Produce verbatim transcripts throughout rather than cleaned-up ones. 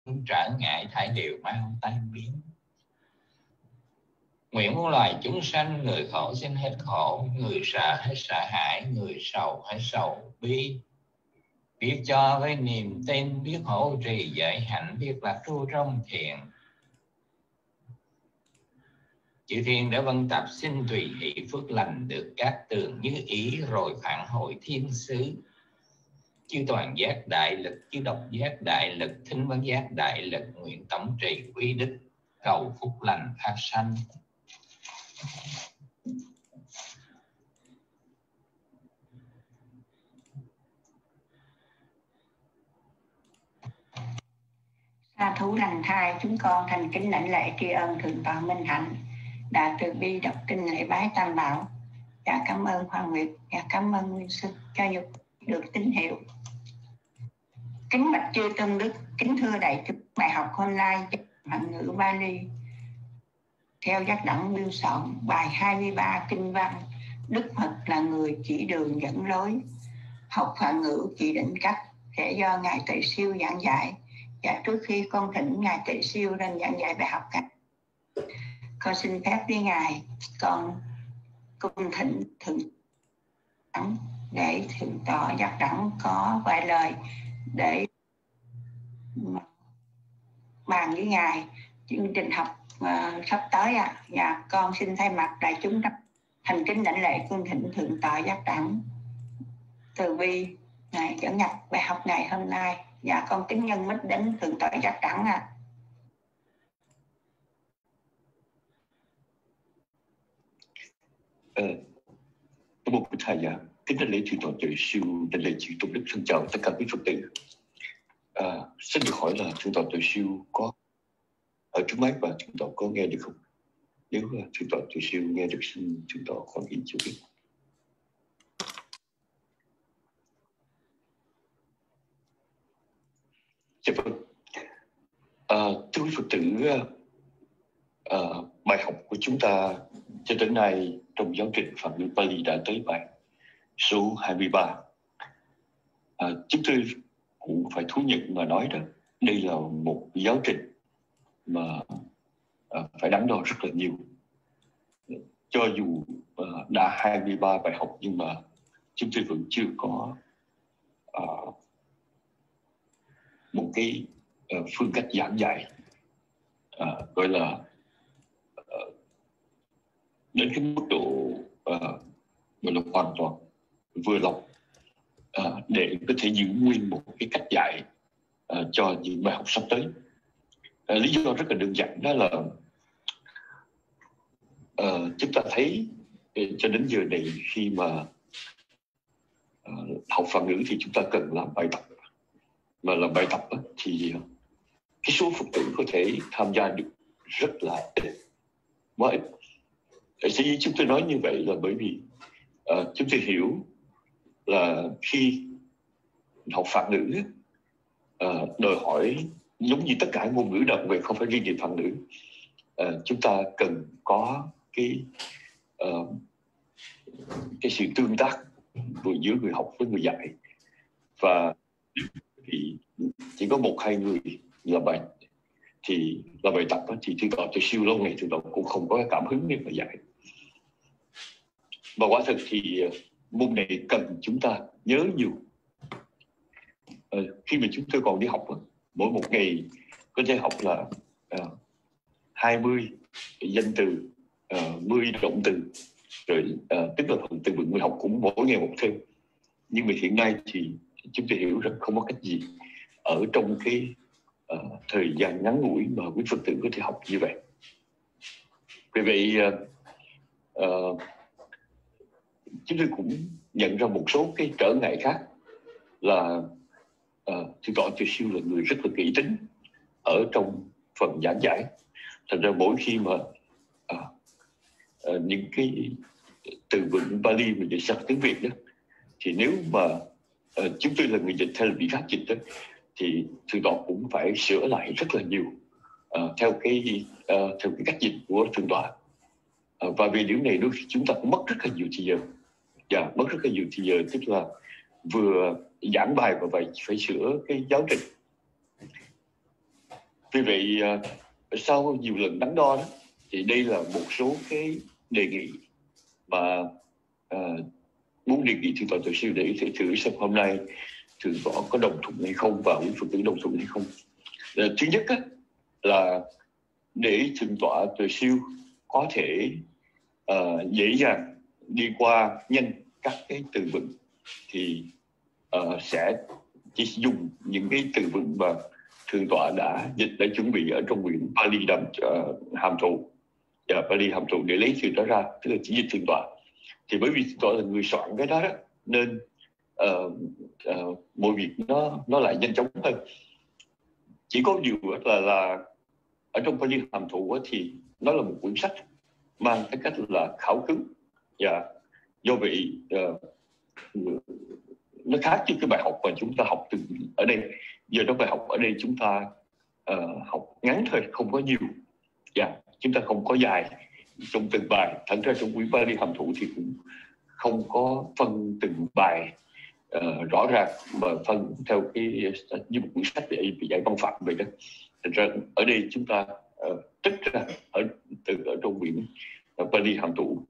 trở ngại thải đều mau tan biến. Nguyện muôn loài chúng sanh, người khổ xin hết khổ, người sợ hết sợ hãi, người sầu hết sầu bi. Biết cho với niềm tin, biết hỗ trì giới hạnh, biết lạc trú trong thiền. Chư thiên đã vân tập xin tùy hỷ phước lành, được các tường như ý rồi phản hồi thiên sứ. Chư toàn giác đại lực, chư độc giác đại lực, thính văn giác đại lực, nguyện tổng trì quy đức, cầu phúc lành phát sanh. Sa thú lành thai, chúng con thành kính lãnh lễ tri ân thượng tọa Minh Hạnh đã từ bi đọc kinh lễ bái Tam Bảo. Dạ cảm ơn Hoàng Nguyệt, dạ cảm ơn Nguyên Sư cho dục được tín hiệu. Kính bạch chư tôn đức, kính thưa đại chúng, bài học hôm nay Phạn ngữ Bali theo giác đẳng biên soạn bài hai mươi ba kinh văn. Đức Phật là người chỉ đường dẫn lối. Học Phạn ngữ chỉ định cách sẽ do ngài Tệ Siêu giảng dạy. Và trước khi con thỉnh ngài Tệ Siêu lên giảng dạy bài học cách, con xin phép với ngài con cung thỉnh thượng đẳng để thượng tọa giác đẳng có vài lời để bàn với ngài chương trình học uh, sắp tới ạ. À. Và con xin thay mặt đại chúng thành kính lãnh lễ cung thỉnh thượng tọa giác đẳng từ bi ngài dẫn nhập bài học ngày hôm nay. Dạ con kính nhân mít đến thượng tọa giác đẳng ạ. À. Ờ, Cảm ơn quý thầy ạ. Kính lãnh lễ thượng tọa Tuệ Siêu, lãnh lễ chư tôn đức, xin chào tất cả quý Phật tử. À, xin được hỏi là thượng tọa Tuệ Siêu có ở trước máy và thượng tọa có nghe được không? Nếu thượng tọa Tuệ Siêu nghe được, xin thượng tọa khoan ý cho biết. Dạ vâng. À, thưa quý Phật tử, à, bài học của chúng ta cho đến nay trong giáo trình Phạn ngữ Pali đã tới bài số hai mươi ba. À, chúng tôi cũng phải thú nhận mà nói đó, đây là một giáo trình mà à, phải đắn đo rất là nhiều. Cho dù à, đã hai mươi ba bài học nhưng mà chúng tôi vẫn chưa có à, một cái à, phương cách giảng dạy à, gọi là à, đến cái mức độ à, gọi là hoàn toàn vừa lòng à, để có thể giữ nguyên một cái cách dạy à, cho những bài học sắp tới. À, lý do rất là đơn giản, đó là à, chúng ta thấy cho đến giờ này khi mà à, học Phạn ngữ thì chúng ta cần làm bài tập, mà làm bài tập thì cái số Phật tử có thể tham gia được rất là ít, quá ít. Sở dĩ chúng tôi nói như vậy là bởi vì uh, chúng tôi hiểu là khi học Phạn ngữ uh, đòi hỏi giống như tất cả ngôn ngữ đặc biệt, không phải riêng về Phạn ngữ, uh, chúng ta cần có cái uh, cái sự tương tác vừa giữa người học với người dạy, và thì chỉ có một hai người làm bài thì làm bài tập thì thượng tọa Tuệ Siêu lâu ngày thượng tọa cũng không có cảm hứng để mà dạy. Và quả thực thì môn này cần chúng ta nhớ nhiều. À, khi mà chúng tôi còn đi học, mỗi một ngày có thể học là uh, hai mươi danh từ, uh, mười động từ, rồi uh, tức là phần từ vựng mình học cũng mỗi ngày một thêm. Nhưng mà hiện nay thì chúng tôi hiểu rằng không có cách gì ở trong cái uh, thời gian ngắn ngủi mà quý Phật tử có thể học như vậy. Vì vậy uh, uh, chúng tôi cũng nhận ra một số cái trở ngại khác là uh, thượng tọa Tuệ Siêu là người rất là kỹ tính ở trong phần giảng giải. Thành ra mỗi khi mà uh, uh, những cái từ vựng Pali mình dịch sang tiếng Việt đó, thì nếu mà uh, chúng tôi là người dịch hay là vị khác dịch đó, thì thượng tọa cũng phải sửa lại rất là nhiều uh, theo cái uh, theo cái cách dịch của thượng tọa. Uh, và vì điều này đôi khi chúng ta cũng mất rất là nhiều thời giờ. Dạ, mất rất là nhiều thời giờ, tức là vừa giảng bài và vậy phải sửa cái giáo trình. Vì vậy sau nhiều lần đắn đo đó, thì đây là một số cái đề nghị mà uh, muốn đề nghị thượng tọa Từ Siêu để thể thử xem hôm nay thượng tọa có đồng thuận hay không và quý Phật tử đồng thuận hay không. Uh, thứ nhất á, là để thượng tọa Từ Siêu có thể uh, dễ dàng đi qua nhanh các cái từ vựng thì uh, sẽ chỉ dùng những cái từ vựng mà thượng tọa đã dịch đã chuẩn bị ở trong quyển Pali Đàm uh, Hàm Trụ và Pali Hàm Trụ để lấy từ đó ra, tức là chỉ dịch thượng tọa. Thì bởi vì thượng tọa là người soạn cái đó, đó nên uh, uh, mọi việc nó nó lại nhanh chóng hơn. Chỉ có điều là là ở trong Pali Hàm Trụ thì nó là một quyển sách mang cái cách là khảo cứu, và do vậy uh, nó khác với cái bài học mà chúng ta học từ ở đây. Giờ trong bài học ở đây chúng ta uh, học ngắn thôi, không có nhiều, và yeah, chúng ta không có dài trong từng bài. Thật ra trong quyển Pali Hàm Trụ thì cũng không có phân từng bài uh, rõ ràng, mà phân theo cái như một quyển sách để dạy văn phạm vậy đó. Thật ra ở đây chúng ta uh, trích ra ở từ ở trong quyển uh, Pali Hàm Trụ.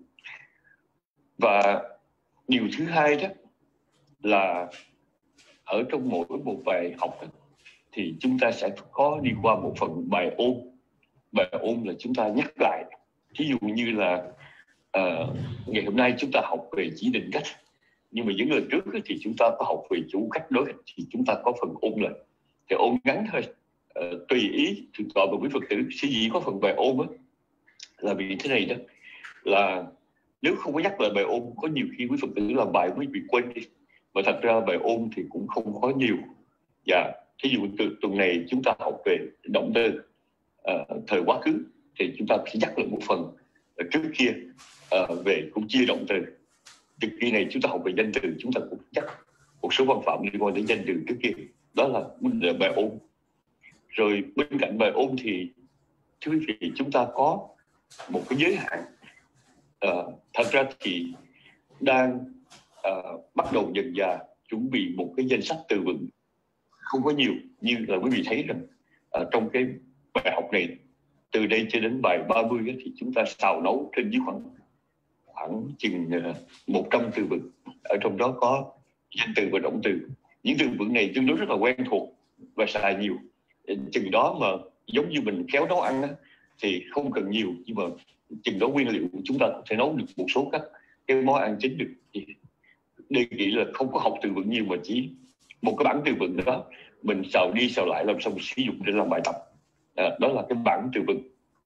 Và điều thứ hai đó là ở trong mỗi một bài học đó, thì chúng ta sẽ có đi qua một phần bài ôn. Bài ôn là chúng ta nhắc lại. Ví dụ như là uh, ngày hôm nay chúng ta học về chỉ định cách, nhưng mà những lần trước thì chúng ta có học về chủ cách đối cách, thì chúng ta có phần ôn lại. Thì ôn ngắn thôi, uh, tùy ý thượng tọa và quý Phật tử. Sở dĩ có phần bài ôn đó, là vì thế này đó, là nếu không có nhắc lại bài ôn, có nhiều khi quý Phật tử làm bài quý vị quên đi. Mà thật ra bài ôn thì cũng không có nhiều. Dạ, thí dụ từ tuần này chúng ta học về động từ uh, thời quá khứ, thì chúng ta sẽ nhắc lại một phần uh, trước kia uh, về cũng chia động từ. Từ kỳ này chúng ta học về danh từ, chúng ta cũng nhắc một số văn phạm liên quan đến danh từ trước kia. Đó là, là bài ôn. Rồi bên cạnh bài ôn thì thưa quý vị, chúng ta có một cái giới hạn. Uh, thật ra thì đang uh, bắt đầu dần dà chuẩn bị một cái danh sách từ vựng không có nhiều, như là quý vị thấy rằng uh, trong cái bài học này từ đây cho đến bài ba mươi ấy, thì chúng ta xào nấu trên dưới khoảng khoảng chừng uh, một trăm từ vựng. Ở trong đó có danh từ và động từ. Những từ vựng này tương đối rất là quen thuộc và xài nhiều. Chừng đó mà giống như mình khéo nấu ăn á, thì không cần nhiều, nhưng mà chừng đó nguyên liệu chúng ta có thể nấu được một số các cái món ăn chính được. Thì đề nghị là không có học từ vựng nhiều, mà chỉ một cái bảng từ vựng đó mình xào đi xào lại làm sao mình sử dụng để làm bài tập. À, đó là cái bảng từ vựng.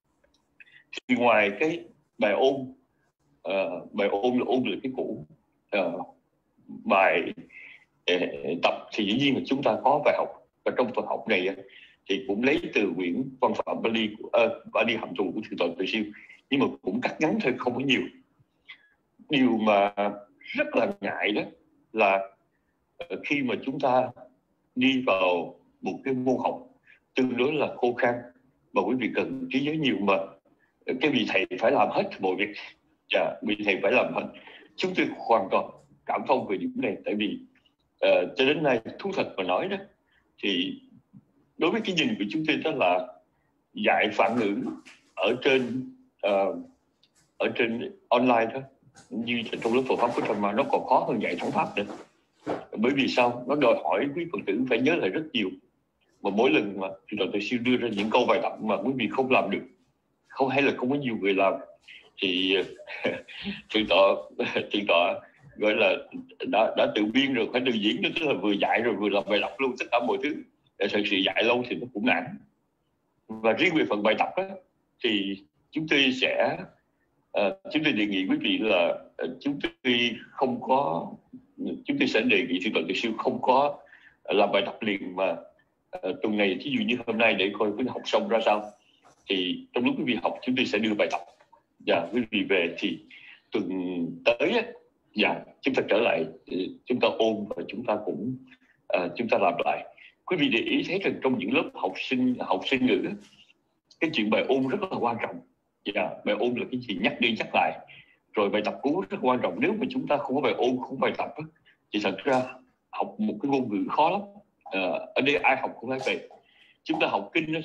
Thì ngoài cái bài ôn, uh, bài ôn là ôn là cái cũ, uh, bài uh, tập thì dĩ nhiên là chúng ta có bài học. Và trong phần học này uh, thì cũng lấy từ quyển văn phạm Pali của uh, Pali Hàm Trụ của thượng tọa Từ Siêu, nhưng mà cũng cắt ngắn thôi, không có nhiều. Điều mà rất là ngại đó là uh, khi mà chúng ta đi vào một cái môn học tương đối là khô khan mà quý vị cần trí nhớ nhiều, mà cái vị thầy phải làm hết mọi việc, và vị thầy phải làm hết. Chúng tôi hoàn toàn cảm thông về điểm này, tại vì uh, cho đến nay thú thật mà nói đó, thì đối với cái nhìn của chúng tôi đó là dạy phản ngữ ở trên uh, ở trên online đó, như trong lớp Phật pháp của Trần Mà, nó còn khó hơn dạy thắng pháp nữa. Bởi vì sao? Nó đòi hỏi quý Phật tử phải nhớ lại rất nhiều. Mà mỗi lần mà thượng tọa Từ Siêu đưa ra những câu bài tập mà quý vị không làm được, không hay là không có nhiều người làm, thì thượng tọa thượng tọa gọi là đã, đã tự biên rồi, phải tự diễn nữa, tức là vừa dạy rồi vừa làm bài tập luôn, tất cả mọi thứ. Để thật sự dạy lâu thì nó cũng nản. Và riêng về phần bài tập đó, thì chúng tôi sẽ uh, chúng tôi đề nghị quý vị là uh, chúng tôi không có chúng tôi sẽ đề nghị thượng tọa Từ Siêu không có uh, làm bài tập liền, mà uh, tuần này thí dụ như hôm nay để coi quý học xong ra sao, thì trong lúc quý vị học chúng tôi sẽ đưa bài tập, và quý vị về thì tuần tới á, dạ, chúng ta trở lại, chúng ta ôn và chúng ta cũng uh, chúng ta làm lại. Quý vị để ý thấy rằng trong những lớp học sinh học sinh ngữ, cái chuyện bài ôn rất là quan trọng. Yeah, bài ôn là cái gì nhắc đi nhắc lại. Rồi bài tập cũng rất quan trọng. Nếu mà chúng ta không có bài ôn, không có bài tập thì thật ra học một cái ngôn ngữ khó lắm. À, ở đây ai học cũng phải vậy. Chúng ta học kinh thì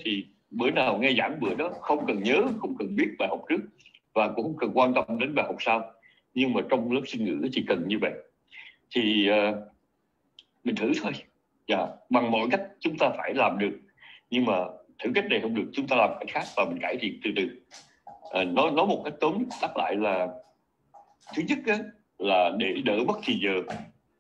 bữa nào nghe giảng bữa đó, không cần nhớ, không cần biết bài học trước và cũng không cần quan tâm đến bài học sau. Nhưng mà trong lớp sinh ngữ thì cần như vậy. Thì uh, mình thử thôi. Dạ, bằng mọi cách chúng ta phải làm được. Nhưng mà thử cách này không được, chúng ta làm cách khác và mình cải thiện từ từ. À, nói, nói một cách tóm tắt lại là thứ nhất á, là để đỡ mất thì giờ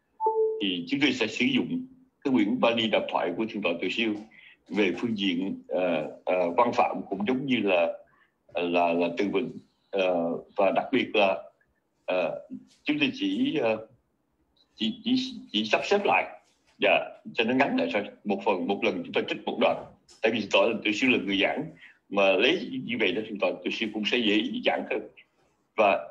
thì chúng tôi sẽ sử dụng cái quyển Bali Đàm thoại của Thượng tọa Từ Siêu về phương diện uh, uh, văn phạm, cũng giống như là là là từ vựng, uh, và đặc biệt là uh, chúng tôi chỉ, uh, chỉ chỉ chỉ sắp xếp lại và cho nó ngắn lại thôi, một phần một lần chúng ta trích một đoạn, tại vì Thượng tọa Từ Siêu là người giảng mà lấy như vậy thì Thượng tọa Từ Siêu cũng sẽ dễ giảng hơn. Và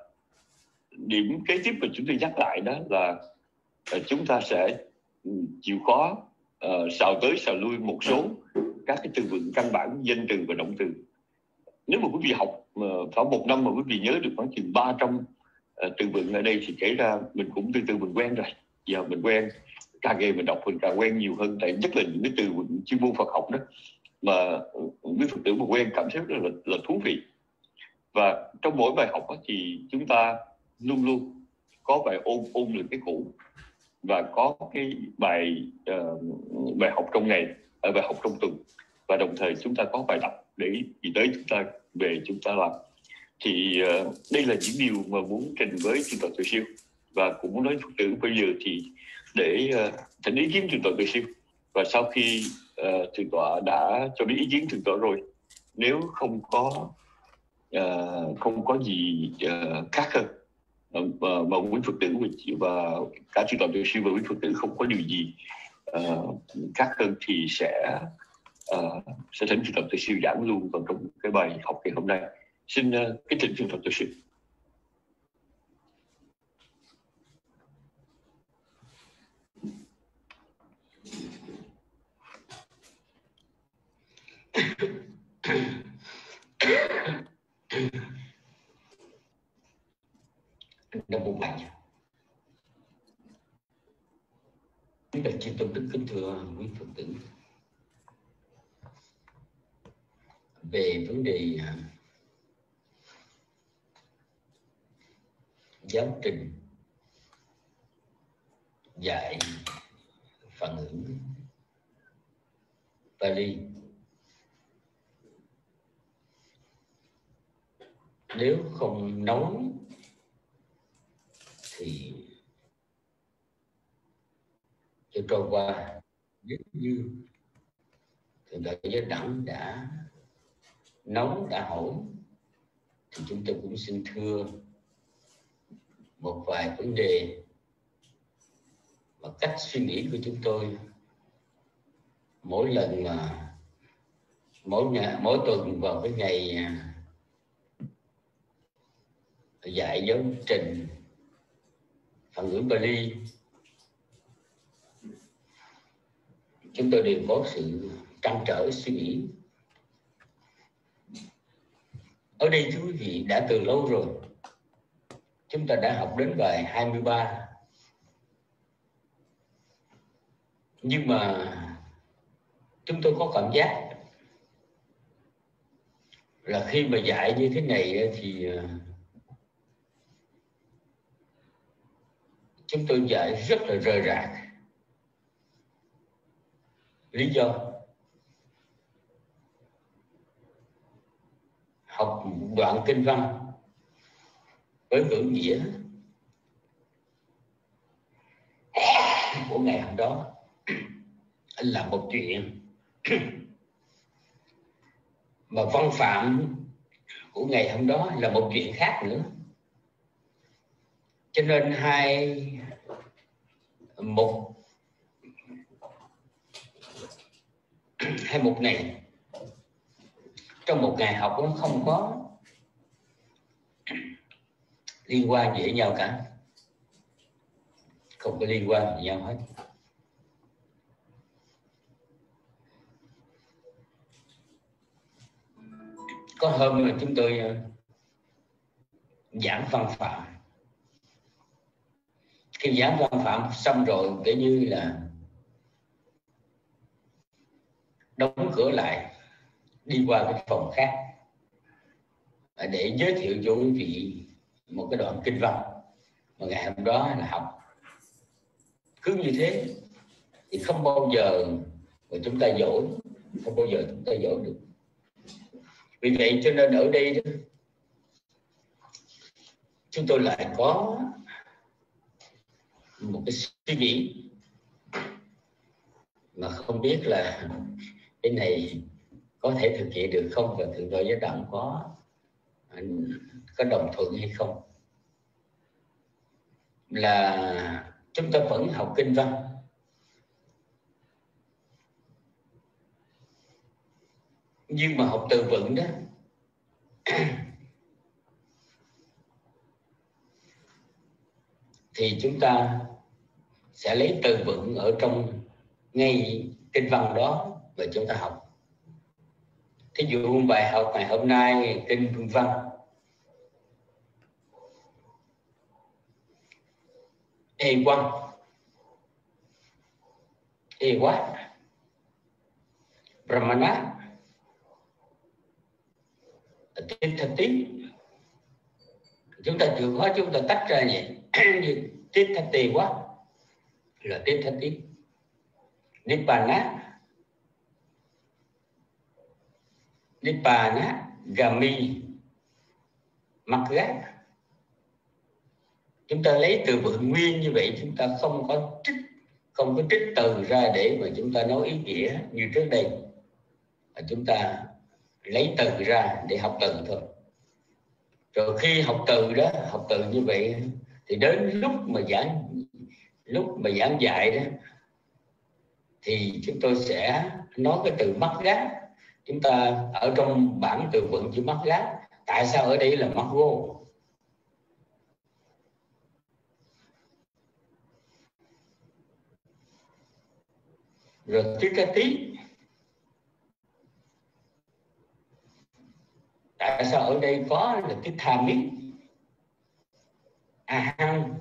điểm kế tiếp mà chúng tôi nhắc lại đó là uh, chúng ta sẽ chịu khó uh, xào tới xào lui một số các cái từ vựng căn bản, danh từ và động từ. Nếu mà quý vị học uh, khoảng một năm mà quý vị nhớ được khoảng chừng ba trăm uh, từ vựng ở đây thì kể ra mình cũng từ từ mình quen rồi. Giờ mình quen, càng ngày mình đọc mình càng quen nhiều hơn, tại nhất là những cái từ vựng chuyên môn Phật học đó mà quý Phật tử mà quen cảm thấy rất là, là thú vị. Và trong mỗi bài học đó, thì chúng ta luôn luôn có bài ôn ôn luyện cái cũ và có cái bài uh, bài học trong ngày, ở bài học trong tuần, và đồng thời chúng ta có bài tập để đi tới chúng ta về chúng ta làm. Thì uh, đây là những điều mà muốn trình với Thượng tọa Từ Siêu, và cũng muốn nói Phật tử bây giờ thì để uh, thỉnh ý kiến Thượng tọa Từ Siêu, và sau khi uh, Thượng tọa đã cho biết ý kiến Thượng tọa rồi, nếu không có uh, không có gì uh, khác hơn mà, mà quý Phật tử và cả Thượng tọa Từ Siêu và quý Phật tử không có điều gì uh, khác hơn thì sẽ uh, sẽ thỉnh Thượng tọa Từ Siêu giảng luôn vào trong cái bài học ngày hôm nay. Xin uh, kính thỉnh Thượng tọa Từ Siêu. Nam mô Bạch. Kính bạch chư tôn đức, kính thưa quý Phật tử, về vấn đề giáo trình dạy phản ứng Bali, nếu không nóng thì cho trôi qua. Nếu như Thượng tọa Giới Đẳng đã nóng, đã hỏi thì chúng tôi cũng xin thưa một vài vấn đề và cách suy nghĩ của chúng tôi mỗi lần mà mỗi ngày, mỗi tuần vào cái ngày dạy giáo trình phản ngữ Bali, chúng tôi đều có sự trăn trở suy nghĩ. Ở đây thưa quý vị, đã từ lâu rồi chúng ta đã học đến bài hai mươi ba, nhưng mà chúng tôi có cảm giác là khi mà dạy như thế này thì chúng tôi dạy rất là rời rạc. Lý do học đoạn kinh văn với ngữ nghĩa của ngày hôm đó là một chuyện, mà văn phạm của ngày hôm đó là một chuyện khác nữa. Cho nên hai một hai mục này trong một ngày học nó không có liên quan gì với nhau cả, không có liên quan gì nhau hết. Có hôm mà chúng tôi giảng văn phạm, khi giảng văn phạm xong rồi kể như là đóng cửa lại, đi qua cái phòng khác để giới thiệu cho quý vị một cái đoạn kinh văn mà ngày hôm đó là học. Cứ như thế thì không bao giờ mà chúng ta dỗ, không bao giờ chúng ta dỗ được. Vì vậy cho nên ở đây đó, chúng tôi lại có một cái suy nghĩ mà không biết là cái này có thể thực hiện được không, và Thượng tọa Giác Đẳng có có đồng thuận hay không. Là chúng ta vẫn học kinh văn, nhưng mà học từ vựng đó thì chúng ta sẽ lấy từ vựng ở trong ngay kinh văn đó và chúng ta học. Thí dụ bài học ngày hôm nay kinh văn ê quăng ê quá Brahmana tiếp thật tí. Chúng ta chịu khó chúng ta tách ra vậy. Tiếp thật tì quá là tiếp thật tí. Nibbana Nibbana Gami Magga. Chúng ta lấy từ vựng nguyên như vậy, chúng ta không có trích không có trích từ ra để mà chúng ta nói ý nghĩa như trước đây. Chúng ta lấy từ ra để học từ thôi. Rồi khi học từ đó, học từ như vậy thì đến lúc mà giảng lúc mà giảng dạy đó thì chúng tôi sẽ nói cái từ mắc gác. Chúng ta ở trong bảng từ vựng chữ mắc gác, tại sao ở đây là mắc vô? Rồi tiết cái tí, tại sao ở đây có là tiết tha miết a hăng?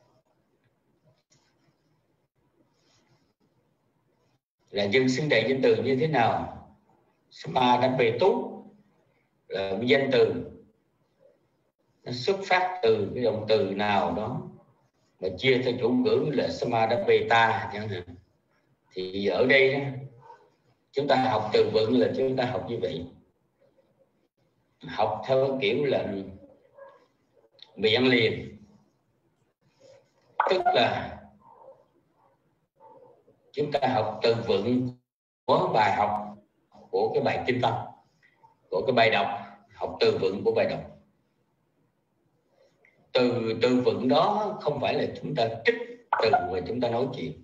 Là dân xưng đại danh từ như thế nào? Sama đã về tú là danh từ, nó xuất phát từ cái động từ nào đó mà chia theo chủ ngữ là Sama đã về ta chẳng hạn. Thì ở đây chúng ta học từ vựng là chúng ta học như vậy, học theo kiểu là miệng liền, tức là chúng ta học từ vựng của bài học, của cái bài kinh văn, của cái bài đọc, học từ vựng của bài đọc. Từ từ vựng đó không phải là chúng ta trích từ và chúng ta nói chuyện.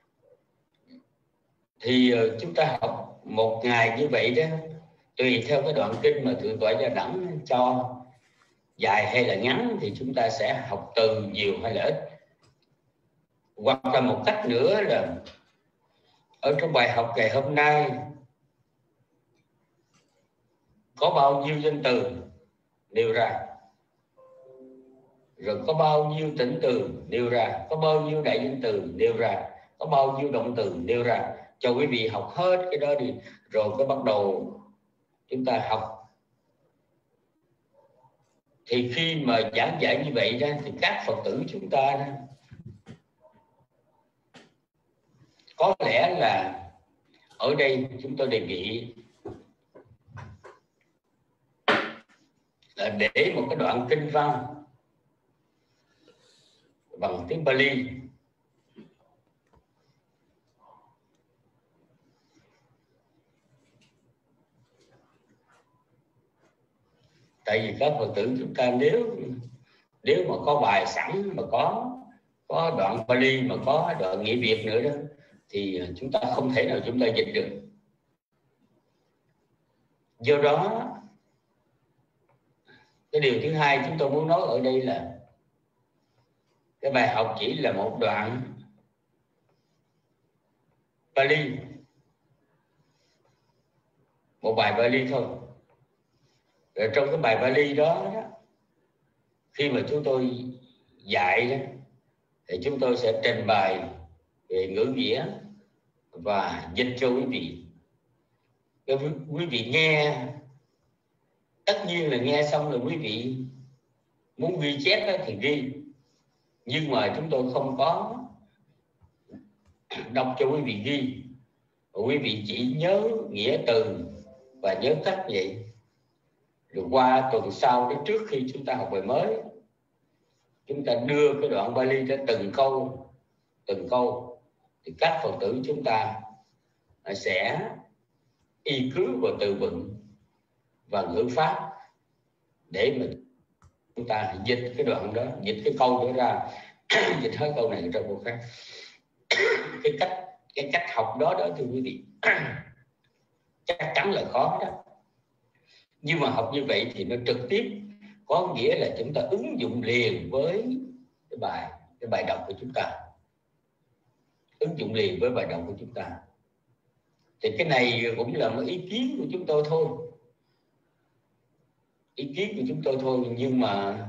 Thì chúng ta học một ngày như vậy đó, tùy theo cái đoạn kinh mà Thượng tọa Giác Đẳng cho dài hay là ngắn thì chúng ta sẽ học từ nhiều hay là ít. Hoặc là một cách nữa là ở trong bài học ngày hôm nay có bao nhiêu danh từ nêu ra, rồi có bao nhiêu tĩnh từ nêu ra, có bao nhiêu đại danh từ nêu ra, có bao nhiêu động từ nêu ra, cho quý vị học hết cái đó đi, rồi có bắt đầu chúng ta học. Thì khi mà giảng dạy như vậy ra thì các Phật tử chúng ta đó, có lẽ là ở đây chúng tôi đề nghị là để một cái đoạn kinh văn bằng tiếng Pali, tại vì các Phật tử chúng ta nếu nếu mà có bài sẵn, mà có có đoạn Pali, mà có đoạn nghĩa Việt nữa đó, thì chúng ta không thể nào chúng ta dịch được. Do đó cái điều thứ hai chúng tôi muốn nói ở đây là cái bài học chỉ là một đoạn Pali, một bài Pali thôi. Rồi trong cái bài Pali đó, đó khi mà chúng tôi dạy đó, thì chúng tôi sẽ trình bày về ngữ nghĩa và dịch cho quý vị. Quý, quý vị nghe, tất nhiên là nghe xong rồi quý vị muốn ghi chép thì ghi, nhưng mà chúng tôi không có đọc cho quý vị ghi. Quý vị chỉ nhớ nghĩa từ và nhớ cách vậy. Rồi qua tuần sau đến trước khi chúng ta học bài mới, chúng ta đưa cái đoạn Bali ra từng câu, từng câu, thì các Phật tử chúng ta sẽ y cứ vào từ vựng và ngữ pháp để mà chúng ta dịch cái đoạn đó, dịch cái câu đó ra, dịch hết câu này ra câu khác. Cái cách cái cách học đó đó thưa quý vị, chắc chắn là khó đó. Nhưng mà học như vậy thì nó trực tiếp, có nghĩa là chúng ta ứng dụng liền với cái bài cái bài đọc của chúng ta, ứng dụng liền với bài đọc của chúng ta. Thì cái này cũng là một ý kiến của chúng tôi thôi, ý kiến của chúng tôi thôi. Nhưng mà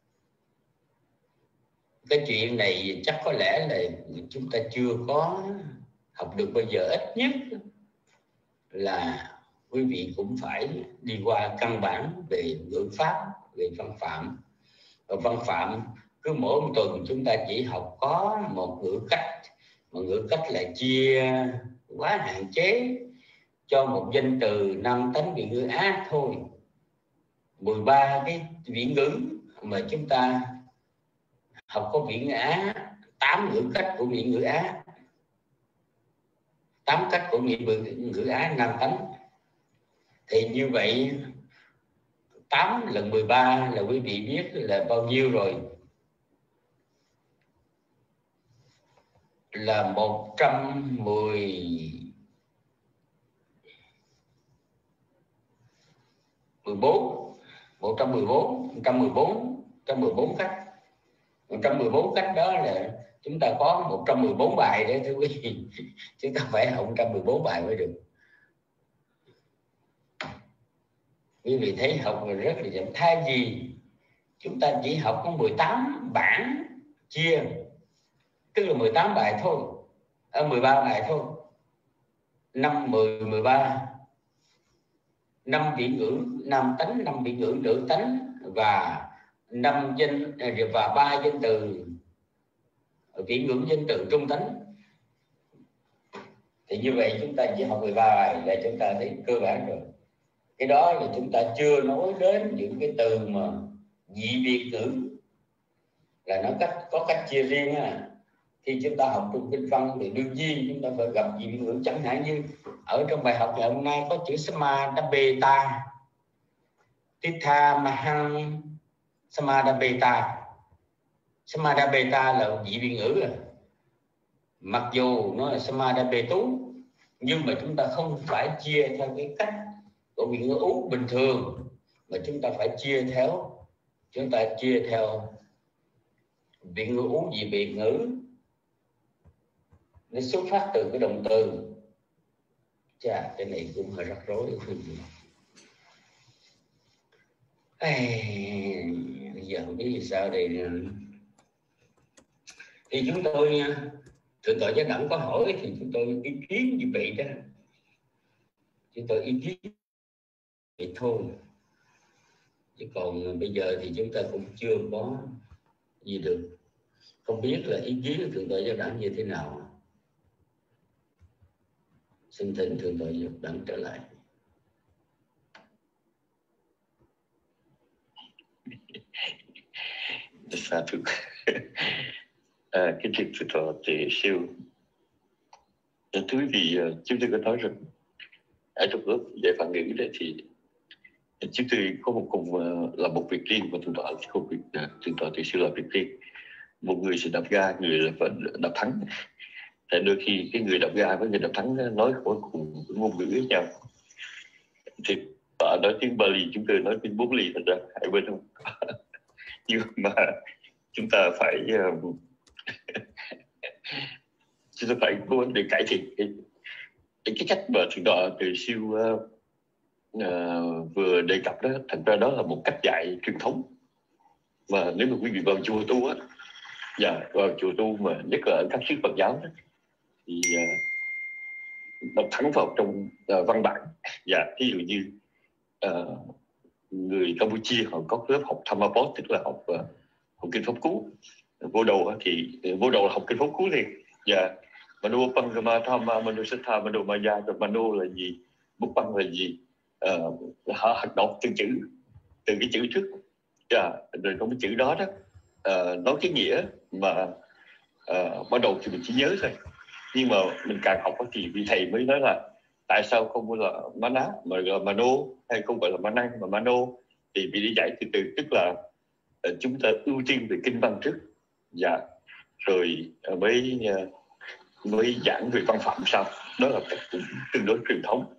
cái chuyện này chắc có lẽ là chúng ta chưa có học được bây giờ. Ít nhất là quý vị cũng phải đi qua căn bản về ngữ pháp, về văn phạm. Và văn phạm cứ mỗi một tuần chúng ta chỉ học có một ngữ cách, mà ngữ cách là chia quá hạn chế cho một danh từ năm tánh vị ngữ Á thôi. mười ba cái vị ngữ mà chúng ta học có vị ngữ Á, tám ngữ cách của vị ngữ Á, tám cách của vị ngữ Á năm tánh. Thì như vậy tám lần mười ba là quý vị biết là bao nhiêu rồi? Là một trăm mười mười bốn, một trăm mười bốn, một trăm mười bốn, một trăm mười bốn cách. một trăm mười bốn cách đó là chúng ta có một trăm mười bốn bài đấy thưa quý vị. Chúng ta phải học một trăm mười bốn bài mới được. Quý vị thấy học rất là chậm. Thay vì chúng ta chỉ học có mười tám bảng chia, tức là mười tám bài thôi, ở mười ba bài thôi, năm, mười, mười ba, năm vị ngữ nam tánh, năm vị ngữ nữ tánh, và năm danh và ba danh từ vị ngữ danh từ trung tánh. Thì như vậy chúng ta chỉ học mười ba bài là chúng ta thấy cơ bản rồi. Cái đó là chúng ta chưa nói đến những cái từ mà dị biệt ngữ, là nó cách có cách chia riêng á. Khi chúng ta học trong kinh văn thì đương nhiên chúng ta phải gặp dị biệt ngữ, chẳng hạn như ở trong bài học ngày hôm nay có chữ Samadabeta, Titha Mahang Samadabeta. Samadabeta là dị biệt ngữ, mặc dù nó là Samadabetu, nhưng mà chúng ta không phải chia theo cái cách của vị ngữ Ú bình thường, mà chúng ta phải chia theo chúng ta chia theo vị ngữ Ú dị biệt ngữ. Nó xuất phát từ cái động từ. Chà, cái này cũng hơi rắc rối. Ê, bây giờ không biết sao đây. Thì chúng tôi Thượng tọa Giác Đẳng có hỏi thì chúng tôi ý kiến như vậy đó. Chúng tôi ý kiến vậy thôi. Chứ còn bây giờ thì chúng ta cũng chưa có gì được. Không biết là ý kiến của Thượng tọa Giác Đẳng như thế nào. Xin thỉnh Thượng tọa Giác Đẳng trở lại. Sa thượng. À, kính thưa Thượng tọa Tề Siêu. Thưa quý vị, chúng tôi có nói rằng ở trong lớp dạy Phạn ngữ đấy thì chúng tôi có một cùng là một việc riêng, và Thượng tọa không việc Thượng tọa Tề Siêu là việc riêng. Một người sẽ đạp ga, người là phải đạp thắng. Tại đôi khi cái người đạp ga với người đạp thắng nói có cùng ngôn ngữ với nhau. Thì tọa nói tiếng Bali, chúng tôi nói tiếng bốn ly, thành ra hai bên không có. Nhưng mà chúng ta phải chúng ta phải cố gắng để cải thiện cái, cái cách mà Thượng tọa Tề Siêu uh, uh, vừa đề cập đó. Thành ra đó là một cách dạy truyền thống, mà nếu mà quý vị vào chùa tu á, và vào chùa tu mà nhất là ở các sư Phật giáo đó, thì uh, đọc thẳng vào trong uh, văn bản. Dạ, ví dụ như uh, người Campuchia họ có lớp học Thamapot, tức là học uh, học kinh pháp cú. Vô đầu thì vô đầu là học kinh pháp cú liền. Dạ, Mano Pangama Thama, Mano Satha, Mano Maya, rồi Mano là gì, Bút Băng là gì, uh, họ đọc từng chữ, từ cái chữ trước. Dạ, rồi trong cái chữ đó đó uh, nói cái nghĩa mà uh, ban đầu thì mình chỉ nhớ thôi, nhưng mà mình càng học thì vị thầy mới nói là tại sao không gọi là Mana mà gọi là Mano, hay không gọi là Manang mà Mano, thì vị đi giải từ từ, tức là uh, chúng ta ưu tiên về kinh văn trước, dạ, rồi uh, mới uh, mới giảng về văn phạm sau. Đó là cách cũng tương đối truyền thống,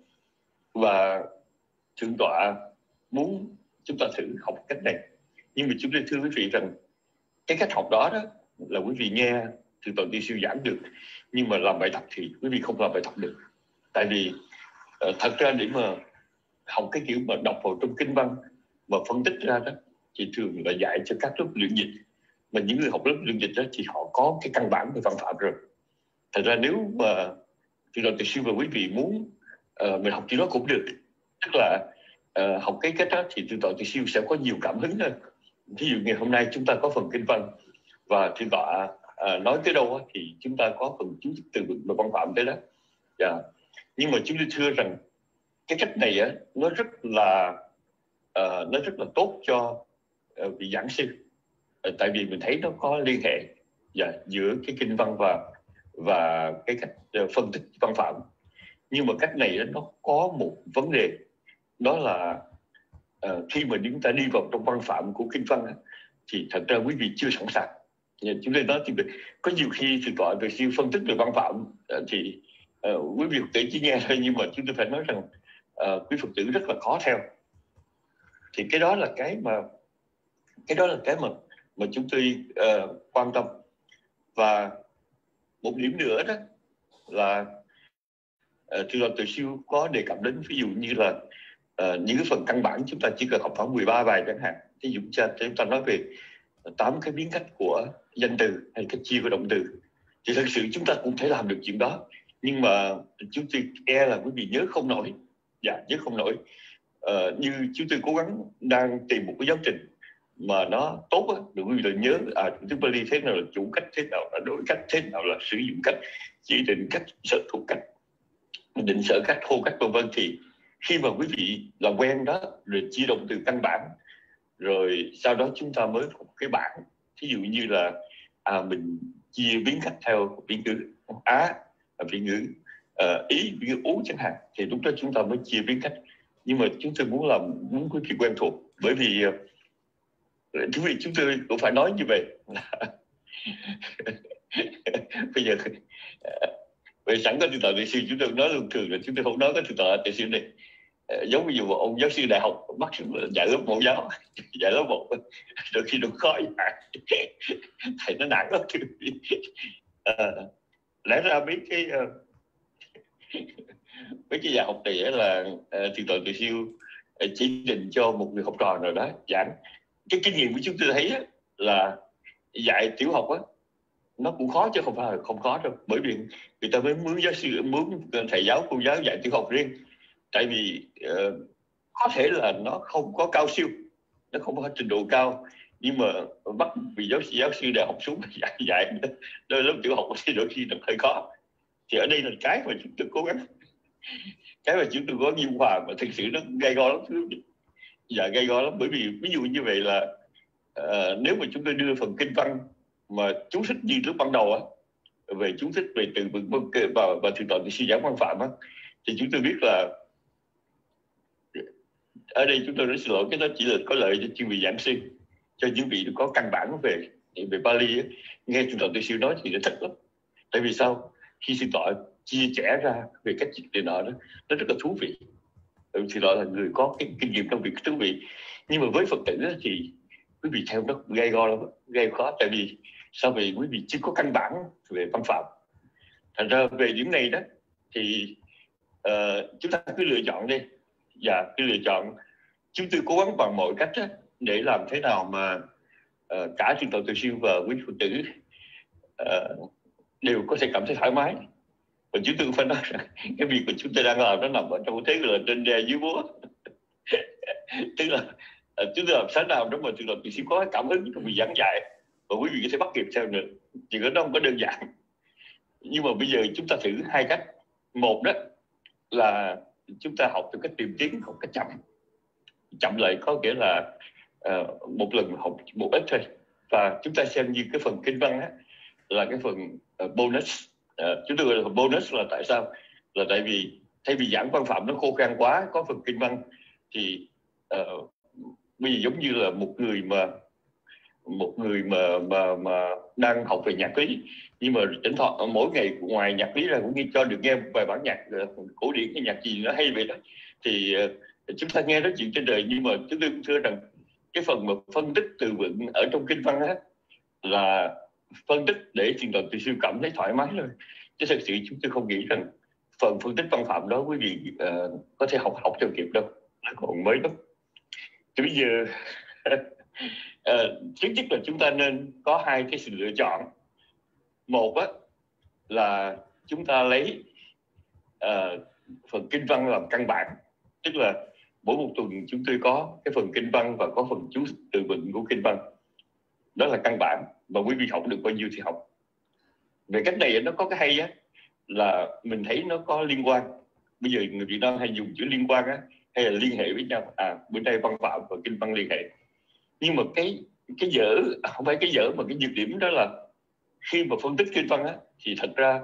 và thượng tọa muốn chúng ta thử học cách này. Nhưng mà chúng tôi thưa quý vị rằng cái cách học đó đó là quý vị nghe thượng tọa Từ Siêu giảng được, nhưng mà làm bài tập thì quý vị không làm bài tập được. Tại vì uh, thật ra để mà học cái kiểu mà đọc vào trong kinh văn mà phân tích ra đó thì thường là dạy cho các lớp luyện dịch, mà những người học lớp luyện dịch đó thì họ có cái căn bản về văn phạm rồi. Thật ra nếu mà thượng tọa Từ Siêu và quý vị muốn uh, mình học chuyện đó cũng được, tức là uh, học cái cách đó thì thượng tọa Từ Siêu sẽ có nhiều cảm hứng hơn. Ví dụ ngày hôm nay chúng ta có phần kinh văn và thượng tọa uh, nói tới đâu thì chúng ta có phần chú thích từ vựng và văn phạm tới đó. Yeah. Nhưng mà chúng tôi thưa rằng cái cách này á, nó rất là uh, nó rất là tốt cho uh, vị giảng sư, uh, tại vì mình thấy nó có liên hệ yeah, giữa cái kinh văn và và cái cách uh, phân tích văn phạm. Nhưng mà cách này nó có một vấn đề, đó là uh, khi mà chúng ta đi vào trong văn phạm của kinh văn thì thật ra quý vị chưa sẵn sàng. Chúng tôi nói thì có nhiều khi thì gọi về siêu phân tích về văn phạm uh, thì uh, quý vị Phật tử chỉ nghe thôi, nhưng mà chúng tôi phải nói rằng uh, quý Phật tử rất là khó theo. Thì cái đó là cái mà cái đó là cái mà mà chúng tôi uh, quan tâm. Và một điểm nữa đó là uh, thượng tọa Từ Siêu có đề cập đến, ví dụ như là uh, những cái phần căn bản chúng ta chỉ cần học khoảng mười ba bài chẳng hạn. Ví dụ chúng ta nói về tám cái biến cách của danh từ hay cách chia của động từ, thì thật sự chúng ta cũng thể làm được chuyện đó, nhưng mà chúng tôi e là quý vị nhớ không nổi. Dạ, nhớ không nổi. Uh, như chúng tôi cố gắng đang tìm một cái giáo trình mà nó tốt á, được quý vị là nhớ à, chúng ta đi thế nào là chủ cách, thế nào là đối cách, thế nào là sử dụng cách, chỉ định cách, sở thuộc cách, định sở cách, hô cách, vân vân. Thì khi mà quý vị làm quen đó, rồi chia động từ căn bản, rồi sau đó chúng ta mới một cái bảng, ví dụ như là à, mình chia biến cách theo biến ngữ Á, biến ngữ uh, Ý, biến ngữ Ú chẳng hạn, thì lúc đó chúng ta mới chia biến cách. Nhưng mà chúng tôi muốn làm muốn quý vị quen thuộc, bởi vì uh, quý vị chúng tôi cũng phải nói như vậy. Bây giờ uh, vậy sẵn có thượng tọa Từ Siêu, chúng tôi nói luôn thường là chúng tôi không nói có thượng tọa Từ Siêu này. Uh, giống như một ông giáo sư đại học bắt dạy lớp mẫu giáo, dạy lớp một đôi khi nó khó dạy, thầy nó nặng lắm. Uh, lẽ ra mấy cái uh, mấy cái giờ học này là uh, thượng tọa Từ Siêu uh, chỉ định cho một người học trò nào đó giảng. Cái kinh nghiệm của chúng tôi thấy uh, là dạy tiểu học á, nó cũng khó chứ không phải là không khó đâu, bởi vì người ta mới mướn giáo sư, mướn thầy giáo cô giáo dạy tiểu học riêng. Tại vì uh, có thể là nó không có cao siêu, nó không có trình độ cao, nhưng mà bắt vì giáo sư giáo sư đại học xuống dạy dạy đôi lớp tiểu học thì đôi khi nó hơi khó. Thì ở đây là cái mà chúng tôi cố gắng, cái mà chúng tôi có nghiêm hòa mà thực sự nó gay go lắm, dạ gay go lắm. Bởi vì ví dụ như vậy là uh, nếu mà chúng tôi đưa phần kinh văn mà chú thích như lúc ban đầu á, về chú thích về từ vựng và và thượng tọa Từ Siêu giảng văn phạm á, thì chúng tôi biết là ở đây chúng tôi nói xin lỗi, cái đó chỉ là có lợi cho chuyên vị giảng sư, cho những vị có căn bản về về Pali ấy. Nghe thượng tọa Từ Siêu nói thì nó thích lắm. Tại vì sao? Khi thượng tọa chia sẻ ra về cách chuyện nọ đó, nó rất là thú vị. Thượng tọa là người có cái kinh nghiệm trong việc thú vị. Nhưng mà với Phật tử đó thì quý vị theo nó gây go lắm, gây khó. Tại vì sao? Vì quý vị chưa có căn bản về văn phạm. Thành ra về điểm này đó thì uh, chúng ta cứ lựa chọn đi. Dạ, cứ lựa chọn. Chúng tôi cố gắng bằng mọi cách đó, để làm thế nào mà uh, cả thượng tọa Từ Siêu và quý Phật tử uh, đều có thể cảm thấy thoải mái. Và chúng tôi cũng phải nói rằng cái việc mà chúng ta đang làm nó nằm ở trong thế là trên đè dưới búa. Tức là chúng ta làm sáng nào đó mà từ đầu từ xíu có cái cảm hứng trong việc giảng dạy và quý vị có thể bắt kịp theo nữa, chỉ có nó không có đơn giản. Nhưng mà bây giờ chúng ta thử hai cách. Một đó là chúng ta học từ cách tìm tiếng, học cách chậm. Chậm lại có nghĩa là uh, một lần học một ít thôi, và chúng ta xem như cái phần kinh văn á, là cái phần uh, bonus. Uh, chúng tôi gọi là bonus là tại sao? Là tại vì thay vì giảng văn phạm nó khô khan quá, có phần kinh văn thì uh, bây giờ giống như là một người mà một người mà mà mà đang học về nhạc lý, nhưng mà thỉnh thoảng mỗi ngày ngoài nhạc lý ra cũng nghe cho được nghe một vài bản nhạc cổ điển hay nhạc gì nó hay vậy đó, thì uh, chúng ta nghe nói chuyện trên đời. Nhưng mà chúng tôi cũng thưa rằng cái phần mà phân tích từ vựng ở trong kinh văn á là phân tích để truyền đạt từ siêu cảm thấy thoải mái thôi, chứ thật sự chúng tôi không nghĩ rằng phần phân tích văn phạm đó quý vị uh, có thể học học cho kịp đâu, nó còn mới lắm. Thì bây giờ uh, trước nhất là chúng ta nên có hai cái sự lựa chọn. Một á, là chúng ta lấy uh, phần kinh văn làm căn bản, tức là mỗi một tuần chúng tôi có cái phần kinh văn và có phần chú từ vựng của kinh văn. Đó là căn bản, và quý vị học được bao nhiêu thì học. Về cách này nó có cái hay á, là mình thấy nó có liên quan. Bây giờ người Việt Nam hay dùng chữ liên quan á, hay là liên hệ với nhau. À, bữa nay văn phạm và kinh văn liên hệ. Nhưng mà cái cái dở, không phải cái dở mà cái nhược điểm đó là khi mà phân tích kinh văn á, thì thật ra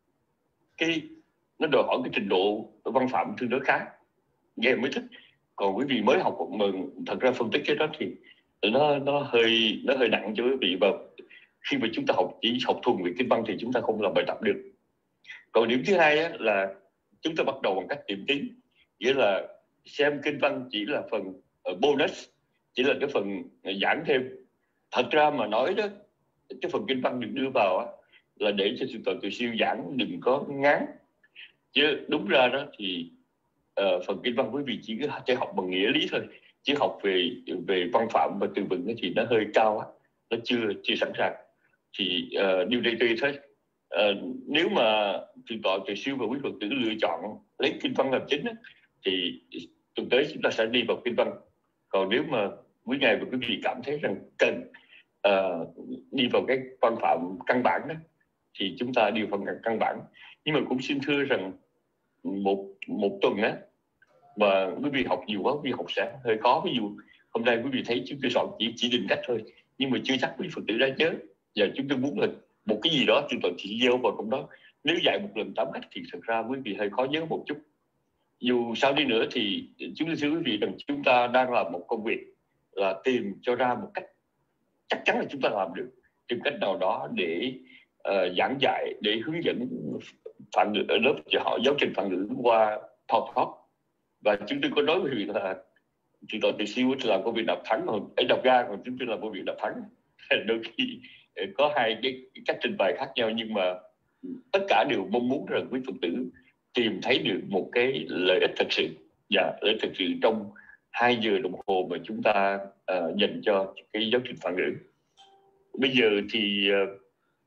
cái nó đòi hỏi cái trình độ văn phạm tương đối khá, nghe mới thích. Còn quý vị mới học mà thật ra phân tích cái đó thì nó nó hơi nó hơi nặng cho quý vị, và khi mà chúng ta học chỉ học thuần về kinh văn thì chúng ta không làm bài tập được. Còn điểm thứ hai á, là chúng ta bắt đầu bằng cách tìm tiếng, nghĩa là xem kinh văn chỉ là phần uh, bonus, chỉ là cái phần giảng thêm. Thật ra mà nói đó, cái phần kinh văn được đưa vào á, là để cho sự tự siêu giảng đừng có ngán, chứ đúng ra đó thì uh, phần kinh văn quý vị chỉ có thể học bằng nghĩa lý thôi, chứ học về về văn phạm và từ vựng thì nó hơi cao á, nó chưa chưa sẵn sàng. Thì uh, điều này tùy thôi. Uh, nếu mà thượng tọa Từ Siêu và quý Phật tử lựa chọn lấy kinh văn làm chính á, thì tuần tới chúng ta sẽ đi vào kinh văn. Còn nếu mà quý ngài và quý vị cảm thấy rằng cần uh, đi vào cái văn phạm căn bản đó, thì chúng ta đi vào phần căn bản. Nhưng mà cũng xin thưa rằng một một tuần á mà quý vị học nhiều quá, quý vị học sẽ hơi khó. Ví dụ hôm nay quý vị thấy chúng tôi soạn chỉ chỉ định cách thôi, nhưng mà chưa chắc quý Phật tử đã nhớ. Và chúng tôi muốn là một cái gì đó chúng tôi chỉ gieo vào trong đó. Nếu dạy một lần tám cách thì thật ra quý vị hơi khó nhớ một chút. Dù sao đi nữa thì chúng tôi thưa quý vị rằng chúng ta đang làm một công việc là tìm cho ra một cách chắc chắn là chúng ta làm được, tìm cách nào đó để uh, giảng dạy, để hướng dẫn phản ngữ ở lớp cho họ giáo trình phản ngữ qua podcast. Và chúng tôi có nói với quý vị là Thượng tọa Từ Siêu làm công việc đạp thắng, còn ấy đạp ga, còn chúng tôi làm công việc đạp thắng. Đôi khi có hai cái cách trình bày khác nhau, nhưng mà tất cả đều mong muốn rằng quý Phật tử tìm thấy được một cái lợi ích thật sự, và lợi ích thật sự trong hai giờ đồng hồ mà chúng ta uh, dành cho cái giáo trình phản ngữ. Bây giờ thì uh,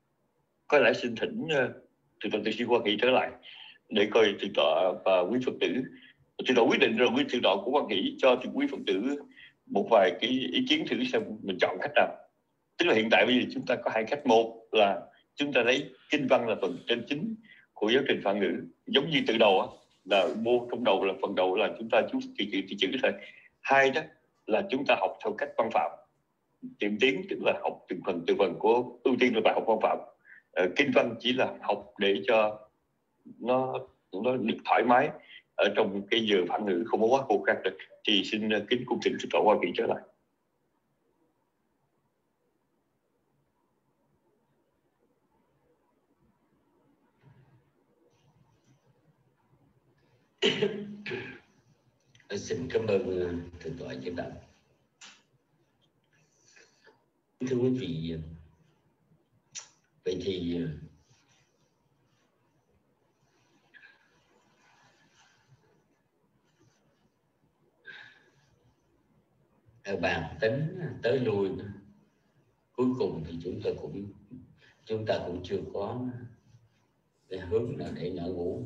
có lẽ xin thỉnh uh, Thượng tọa Từ Siêu Hoa Kỳ trở lại để coi Thượng tọa và quý Phật tử. Thượng tọa quyết định rồi, quý Thượng tọa cũng Hoa Kỳ cho thì quý Phật tử một vài cái ý kiến thử xem mình chọn cách nào. Tức là hiện tại bây giờ chúng ta có hai cách. Một là chúng ta lấy kinh văn là phần trên chính của giáo trình phản ngữ, giống như từ đầu á, là mô trong đầu là phần đầu là chúng ta chú chữ chữ chữ, chữ thôi. Hai đó là chúng ta học theo cách văn phạm tìm tiếng, tức là học từng phần từng phần của ưu tiên là bài học văn phạm. Ờ, kinh văn chỉ là học để cho nó nó được thoải mái ở trong cái giờ phản ngữ, không có quá khô khan được. Thì xin kính cung thỉnh Thượng tọa Hoa Kỳ trở lại. Xin cảm ơn Thượng tọa Chánh Đảnh. Thưa quý vị, vậy thì ở bàn tính tới lui, cuối cùng thì chúng ta cũng chúng ta cũng chưa có cái hướng là để ngỡ ngủ.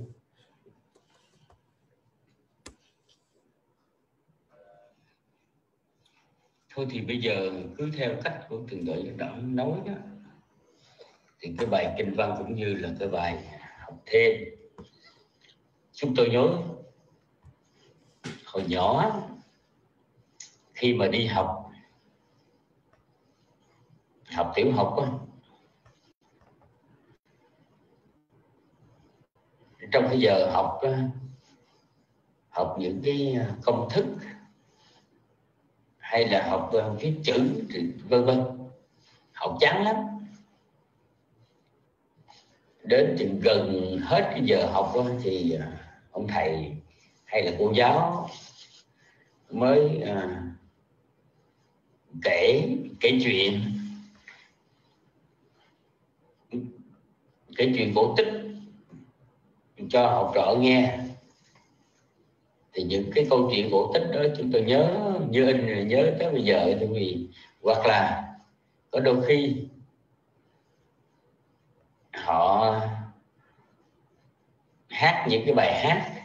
Thôi thì bây giờ cứ theo cách của Thượng Tọa Giác Đẳng nói đó, thì cái bài kinh văn cũng như là cái bài học thêm, chúng tôi nhớ hồi nhỏ khi mà đi học học tiểu học á, trong cái giờ học á, học những cái công thức hay là học viết chữ vân vân, học chán lắm. Đến chừng gần hết cái giờ học đó, thì ông thầy hay là cô giáo mới à, kể kể chuyện kể chuyện cổ tích cho học trò nghe. Thì những cái câu chuyện cổ tích đó chúng tôi nhớ như in, nhớ tới bây giờ. Tại vì hoặc là có đôi khi họ hát những cái bài hát,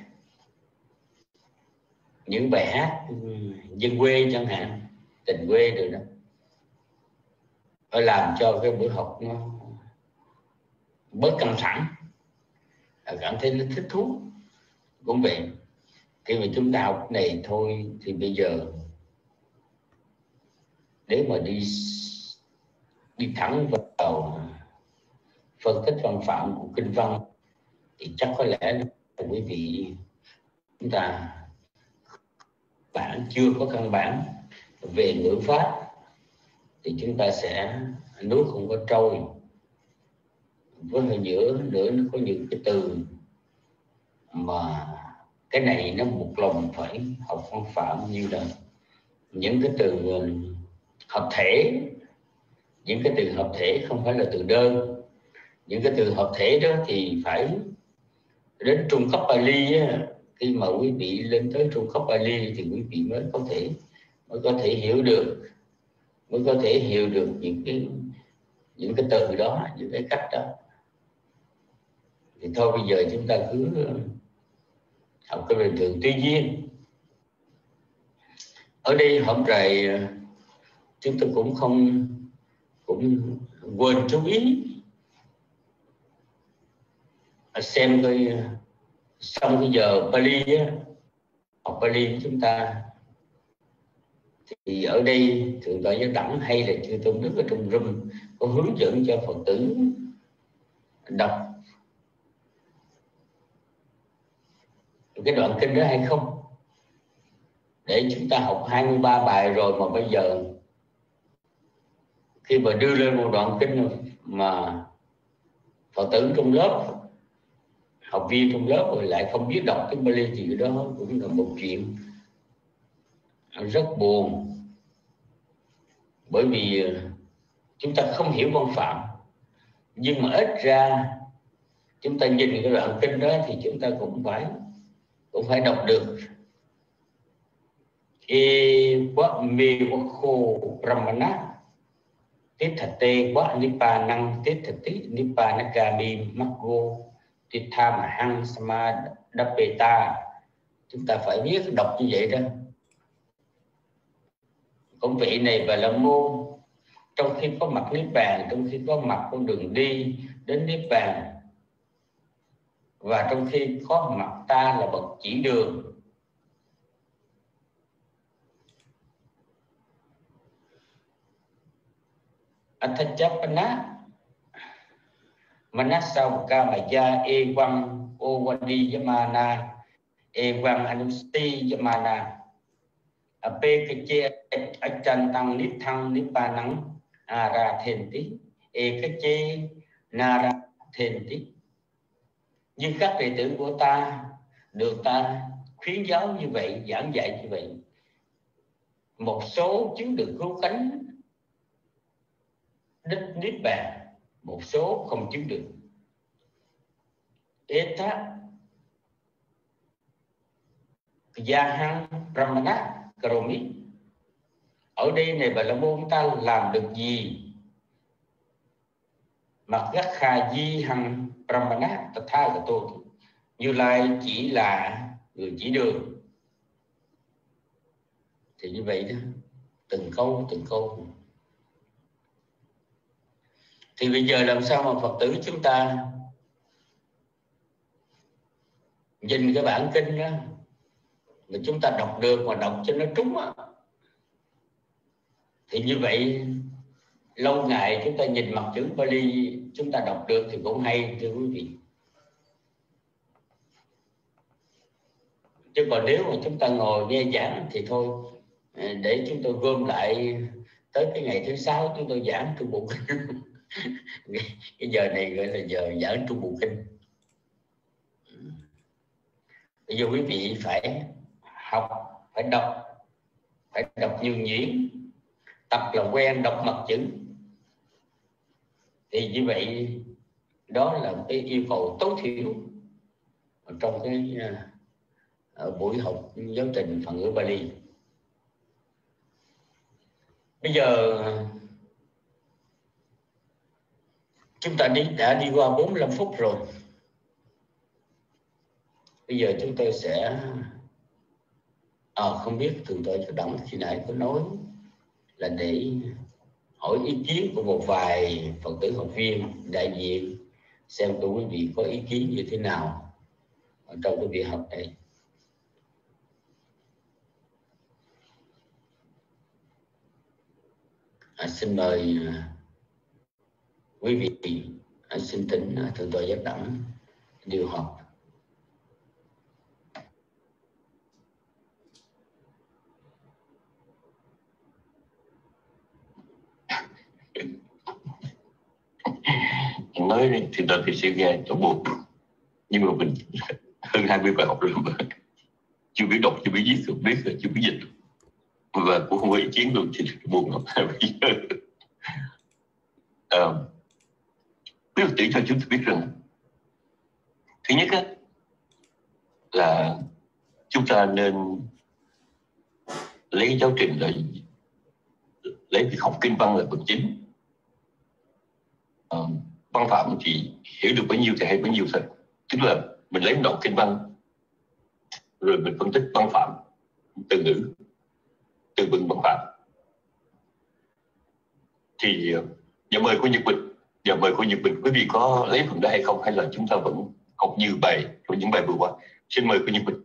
những bài hát dân quê chẳng hạn, tình quê rồi đó, phải làm cho cái buổi học nó bớt căng thẳng, cảm thấy nó thích thú. Cũng vậy, khi mà chúng ta học này thôi thì bây giờ nếu mà đi đi thẳng vào phân tích văn phạm của kinh văn thì chắc có lẽ là quý vị chúng ta bản chưa có căn bản về ngữ pháp thì chúng ta sẽ nước không có trôi. Với hồi giữa nữa nó có những cái từ mà cái này nó buộc lòng phải học văn phạm, như là những cái từ hợp thể. Những cái từ hợp thể không phải là từ đơn. Những cái từ hợp thể đó thì phải đến trung cấp Pali á. Khi mà quý vị lên tới trung cấp Pali thì quý vị mới có thể mới có thể hiểu được mới có thể hiểu được những cái những cái từ đó, những cái cách đó. Thì thôi bây giờ chúng ta cứ học cái bình thường. Tuy nhiên ở đây hôm rồi chúng tôi cũng không cũng quên chú ý xem coi xong cái giờ Pali á, học Pali của chúng ta thì ở đây Thượng Tọa Giác Đẳng hay là Chư Tôn Đức ở trong room có hướng dẫn cho Phật tử đọc cái đoạn kinh đó hay không. Để chúng ta học hai mươi ba bài rồi mà bây giờ khi mà đưa lên một đoạn kinh mà Phật tử trong lớp, học viên trong lớp rồi lại không biết đọc tiếng Pali thì đó cũng là một chuyện rất buồn. Bởi vì chúng ta không hiểu văn phạm, nhưng mà ít ra chúng ta nhìn cái đoạn kinh đó thì chúng ta cũng phải cũng phải đọc được. E quá mê quá khô Brahmana tiết thật tê quá nipa năng tiết thật tí nipa nakami makgo tiết tha mà hăng sama dapeta. Chúng ta phải biết đọc như vậy đó. Công vị này và là môn trong khi có mặt niết bàn, trong khi có mặt con đường đi đến niết bàn, và trong khi có mặt ta là bậc chỉ đường. Athachapana Manasauka Maya Evam Owadi Yamana Evam Anusti Yamana Apekache Achantang Nithang Nipanang Arathenti Ekache Narathenti. Nhưng các đệ tử của ta được ta khuyến giáo như vậy, giảng dạy như vậy. Một số chứng được cứu cánh đích niết bàn, một số không chứng được. Eta Yahang Brahmana Karomi. Ở đây này Bà La Môn ta làm được gì? Mặc gác khà di hằng Brahmana Tathagata, Như Lai chỉ là người chỉ đường. Thì như vậy đó, từng câu từng câu. Thì bây giờ làm sao mà Phật tử chúng ta nhìn cái bản kinh đó mà chúng ta đọc được, mà đọc cho nó trúng á, thì như vậy lâu ngày chúng ta nhìn mặt chữ Pali chúng ta đọc được thì cũng hay, thưa quý vị. Chứ còn nếu mà chúng ta ngồi nghe giảng thì thôi, để chúng tôi gom lại tới cái ngày thứ sáu chúng tôi giảng Trung Bộ Kinh. Cái giờ này gọi là giờ giảng Trung Bộ Kinh. Bây giờ quý vị phải học, phải đọc, phải đọc nhiều nhuyễn, tập là quen đọc mặt chữ. Thì như vậy đó là một cái yêu cầu tối thiểu trong cái ở buổi học giáo trình phần ngữ Bali. Bây giờ chúng ta đi đã đi qua bốn mươi lăm phút rồi. Bây giờ chúng tôi sẽ à, không biết Thượng tọa Giác Đẳng khi nãy có nói là để hỏi ý kiến của một vài Phật tử học viên đại diện, xem tụi quý vị có ý kiến như thế nào ở trong cái việc học này. À, xin mời quý vị, à, xin thỉnh Thượng tọa Giác Đẳng điều học. Nói thì tôi thì sẽ nghe chỗ buồn, nhưng mà mình hơn hai mươi bài học rồi mà chưa biết đọc, chưa biết viết, chưa biết chưa biết dịch, và cũng không có ý kiến luôn thì buồn lắm. À, biết một tí cho chúng ta biết rằng, thứ nhất á, là chúng ta nên lấy giáo trình là lấy việc học kinh văn là phần chính. À, văn phạm thì hiểu được bấy nhiêu thì hay bấy nhiêu thôi. Tức là mình lấy một đoạn kinh văn rồi mình phân tích văn phạm, từ ngữ, từ vựng văn phạm. Thì giờ mời cô Nhật Bình, giờ mời cô Nhật Bình, quý vị có lấy phần đó hay không, hay là chúng ta vẫn học như bài của những bài vừa qua? Xin mời cô Nhật Bình.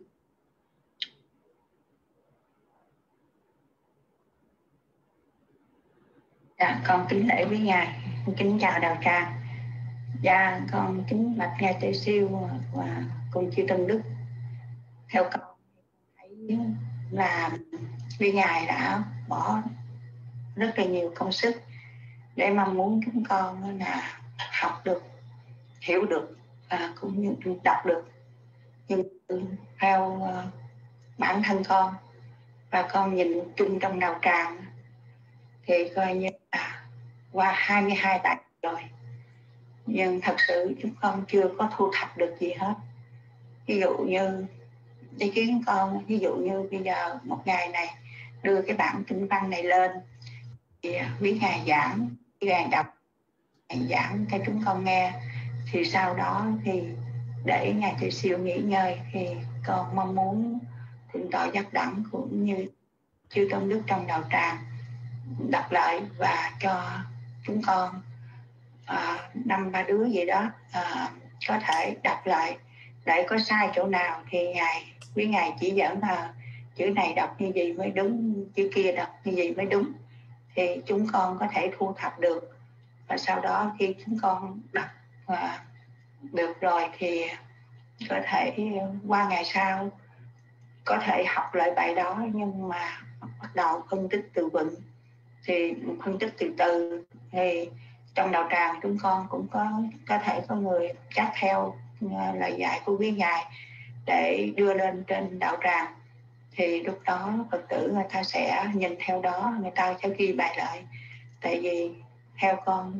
Dạ, con kính lễ với ngài, con kính chào đạo tràng. Dạ, con kính bạch ngài Tế Siêu và cùng chư Tân Đức. Theo con thấy là vì ngài đã bỏ rất là nhiều công sức để mong muốn chúng con là học được, hiểu được và cũng như đọc được. Nhưng theo uh, bản thân con và con nhìn chung trong đạo tràng thì coi như là qua hai mươi hai tại rồi, nhưng thật sự chúng con chưa có thu thập được gì hết. Ví dụ như ý kiến con, ví dụ như bây giờ một ngày này đưa cái bản kinh văn này lên thì quý ngài giảng, quý ngài đọc, ngài giảng cho chúng con nghe, thì sau đó thì để ngài Tế Siêu nghỉ ngơi, thì con mong muốn Thượng tọa Giác Đẳng cũng như chư Tôn Đức trong đạo tràng đọc lại và cho chúng con à, năm ba đứa gì đó à, có thể đọc lại, để có sai chỗ nào thì ngài quý ngài chỉ dẫn là chữ này đọc như gì mới đúng, chữ kia đọc như gì mới đúng, thì chúng con có thể thu thập được. Và sau đó khi chúng con đọc à, được rồi thì có thể qua ngày sau có thể học lại bài đó, nhưng mà bắt đầu phân tích từ vựng, thì phân tích từ từ. Thì trong đạo tràng chúng con cũng có có thể có người chắc theo lời dạy của quý ngài để đưa lên trên đạo tràng, thì lúc đó Phật tử người ta sẽ nhìn theo đó, người ta sẽ ghi bài lại. Tại vì theo con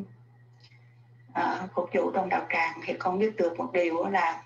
uh, phục vụ trong đạo tràng thì con biết được một điều là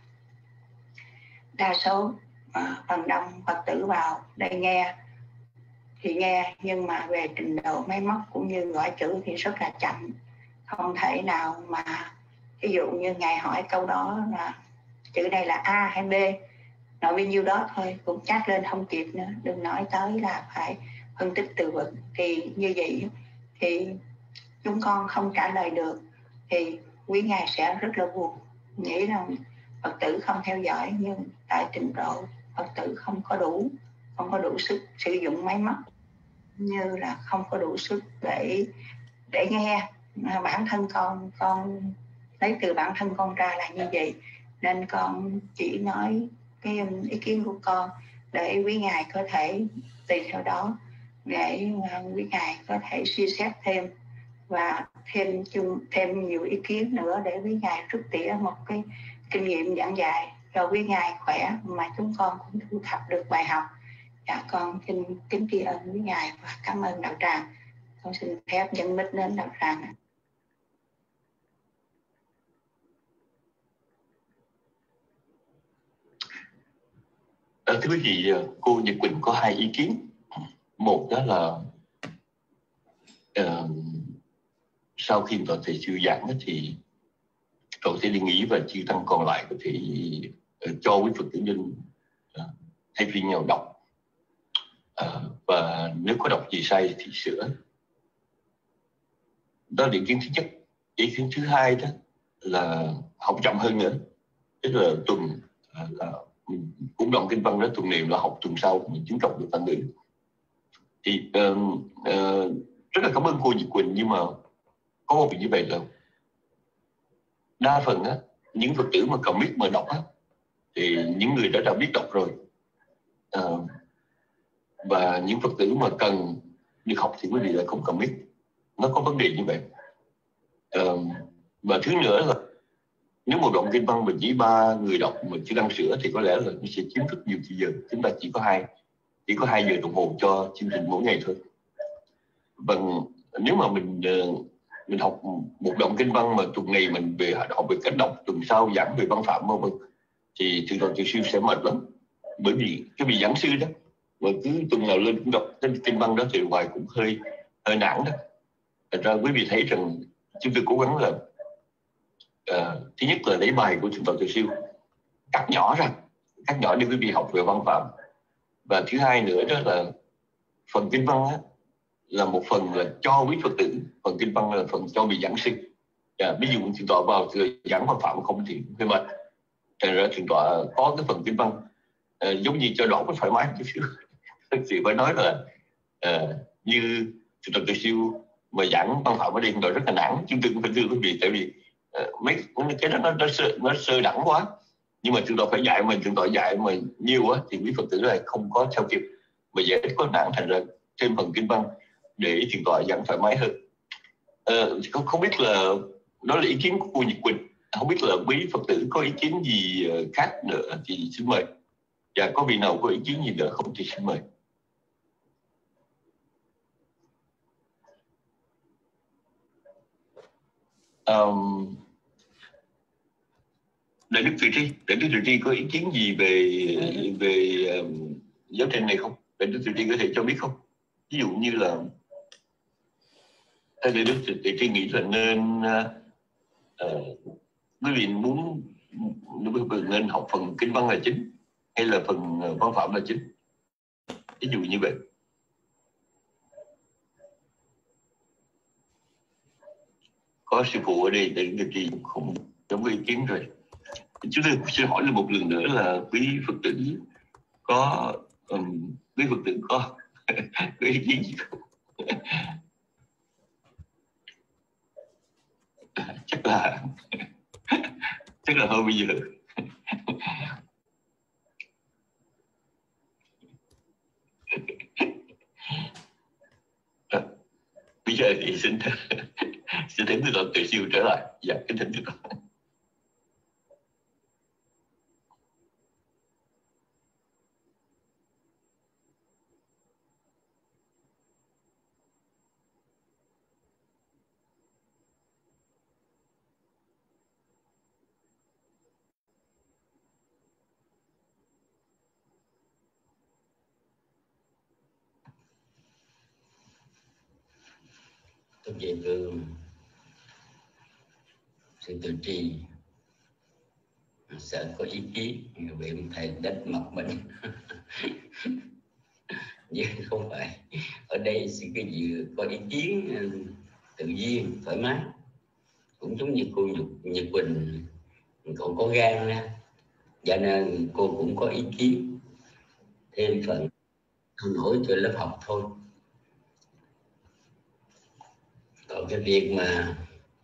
đa số uh, phần đông Phật tử vào đây nghe thì nghe, nhưng mà về trình độ máy móc cũng như gõ chữ thì rất là chậm, không thể nào mà ví dụ như ngài hỏi câu đó là chữ này là A hay B, nói bao nhiêu đó thôi cũng chat lên không kịp nữa, đừng nói tới là phải phân tích từ vựng. Thì như vậy thì chúng con không trả lời được thì quý ngài sẽ rất là buồn, nghĩ rằng Phật tử không theo dõi, nhưng tại trình độ Phật tử không có đủ, không có đủ sức sử dụng máy móc, như là không có đủ sức để để nghe. Bản thân con con lấy từ bản thân con ra là như vậy, nên con chỉ nói cái ý kiến của con để quý ngài có thể tùy theo đó, để quý ngài có thể suy xét thêm và thêm chung thêm nhiều ý kiến nữa, để quý ngài rút tỉa một cái kinh nghiệm giảng dạy cho quý ngài khỏe, mà chúng con cũng thu thập được bài học. Dạ, con xin kính tri ân quý ngài và cảm ơn đạo tràng. Con xin phép dẫn mít đến đạo tràng. À, thưa quý vị, cô Nhật Quỳnh có hai ý kiến. Một đó là uh, sau khi toàn thầy sư giảng thì cậu sẽ đi nghỉ và chư tăng còn lại có thể uh, cho quý Phật tử nhân uh, thay phiên nhau đọc, uh, và nếu có đọc gì sai thì sửa. Đó là ý kiến thứ nhất. Ý kiến thứ hai đó là học chậm hơn nữa, tức là tuần uh, là cũng đoạn kinh văn đó, tuần này là học tuần sau mình chứng trọng được văn ngữ. Thì uh, uh, rất là cảm ơn cô Nhật Quỳnh, nhưng mà có một việc như vậy là đa phần á, những Phật tử mà commit mà đọc á, thì những người đã đã biết đọc rồi, uh, và những Phật tử mà cần được học thì quý vị lại không commit. Nó có vấn đề như vậy. Uh, và thứ nữa là nếu một đoạn kinh văn mà chỉ ba người đọc mà chưa đăng sửa thì có lẽ là nó sẽ chiếm rất nhiều thời giờ. Chúng ta chỉ có hai chỉ có hai giờ đồng hồ cho chương trình mỗi ngày thôi. Vâng, nếu mà mình mình học một đoạn kinh văn mà tuần này mình về học về cách đọc, tuần sau giảng về văn phạm vân vân, thì từ đoạn từ sư sẽ mệt lắm. Bởi vì cái vị giảng sư đó mà cứ tuần nào lên cũng đọc cái kinh văn đó thì hoài cũng hơi hơi nản đó. Thật ra quý vị thấy rằng chúng tôi cố gắng là uh, thứ nhất là lấy bài của thượng tọa Từ Siêu cắt nhỏ ra, cắt nhỏ để quý vị học về văn phạm. Và thứ hai nữa đó là phần kinh văn á, là một phần là cho quý Phật tử, phần kinh văn là phần cho vị giảng sư. À, ví dụ thượng tọa vào giảng văn phạm không thì hơi mệt, thành ra thượng tọa có cái phần kinh văn uh, giống như cho đỏ cái thoải mái chút xíu. Thì phải nói là uh, như thượng tọa Từ Siêu mà giảng văn phạm ở đây rồi rất là nản. Chúng tôi cũng phải thưa quý vị, tại vì uh, mấy cái đó nó, nó, sơ, nó sơ đẳng quá. Nhưng mà thượng tọa phải dạy mình, thượng tọa dạy mà nhiều á thì quý Phật tử lại không có theo kịp, mà dễ có nản, thành ra thêm phần kinh văn để thượng tọa giảng thoải mái hơn. Uh, không, không biết là đó là ý kiến của cô Nhật Quỳnh. Không biết là quý Phật tử có ý kiến gì khác nữa thì xin mời. Và có vị nào có ý kiến gì nữa không thì xin mời. Um, Đại đức Từ Tri, Đại đức Từ Tri có ý kiến gì về về um, giáo trình này không? Đại đức Từ Tri có thể cho biết không? Ví dụ như là Đại đức Từ Tri nghĩ là nên uh, quý vị muốn nên học phần kinh văn là chính hay là phần văn phạm là chính, ví dụ như vậy. Có sư phụ ở đây để điều gì không giống ý kiến rồi. Chúng tôi xin hỏi là một lần nữa là quý Phật tử có um, quý Phật tử có có ý kiến gì không? chắc là chắc là thôi bây giờ à, bây giờ thì xin xin thỉnh từ Tự Siêu trở lại. Dạ, kính thỉnh từ Tự. Tôi về từ thì từ trì sợ có ý kiến bị thầy đánh mặt mình. Nhưng không phải, ở đây cái gì có ý kiến tự nhiên thoải mái, cũng giống như cô Nhật Quỳnh còn có gan nha, cho nên cô cũng có ý kiến thêm phần nổi cho lớp học thôi. Còn cái việc mà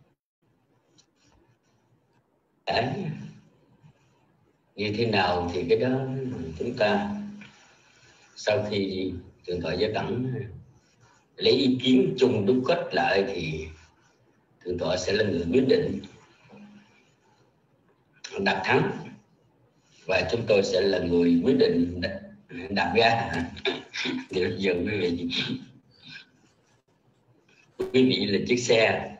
đấy, như thế nào thì cái đó chúng ta sau khi Thượng tọa Giác Đẳng lấy ý kiến chung đúc kết lại thì Thượng tọa sẽ là người quyết định đặt thắng, và chúng tôi sẽ là người quyết định đặt, đặt ga. Thì bây giờ quý vị quý vị là chiếc xe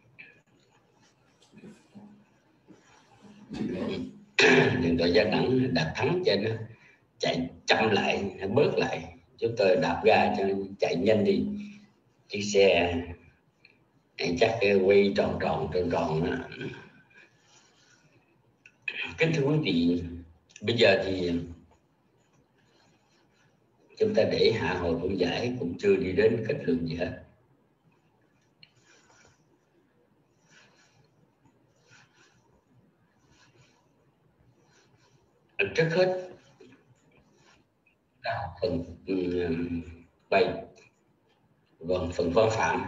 Thượng tọa Giác Đẳng đặt thắng cho nó chạy chậm lại, bớt lại, chúng tôi đạp ga cho nó chạy nhanh đi. Chiếc xe chắc quay tròn tròn tròn tròn đó. Kính thưa quý vị, bây giờ thì chúng ta để hạ hồi phân giải, cũng chưa đi đến kết luận gì hết. Trước hết là phần bày, vâng, phần văn phạm,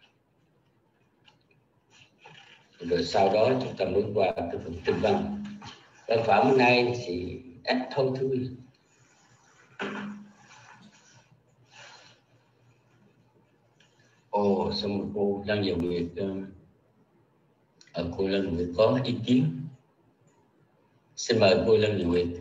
rồi sau đó chúng ta bước qua cái phần tinh văn. Văn phạm hôm nay thì ít thôi thôi. Ồ, sao mà cô Lân Dầu Nguyệt, ở cô Lân Nguyệt có ý kiến. Xin mời cô Lân Dầu Nguyệt.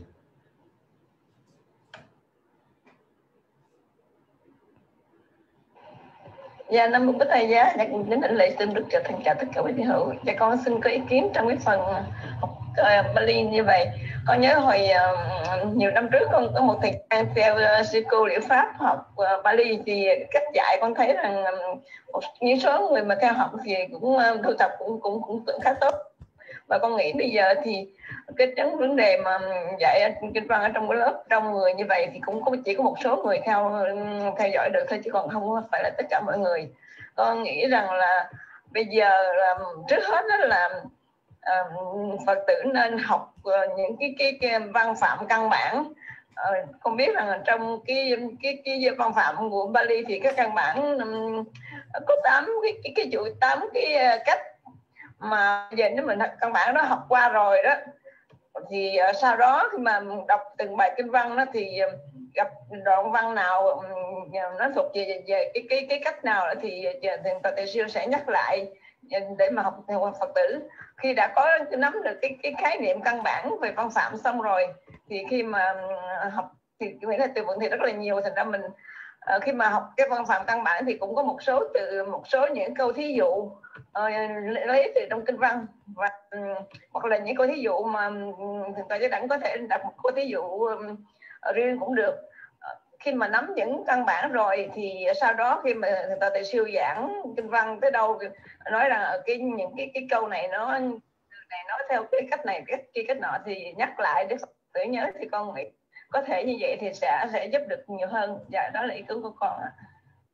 Dạ, năm mươi thầy giá, dạ cũng đến định lệ xin được trở thành chào tất cả quý vị hữu. Dạ con xin có ý kiến trong cái phần học uh, Bali như vậy. Con nhớ hồi uh, nhiều năm trước con có một thời gian theo uh, sư cô liệu pháp học uh, Bali, thì cách dạy con thấy rằng um, một những số người mà theo học thì cũng uh, thu thập cũng cũng cũng cũng khá tốt. Và con nghĩ bây giờ thì cái vấn vấn đề mà dạy kinh văn ở trong cái lớp trong người như vậy thì cũng có chỉ có một số người theo theo dõi được thôi, chứ còn không phải là tất cả mọi người. Con nghĩ rằng là bây giờ là trước hết đó là uh, Phật tử nên học uh, những cái, cái cái văn phạm căn bản. Uh, con biết rằng trong cái cái cái văn phạm của Bali thì các căn bản um, có tám cái cái cái chuỗi tám cái cách mà giờ nếu mình căn bản đó học qua rồi đó, thì uh, sau đó khi mà đọc từng bài kinh văn đó thì uh, gặp đoạn văn nào um, nó thuộc về, về cái cái cái cách nào đó thì Thượng tọa Tề Siêu sẽ nhắc lại để mà học theo Phật tử. Khi đã có nắm được cái cái khái niệm căn bản về văn phạm xong rồi thì khi mà học thì nghĩa là từ vựng thì rất là nhiều, thành ra mình uh, khi mà học cái văn phạm căn bản thì cũng có một số từ một số những câu thí dụ uh, lấy từ trong kinh văn, và um, hoặc là những câu thí dụ mà um, Thượng tọa Giác Đẳng có thể đặt một câu thí dụ um, riêng cũng được. Khi mà nắm những căn bản rồi thì sau đó khi mà Thượng tọa Tề Siêu giảng kinh văn tới đâu nói rằng cái những cái cái câu này nó này nói theo cái cách này cách kia cách nọ thì nhắc lại để Phật tử nhớ, thì con nghĩ có thể như vậy thì sẽ sẽ giúp được nhiều hơn. Dạ, đó là ý kiến của con ạ.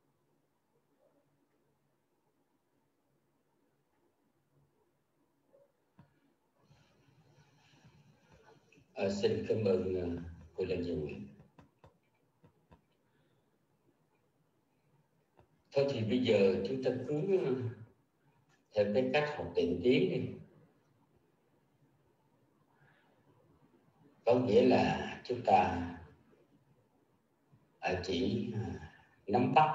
À, xin cảm ơn uh, cô Lân Dầu Nguyệt. Thôi thì bây giờ chúng ta cứ theo cái cách học tiền tiến đi. Có nghĩa là chúng ta chỉ nắm bắt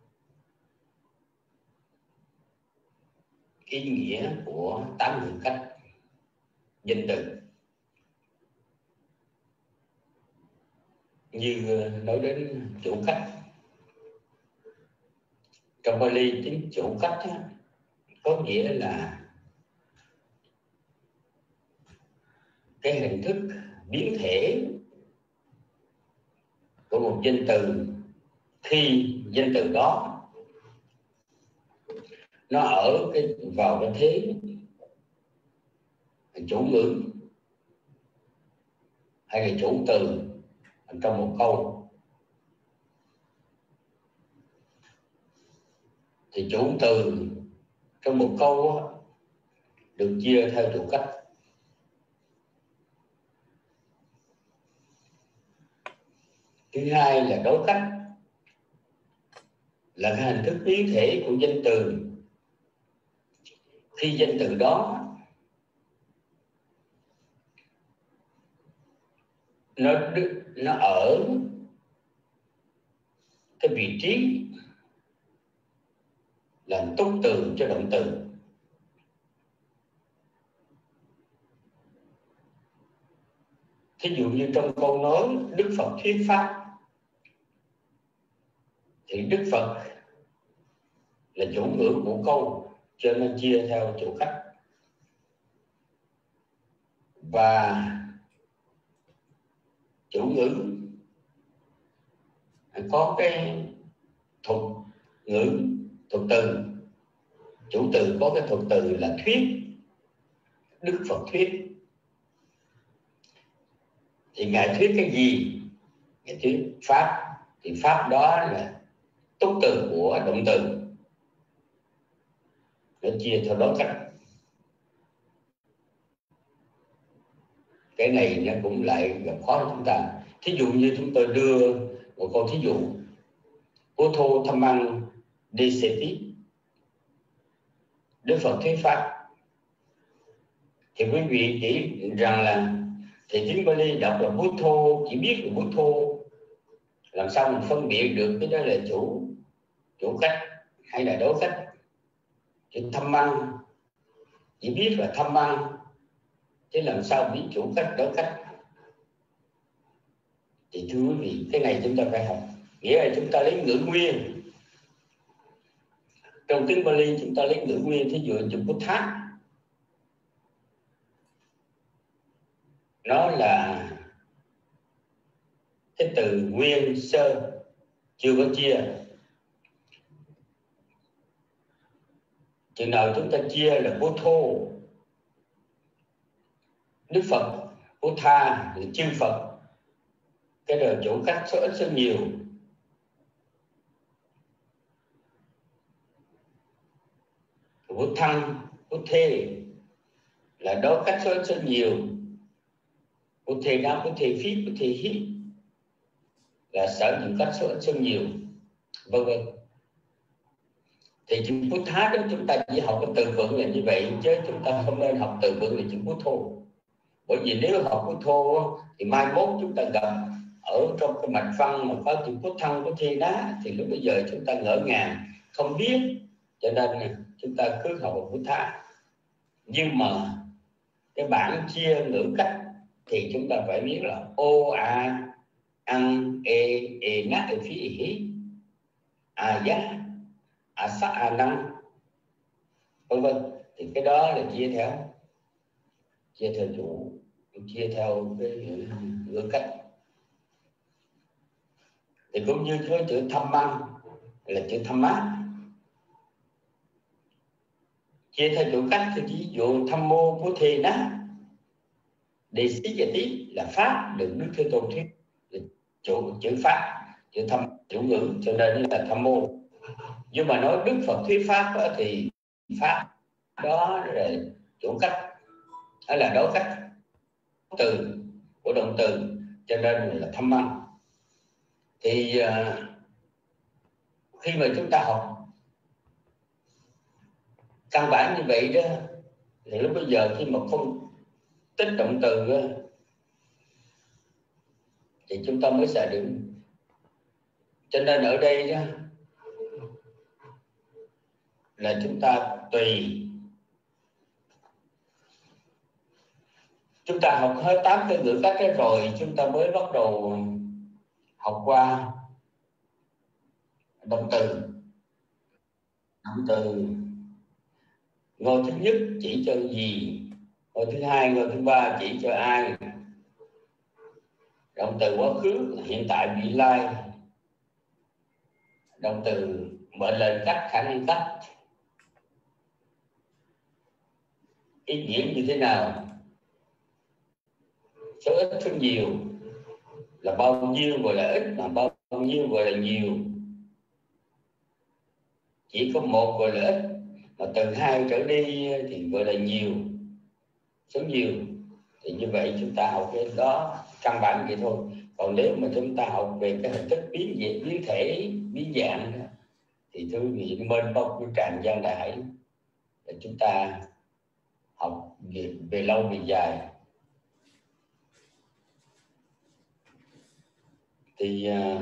ý nghĩa của tám ngữ cách danh từ. Như nói đến chủ cách, trong Bali tiếng chủ cách á, có nghĩa là cái hình thức biến thể của một danh từ khi danh từ đó nó ở cái vào cái thế chủ ngữ hay là chủ từ trong một câu, thì chủ từ trong một câu được chia theo chủ cách. Thứ hai là đối cách, là cái hình thức biến thể của danh từ. Khi danh từ đó nó nó ở cái vị trí làm túc từ cho động từ. Thí dụ như trong câu nói Đức Phật thuyết pháp, thì Đức Phật là chủ ngữ của câu, cho nên chia theo chủ khách. Và chủ ngữ có cái thuật ngữ, thuật từ. Chủ từ có cái thuật từ là thuyết, Đức Phật thuyết. Thì Ngài thuyết cái gì? Ngài thuyết pháp, thì pháp đó là túc từ của động từ. Nó chia theo đối cách. Cái này nó cũng lại gặp khó cho chúng ta. Thí dụ như chúng tôi đưa một câu thí dụ: Buddho Dhammang Deseti, Đức Phật thuyết pháp. Thì quý vị chỉ rằng là thì tiếng Bali đọc là Buddho, chỉ biết là Buddho, làm sao mình phân biệt được cái đó là chủ chủ cách hay là đối cách? Chữ Dhammang chỉ biết là Dhammang, chứ làm sao biết chủ cách đối cách? Thì thưa quý vị, cái này chúng ta phải học. Nghĩa là chúng ta lấy ngữ nguyên. Trong tiếng Bali chúng ta lấy ngữ nguyên, thí dụ chữ Buddha, nó là cái từ nguyên sơ, chưa có chia. Chừng nào chúng ta chia là Buddho, Đức Phật, Buddha là chư Phật, cái đời chủ cách số ít số nhiều. Buddhăng, Buddhe là đối cách số ít số nhiều. Buddhe đá, Buddhe phí, Buddhe hít là sở dụng cách số ít số nhiều, vân vân. Thì chữ Buddha đó chúng ta chỉ học cái từ vựng là như vậy, chứ chúng ta không nên học từ vựng là chữ Buddho. Bởi vì nếu học Buddho thì mai mốt chúng ta gặp ở trong cái mạch văn mà có chữ Buddhăng, Buddhe đá, thì lúc bây giờ chúng ta ngỡ ngàng không biết, cho nên chúng ta cứ học Buddha. Nhưng mà cái bản chia ngữ cách thì chúng ta phải biết là ô a ăn e e nát e phí hí a giá a sắc a năng, vân vân. Thì cái đó là chia theo chia theo chủ, chia theo cái ngữ, ngữ cách. Thì cũng như cái chữ Dhammang là chữ Dhamma, chia theo chủ cách thì ví dụ Dhammo Buddhe ná đề xí và tí là pháp được Đức Thế Tôn thuyết, chủ chữ pháp, chữ thâm chủ ngữ, cho nên là Dhammo. Nhưng mà nói Đức Phật thuyết pháp đó, thì pháp đó là chủ cách hay là đối cách từ của động từ, cho nên là Dhammang. Thì uh, khi mà chúng ta học căn bản như vậy đó, thì lúc bây giờ khi mà phân tích động từ đó, thì chúng ta mới xài được. Cho nên ở đây đó là chúng ta tùy, chúng ta học hết tám cái ngữ cách đó rồi, chúng ta mới bắt đầu học qua động từ. Động từ ngôi thứ nhất chỉ cho gì, ngôi thứ hai, ngôi thứ ba chỉ cho ai. Động từ quá khứ, hiện tại, vị lai. Động từ mệnh lệnh cách, khả năng cách, ý nghĩa như thế nào. số ít số nhiều là bao nhiêu gọi là ít, mà bao nhiêu gọi là nhiều. Chỉ có một gọi là ít, mà từ hai trở đi thì gọi là nhiều, số nhiều. Thì như vậy chúng ta học cái đó căn bản vậy thôi. Còn nếu mà chúng ta học về cái hình thức biến dị, biến thể, biến dạng đó, thì thưa quý vị, mênh mông của tràn gian đại hải để chúng ta học về, về lâu về dài. Thì uh,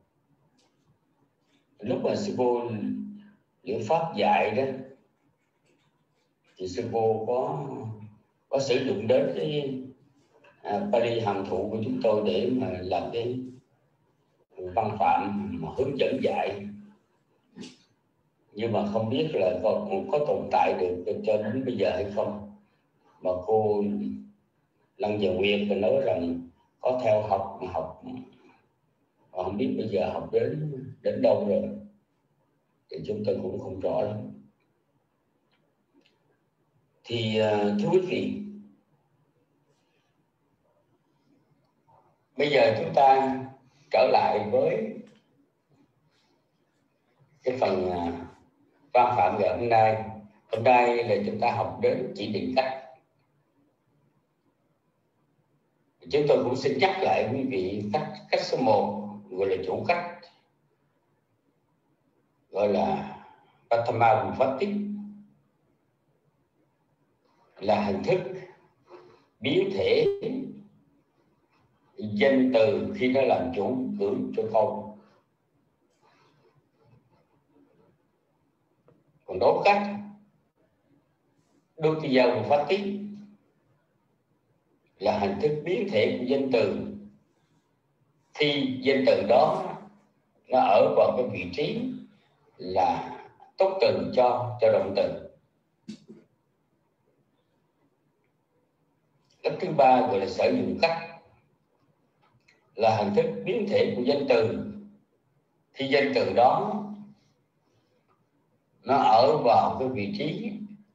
lúc mà sư cô Liễu Pháp dạy đó, thì sư cô có có sử dụng đến cái à, Pali hàm thụ của chúng tôi để mà làm cái văn phạm mà hướng dẫn dạy. Nhưng mà không biết là có, có tồn tại được cho đến bây giờ hay không. Mà cô Lăng Giờ Nguyên nói rằng có theo học mà học mà không biết bây giờ học đến đến đâu rồi, thì chúng tôi cũng không rõ lắm. Thì uh, thưa quý vị, bây giờ chúng ta trở lại với cái phần uh, văn phạm ngày hôm nay. Hôm nay là chúng ta học đến chỉ định cách. Chúng tôi cũng xin nhắc lại quý vị cách cách số một gọi là chủ cách, gọi là Pratama Vipatti, là hình thức biến thể danh từ khi nó làm chủ cưỡng cho câu. Còn đối cách Dutiya Vipatti là hình thức biến thể của danh từ khi danh từ đó nó ở vào cái vị trí là túc từ cho cho động từ. Cách thứ ba gọi là sử dụng cách, là hình thức biến thể của danh từ khi danh từ đó nó ở vào cái vị trí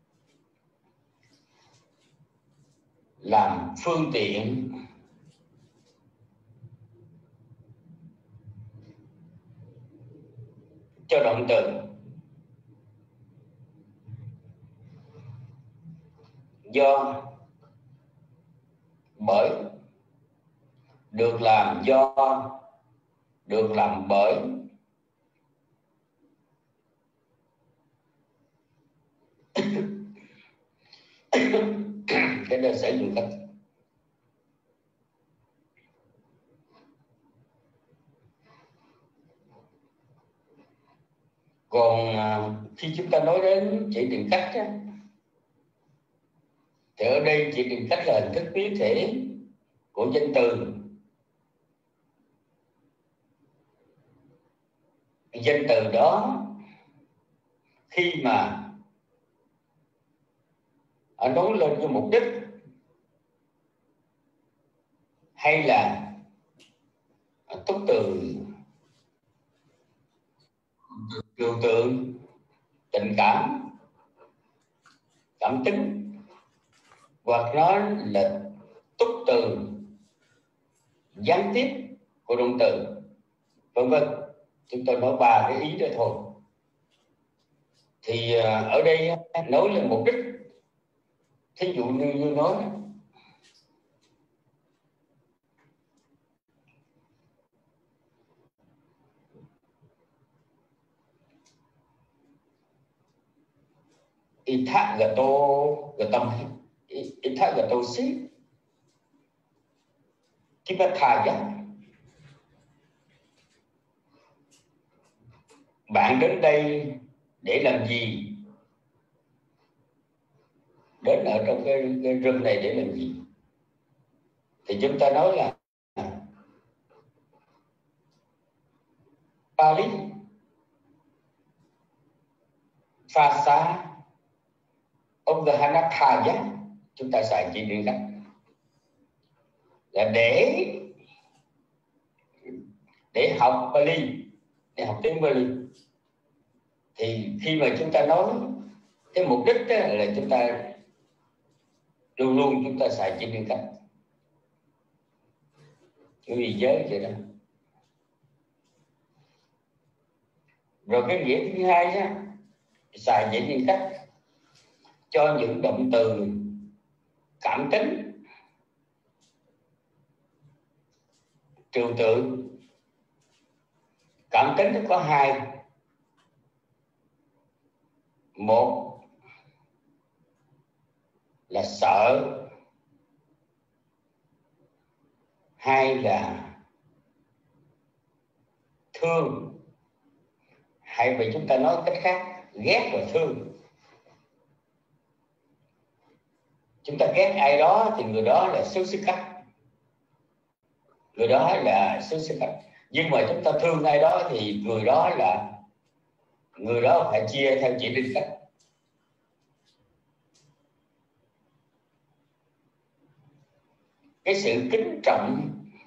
làm phương tiện cho động từ. Do, bởi, được làm do, được làm bởi, cái đó sẽ dùng cách. Còn khi chúng ta nói đến chỉ định cách á, thì ở đây chỉ định cách là hình thức biến thể của danh từ. Danh từ đó khi mà ở nói lên cái mục đích hay là túc từ trừu tượng, tình cảm, cảm tính, hoặc nó là túc từ gián tiếp của động từ, vân vân. Chúng tôi nói ba cái ý đó thôi. Thì ở đây nói lên mục đích. Thí dụ như, như nói Itha gato gatam Itha gato si Kipathaya. Bạn đến đây để làm gì? Đến ở trong cái, cái rừng này để làm gì? Thì chúng ta nói là Pali Phasa Obdhanathaya, chúng ta xài chỉ định cách là để để học Pali, để học tiếng Pali. Thì khi mà chúng ta nói cái mục đích là chúng ta luôn luôn chúng ta xài chỉ định cách. cái vị giới vậy đó. Rồi cái nghĩa thứ hai đó, xài vậy như cách cho những động từ cảm tính, trừu tượng. Cảm tính nó có hai, một là sợ, hai là thương. Hay vì chúng ta nói cách khác, ghét và thương. Chúng ta ghét ai đó thì người đó là xứ xứ cách, người đó là xứ xứ cách. Nhưng mà chúng ta thương ai đó thì người đó là người đó phải chia theo chỉ định cách. Cái sự kính trọng,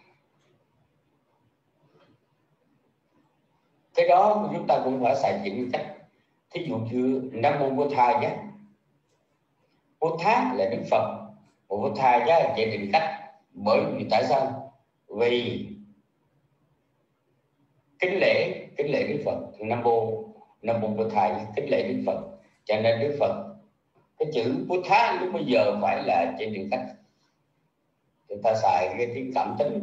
cái đó chúng ta cũng phải xài chỉ định cách. Thí dụ như Nam Mô Bổn Thầy nhé, Bổn Thát là Đức Phật, Bổn Thầy là chỉ định cách. Bởi vì tại sao? Vì kính lễ kính lễ Đức Phật, Nam Mô Nam Mô Bổn Thầy kính lễ Đức Phật, cho nên Đức Phật cái chữ Bổn Thát lúc bây giờ phải là chỉ định cách. Chúng ta xài cái tiếng cảm tính.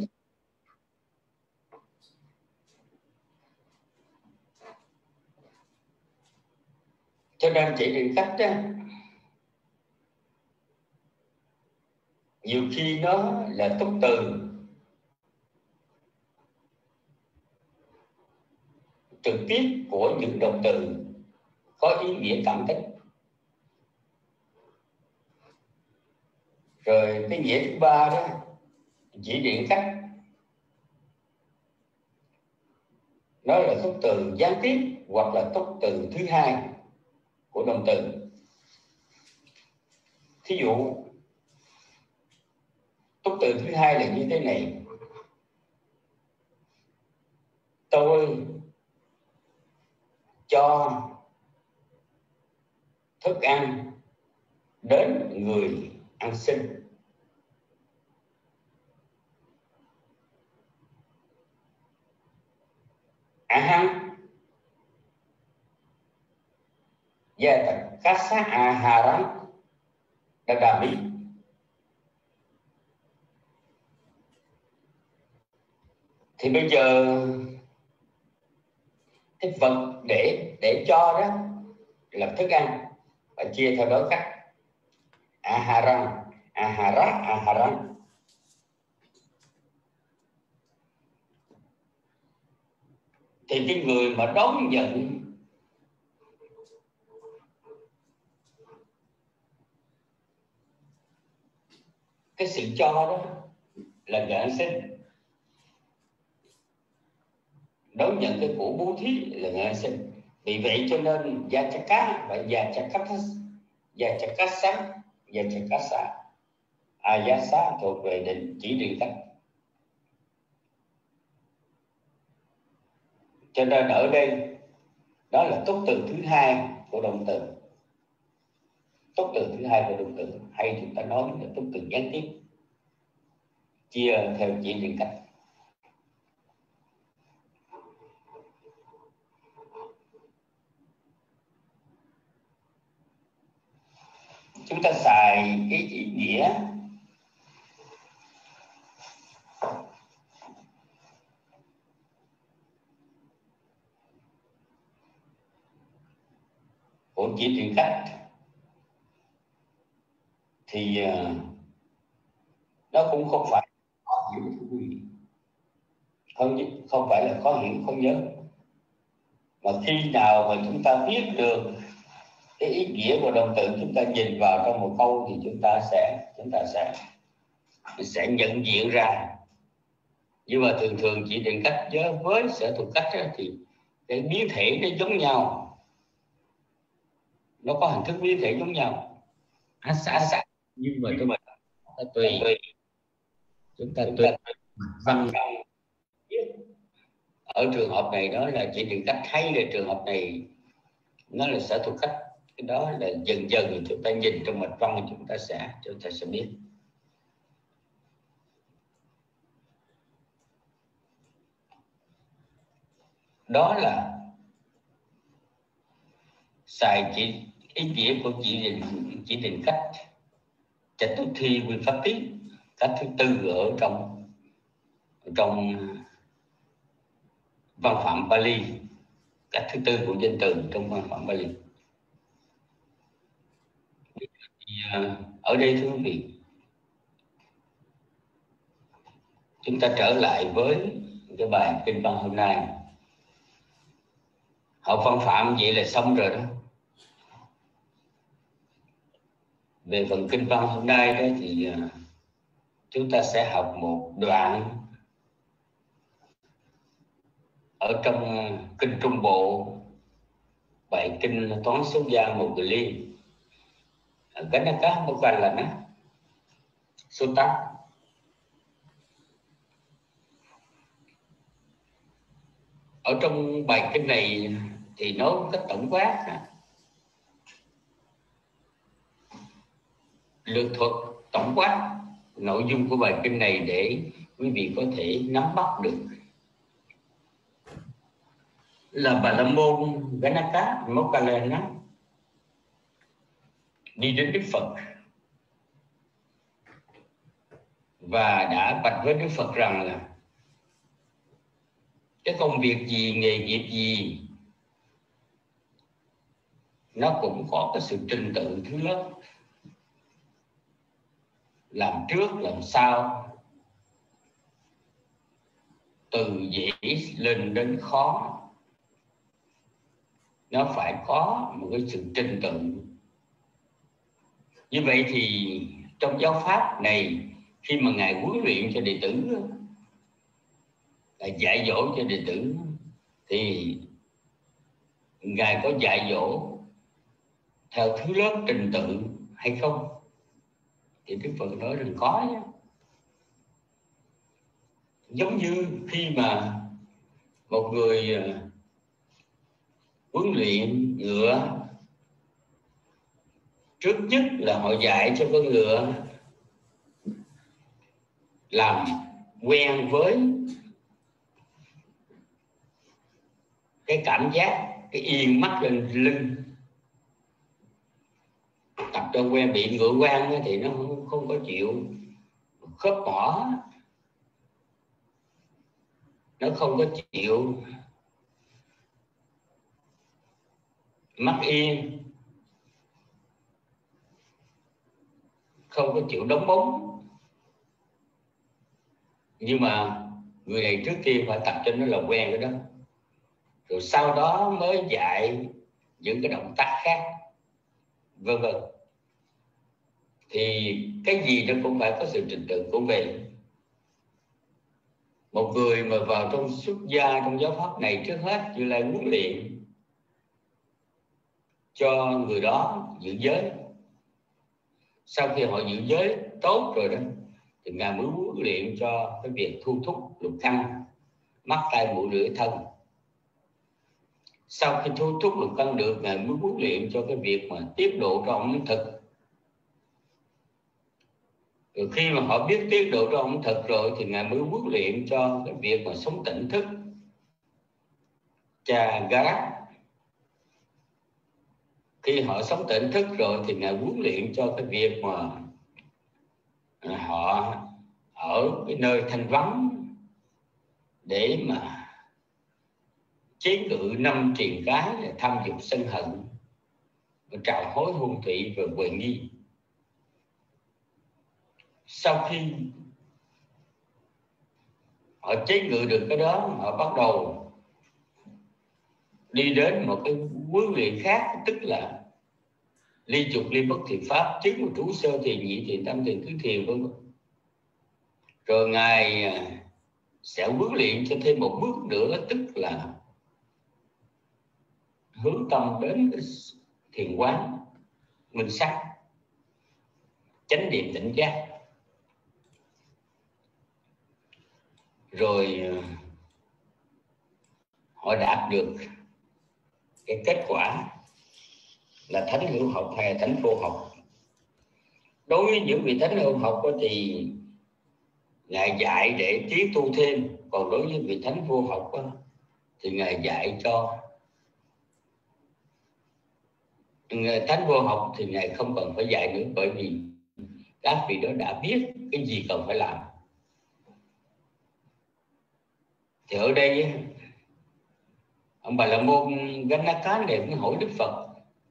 Cho nên chỉ định cách đó, nhiều khi nó là túc từ trực tiếp của những động từ có ý nghĩa cảm tính. Rồi cái nghĩa thứ ba đó, chỉ định cách, nó là túc từ gián tiếp hoặc là túc từ thứ hai của động từ. Thí dụ túc từ thứ hai là như thế này: tôi cho thức ăn đến người ăn xin. Aham yatakasa aharam dadami. Thì bây giờ cái vật để để cho đó là thức ăn, và chia theo đối cách aharam, ahara, aharam. Thì cái người mà đón nhận cái sự cho đó là người ăn xin, đón nhận cái của bố thí là người ăn xin. Vì vậy cho nên Yachaka và Yachakasa, Yachakasa, Yachakasa, Ayasa thuộc về định chỉ định cách. Cho nên ở đây đó là túc từ thứ hai của động từ. Túc từ thứ hai của động từ, hay chúng ta nói là túc từ gián tiếp, chia theo chỉ định cách. Chúng ta xài cái ý nghĩa của chỉ định cách thì uh, nó cũng không phải khó hiểu, không không phải là khó hiểu không nhớ. Mà khi nào mà chúng ta biết được cái ý nghĩa của động từ, chúng ta nhìn vào trong một câu thì chúng ta sẽ chúng ta sẽ sẽ nhận diện ra. Nhưng mà thường thường chỉ định cách với sở thuộc cách đó, thì cái biến thể nó giống nhau, nó có hình thức biến thể giống nhau, à, xã xã nhưng mà chúng ta tùy chúng ta tùy văn. Ở trường hợp này đó là chỉ định cách, hay là trường hợp này nó là sở thuộc cách. Cái đó là dần dần chúng ta nhìn trong mạch văn chúng ta sẽ chúng ta sẽ biết. đó là xài chỉ ý nghĩa của chỉ định chỉ định cách Chatuthi Vipatti, cách thứ tư ở trong trong văn phạm Pali, cách thứ tư của danh từ trong văn phạm Pali. Thì, ở đây thưa quý vị, chúng ta trở lại với cái bài kinh văn hôm nay. Học văn phạm vậy là xong rồi đó. Về phần kinh văn hôm nay đó thì chúng ta sẽ học một đoạn ở trong kinh Trung Bộ, bài kinh Toán Số Gia Một Người Liên, cái nó cá một vài lần á, số tám. Ở trong bài kinh này thì nói một cách tổng quát, lược thuật tổng quát nội dung của bài kinh này để quý vị có thể nắm bắt được. Là Bà La Môn Ganaka Mokkallana đi đến Đức Phật và đã bạch với Đức Phật rằng là cái công việc gì, nghề nghiệp gì nó cũng có cái sự trình tự thứ lớp, làm trước làm sau, từ dễ lên đến khó, nó phải có một cái sự trình tự. Như vậy thì trong giáo pháp này, khi mà Ngài huấn luyện cho đệ tử, dạy dỗ cho đệ tử, thì Ngài có dạy dỗ theo thứ lớp trình tự hay không? Thì Đức Phật nói rằng có nhé. Giống như khi mà một người huấn luyện ngựa, trước nhất là họ dạy cho con ngựa làm quen với cái cảm giác, cái yên mắt lên lưng. Tập cho quen, bị ngựa quen thì nó không, không có chịu khớp mỏ, nó không có chịu mắt yên, không có chịu đóng bóng. Nhưng mà người này trước tiên phải tập cho nó là quen cái đó, rồi sau đó mới dạy những cái động tác khác, vân vân. Thì cái gì nó cũng phải có sự trình tự của mình. Một người mà vào trong xuất gia, trong giáo pháp này, trước hết Như Lai huấn luyện cho người đó giữ giới. Sau khi họ giữ giới tốt rồi đó, thì Ngài mới huấn luyện cho cái việc thu thúc lục căn, mắt tai mũi lưỡi thân. Sau khi thu thúc lục căn được, Ngài mới huấn luyện cho cái việc mà tiết độ trong ẩm thực. Rồi khi mà họ biết tiết độ trong ẩm thực rồi thì Ngài mới huấn luyện cho cái việc mà sống tỉnh thức, trà gá. Khi họ sống tỉnh thức rồi thì Ngài huấn luyện cho cái việc mà họ ở cái nơi thanh vắng để mà chế ngự năm triền cái là tham dục sân hận, và trào hối hung thị và huệ nghi. Sau khi họ chế ngự được cái đó, họ bắt đầu đi đến một cái huấn luyện khác, tức là ly dục ly bất thiện pháp, chứng một trú sơ thiền, nhị thiền, tam thiền, tứ thiền, vân vân. Rồi Ngài sẽ huấn luyện cho thêm một bước nữa, tức là hướng tâm đến cái thiền quán minh sắc, chánh niệm tỉnh giác. Rồi họ đạt được cái kết quả là thánh hữu học hay thánh vô học. Đối với những vị thánh hữu học thì Ngài dạy để tiến tu thêm, còn đối với vị thánh vô học thì Ngài dạy cho Thánh Vô Học thì Ngài không cần phải dạy nữa, bởi vì các vị đó đã biết cái gì cần phải làm. Thì ở đây ông Bà La Môn Ganakán này cũng hỏi Đức Phật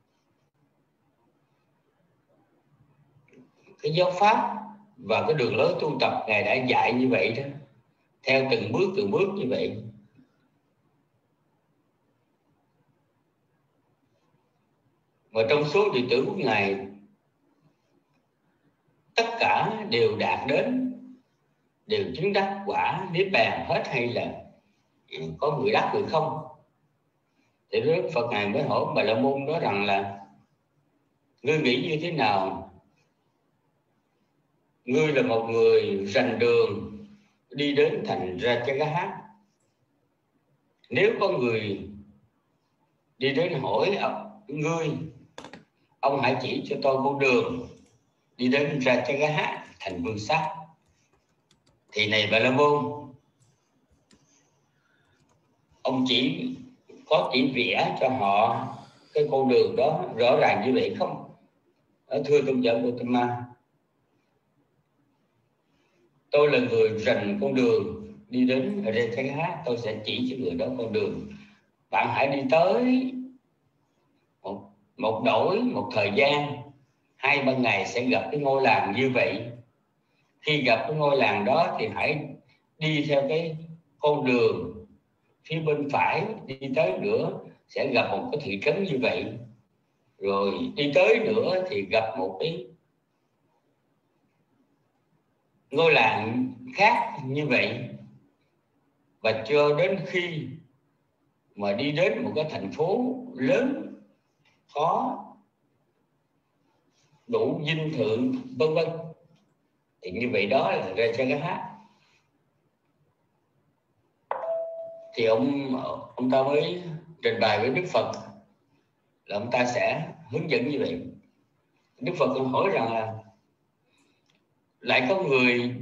cái giáo pháp và cái đường lối tu tập Ngài đã dạy như vậy đó, theo từng bước từng bước như vậy. Mà trong số đệ tử của Ngài tất cả đều đạt đến, đều chứng đắc quả niết bàn hết, hay là có người đắc người không? Thì Đức Phật Ngài mới hỏi Bà La Môn đó rằng là ngươi nghĩ như thế nào? Ngươi là một người rành đường đi đến thành Ratchagaha. Nếu có người đi đến hỏi ngươi, ông hãy chỉ cho tôi con đường đi đến Ratchagaha, thành Vương Sát. Thì này Bà La Môn, ông chỉ có chỉ vẽ cho họ cái con đường đó rõ ràng như vậy không? Thưa tôn giả Gautama, tôi là người rành con đường đi đến Ratchagaha, tôi sẽ chỉ cho người đó con đường. Bạn hãy đi tới một, một đổi một thời gian hai ba ngày sẽ gặp cái ngôi làng như vậy. Khi gặp cái ngôi làng đó thì hãy đi theo cái con đường phía bên phải, đi tới nữa sẽ gặp một cái thị trấn như vậy, rồi đi tới nữa thì gặp một cái ngôi làng khác như vậy. Và cho đến khi mà đi đến một cái thành phố lớn có đủ dinh thự vân vân, thì như vậy đó là Ratchagaha. Thì ông ông ta mới trình bày với Đức Phật là ông ta sẽ hướng dẫn như vậy. Đức Phật cũng hỏi rằng là lại có người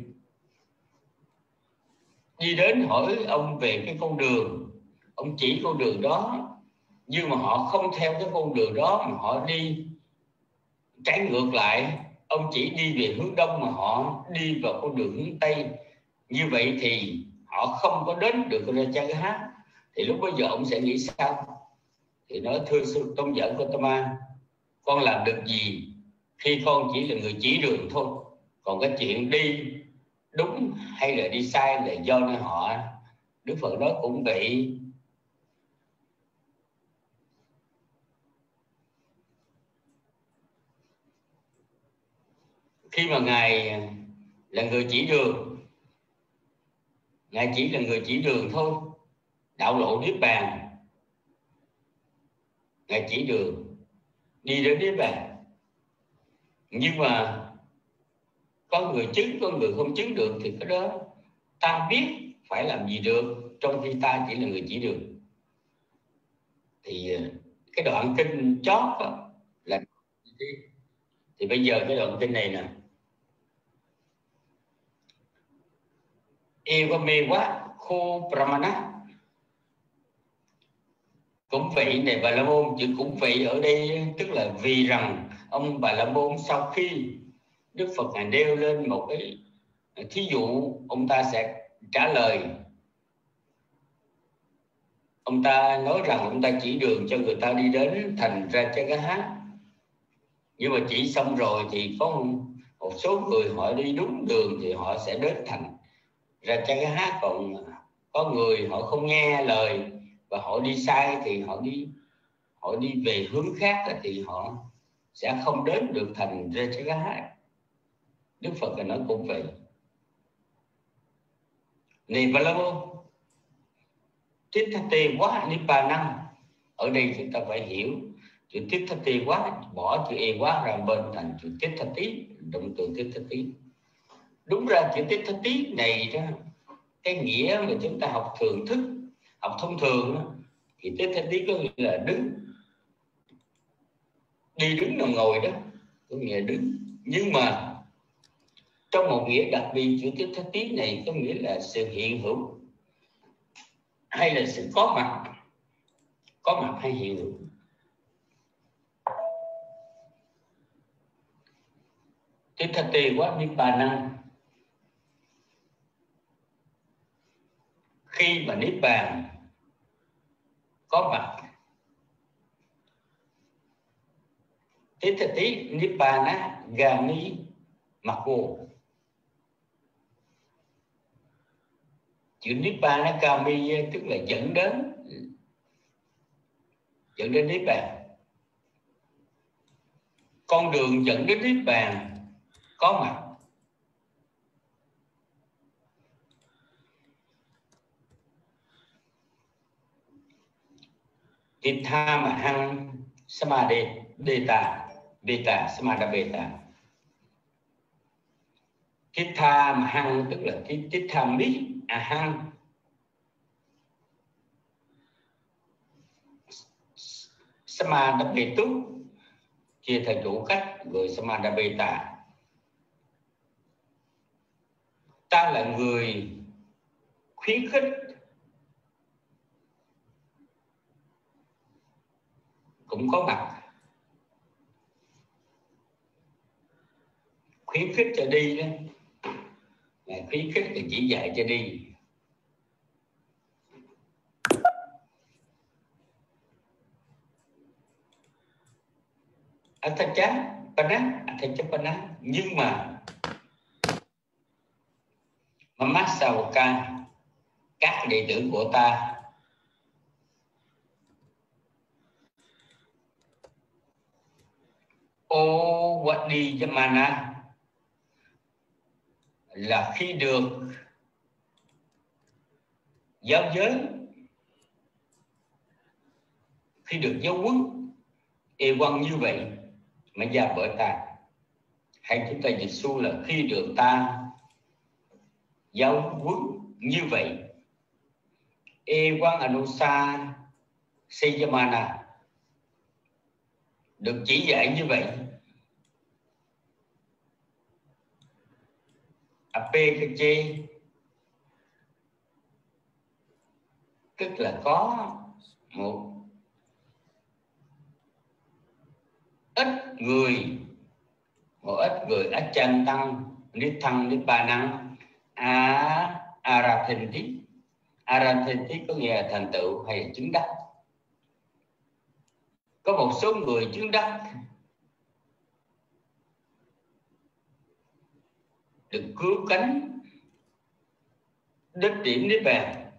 đi đến hỏi ông về cái con đường, ông chỉ con đường đó, nhưng mà họ không theo cái con đường đó mà họ đi trái ngược lại. Ông chỉ đi về hướng đông mà họ đi vào con đường hướng tây. Như vậy thì họ không có đến được Ratchagaha. Thì lúc bây giờ ông sẽ nghĩ sao? Thì nói thưa sư tôn giả Gautama, con làm được gì khi con chỉ là người chỉ đường thôi, còn cái chuyện đi đúng hay là đi sai là do nơi họ. Đức Phật nói cũng vậy. Khi mà Ngài là người chỉ đường, Ngài chỉ là người chỉ đường thôi, đạo lộ niết bàn, Ngài chỉ đường đi đến niết bàn. Nhưng mà có người chứng, có người không chứng được, thì cái đó ta biết phải làm gì được, trong khi ta chỉ là người chỉ đường. Thì cái đoạn kinh chót đó là thì bây giờ cái đoạn kinh này nè, Evamewa Kho Pramana, cũng vậy này Bà La Môn. Chữ cũng vậy ở đây tức là vì rằng ông Bà La Môn sau khi Đức Phật Ngài nêu lên một cái thí dụ, ông ta sẽ trả lời. Ông ta nói rằng ông ta chỉ đường cho người ta đi đến thành Ratchagaha, nhưng mà chỉ xong rồi thì có một số người họ đi đúng đường thì họ sẽ đến thành Ratchagaha, còn có người họ không nghe lời và họ đi sai thì họ đi họ đi về hướng khác thì họ sẽ không đến được thành Ratchagaha. Đức Phật là nói cũng vậy. Này Bà La Môn, Tithate quá Nibbana, ở đây chúng ta phải hiểu chữ Tithate quá, bỏ chữ e quá ra bên thành chữ Tithati, động từ Tithati. Đúng ra chữ Tithati này đó, cái nghĩa mà chúng ta học thường thức, học thông thường đó, thì Tithati có nghĩa là đứng, đi đứng nằm ngồi đó, có nghĩa đứng. Nhưng mà trong một nghĩa đặc biệt, chữ Tithati này có nghĩa là sự hiện hữu. hay là sự có mặt, có mặt hay hiện hữu. Tithati quá Nibbana, khi mà Niết Bàn có mặt, Tithati Nibbana Gami Makko. Chữ Nibbana Gami tức là dẫn đến, dẫn đến Niết Bàn. Con đường dẫn đến Niết Bàn có mặt. Titha mà hăng samadhi beta beta samadhi beta. Titha mà hăng tức là titha mi a hăng, samadhi betu chia thành chủ cách rồi samadhi beta. Ta là người khuyến khích cũng có mặt, khuyến khích cho đi đó, khuyến khích thì chỉ dạy cho đi. Athacha pana, athacha pana, nhưng mà Mamasavoka, các đệ tử của ta ô Wadi Yamana là khi được giáo giới, khi được giáo huấn ê quăng như vậy mà ra bởi ta, hay chúng ta dịch xuống là khi được ta giáo huấn như vậy, ê quăng anusa seyamana, được chỉ dạy như vậy. Apekache tức là có một ít người, một ít người ở chân tăng niết thăng niết ba năng a arathanti. Arathanti có nghĩa là thành tựu hay là chứng đắc. Có một số người chứng đắc, được cứu cánh đích điểm niết bàn.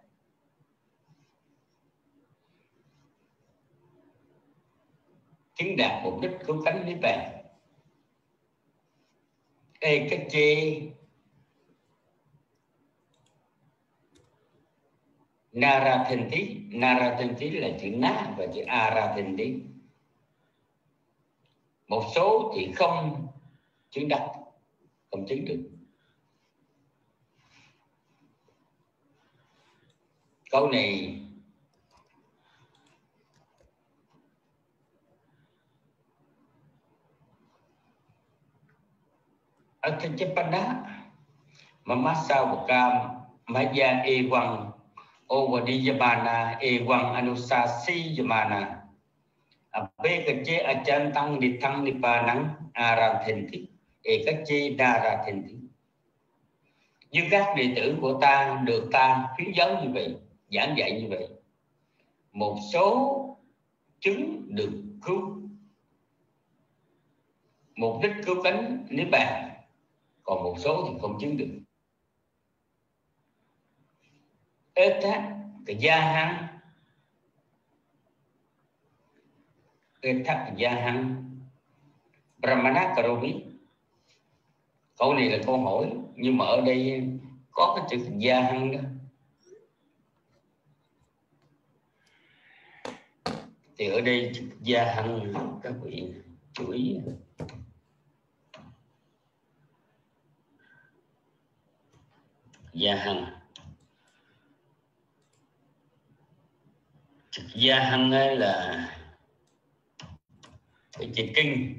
Chứng đạt mục đích cứu cánh niết bàn. Ê cách chê Narathanti, Narathanti là chữ na và chữ Arathanti. Một số thì không chứng đắc, không chứng được. Câu này Athachapanna Mamasavoka Maya Ewan Ovadiyamana Ewan Anusasi Yamana Abekache Achantang Nithang Nipanang Arathanti Ekache Narathanti. Như các đệ tử của ta được ta khuyến giáo như vậy, giảng dạy như vậy, một số chứng được cứu, mục đích cứu cánh niết bàn, còn một số thì không chứng được. Etha cái gia hăng, Etha cái gia hăng Brahmana Karomi. Câu này là câu hỏi, nhưng mà ở đây có cái chữ gia hăng đó. Thì ở đây chữ gia hăng các vị chú ý. Gia hăng, chữ gia hăng là cái chữ kinh.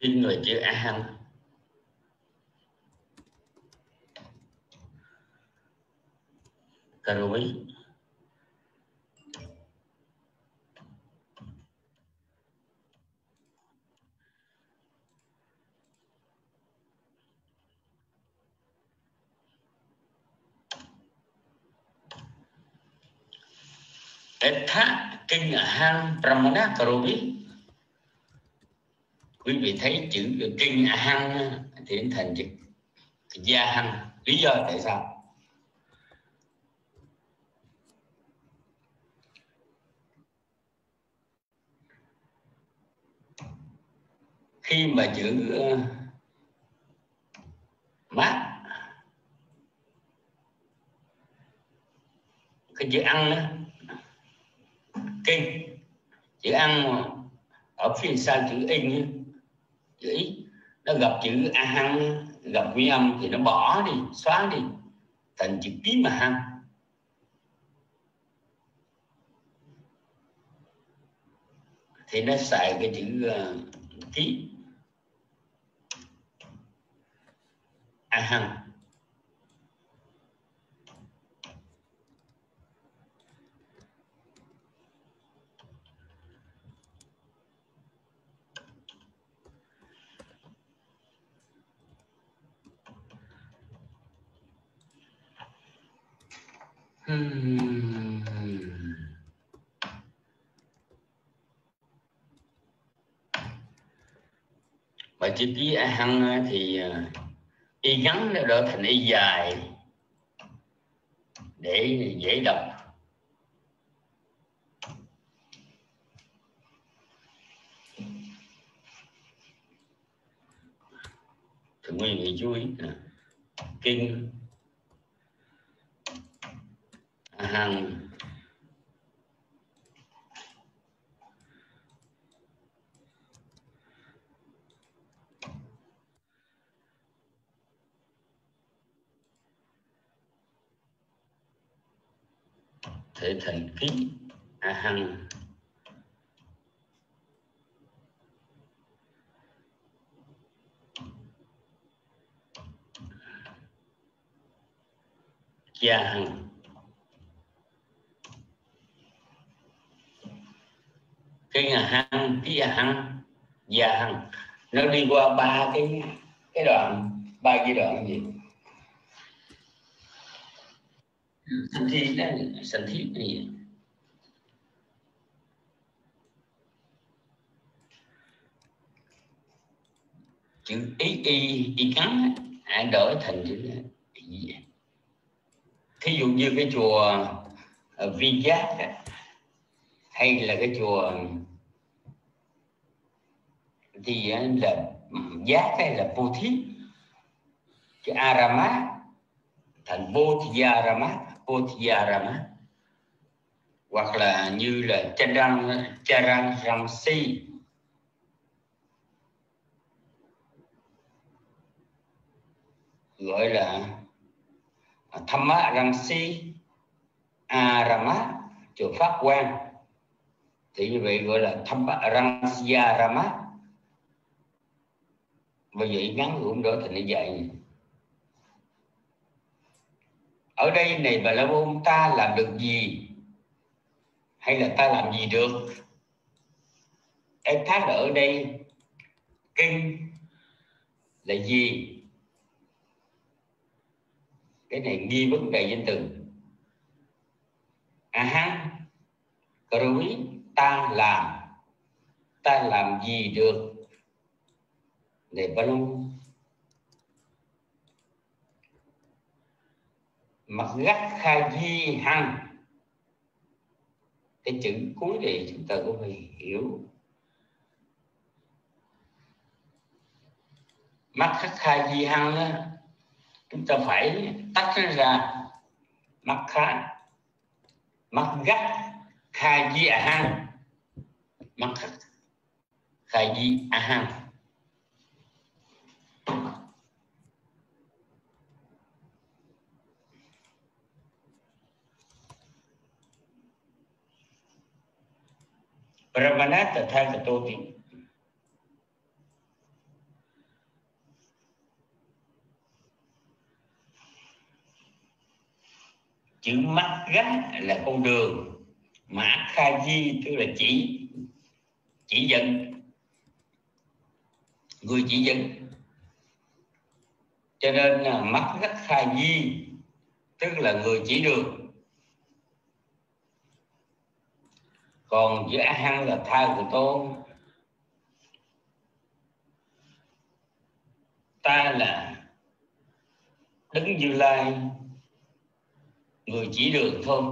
kinh về chữ aham. Karumi. Etha kinh aham pramana karumi. Quý vị thấy chữ kinh aham thì thành chữ gia hăng. Lý do tại sao? Khi mà chữ uh, mát, cái chữ ăn đó, kinh, chữ ăn ở phía sau chữ in, chữ ý, nó gặp chữ a hăng, gặp nguyên âm thì nó bỏ đi, xóa đi thành chữ ký mà hăng. Thì nó xài cái chữ uh, ký a hăng. Hmm. Và chữ ký a hăng thì y ngắn nó đổi thành y dài để dễ đọc. Thì quý vị chú ý nè, kinh a hăng thể thành ký a hăng. Gia hăng. Cái a hăng, ký a hăng, gia hăng, nó đi qua ba cái cái đoạn, ba giai đoạn gì? Thành thi đó, thành thiết này. Chữ ý y y ngắn anh đổi thành chữ gì? Thí dụ như cái chùa Vi Giác hay là cái chùa thì là Giác hay là Vô Thiết, cái Arama thành Bodhiyarama, Bodhiyarama, hoặc là như là Charan Charan Ramsi gọi là Thamma Ramsi Arama, chùa Pháp Quang thì như vậy gọi là Thamma Ramsiyarama. Bây giờ ý ngắn cũng đổi thành như vậy. Ở đây này Bà La Môn ta làm được gì hay là ta làm gì được? Em thác ở đây kinh là gì? Cái này nghi vấn đề danh từ. À ha, Karui, ta làm, ta làm gì được? Để Bà La Môn mặt gắt kha di hăng. Cái chữ cuối này chúng ta cũng phải hiểu. Mắt khắc kha di hăng đó, chúng ta phải tách nó ra. Mắt khá, mắt gắt kha di a hăng, mắt khắc kha di a hăng. Brahmanat Tathagata. chữ mắt gắt là con đường, mã kha di tức là chỉ chỉ dẫn, người chỉ dẫn. Cho nên là mắt gắt kha di tức là người chỉ đường. Còn chữ a hăng là tha của tôn, ta là Đấng Như Lai, người chỉ đường thôi.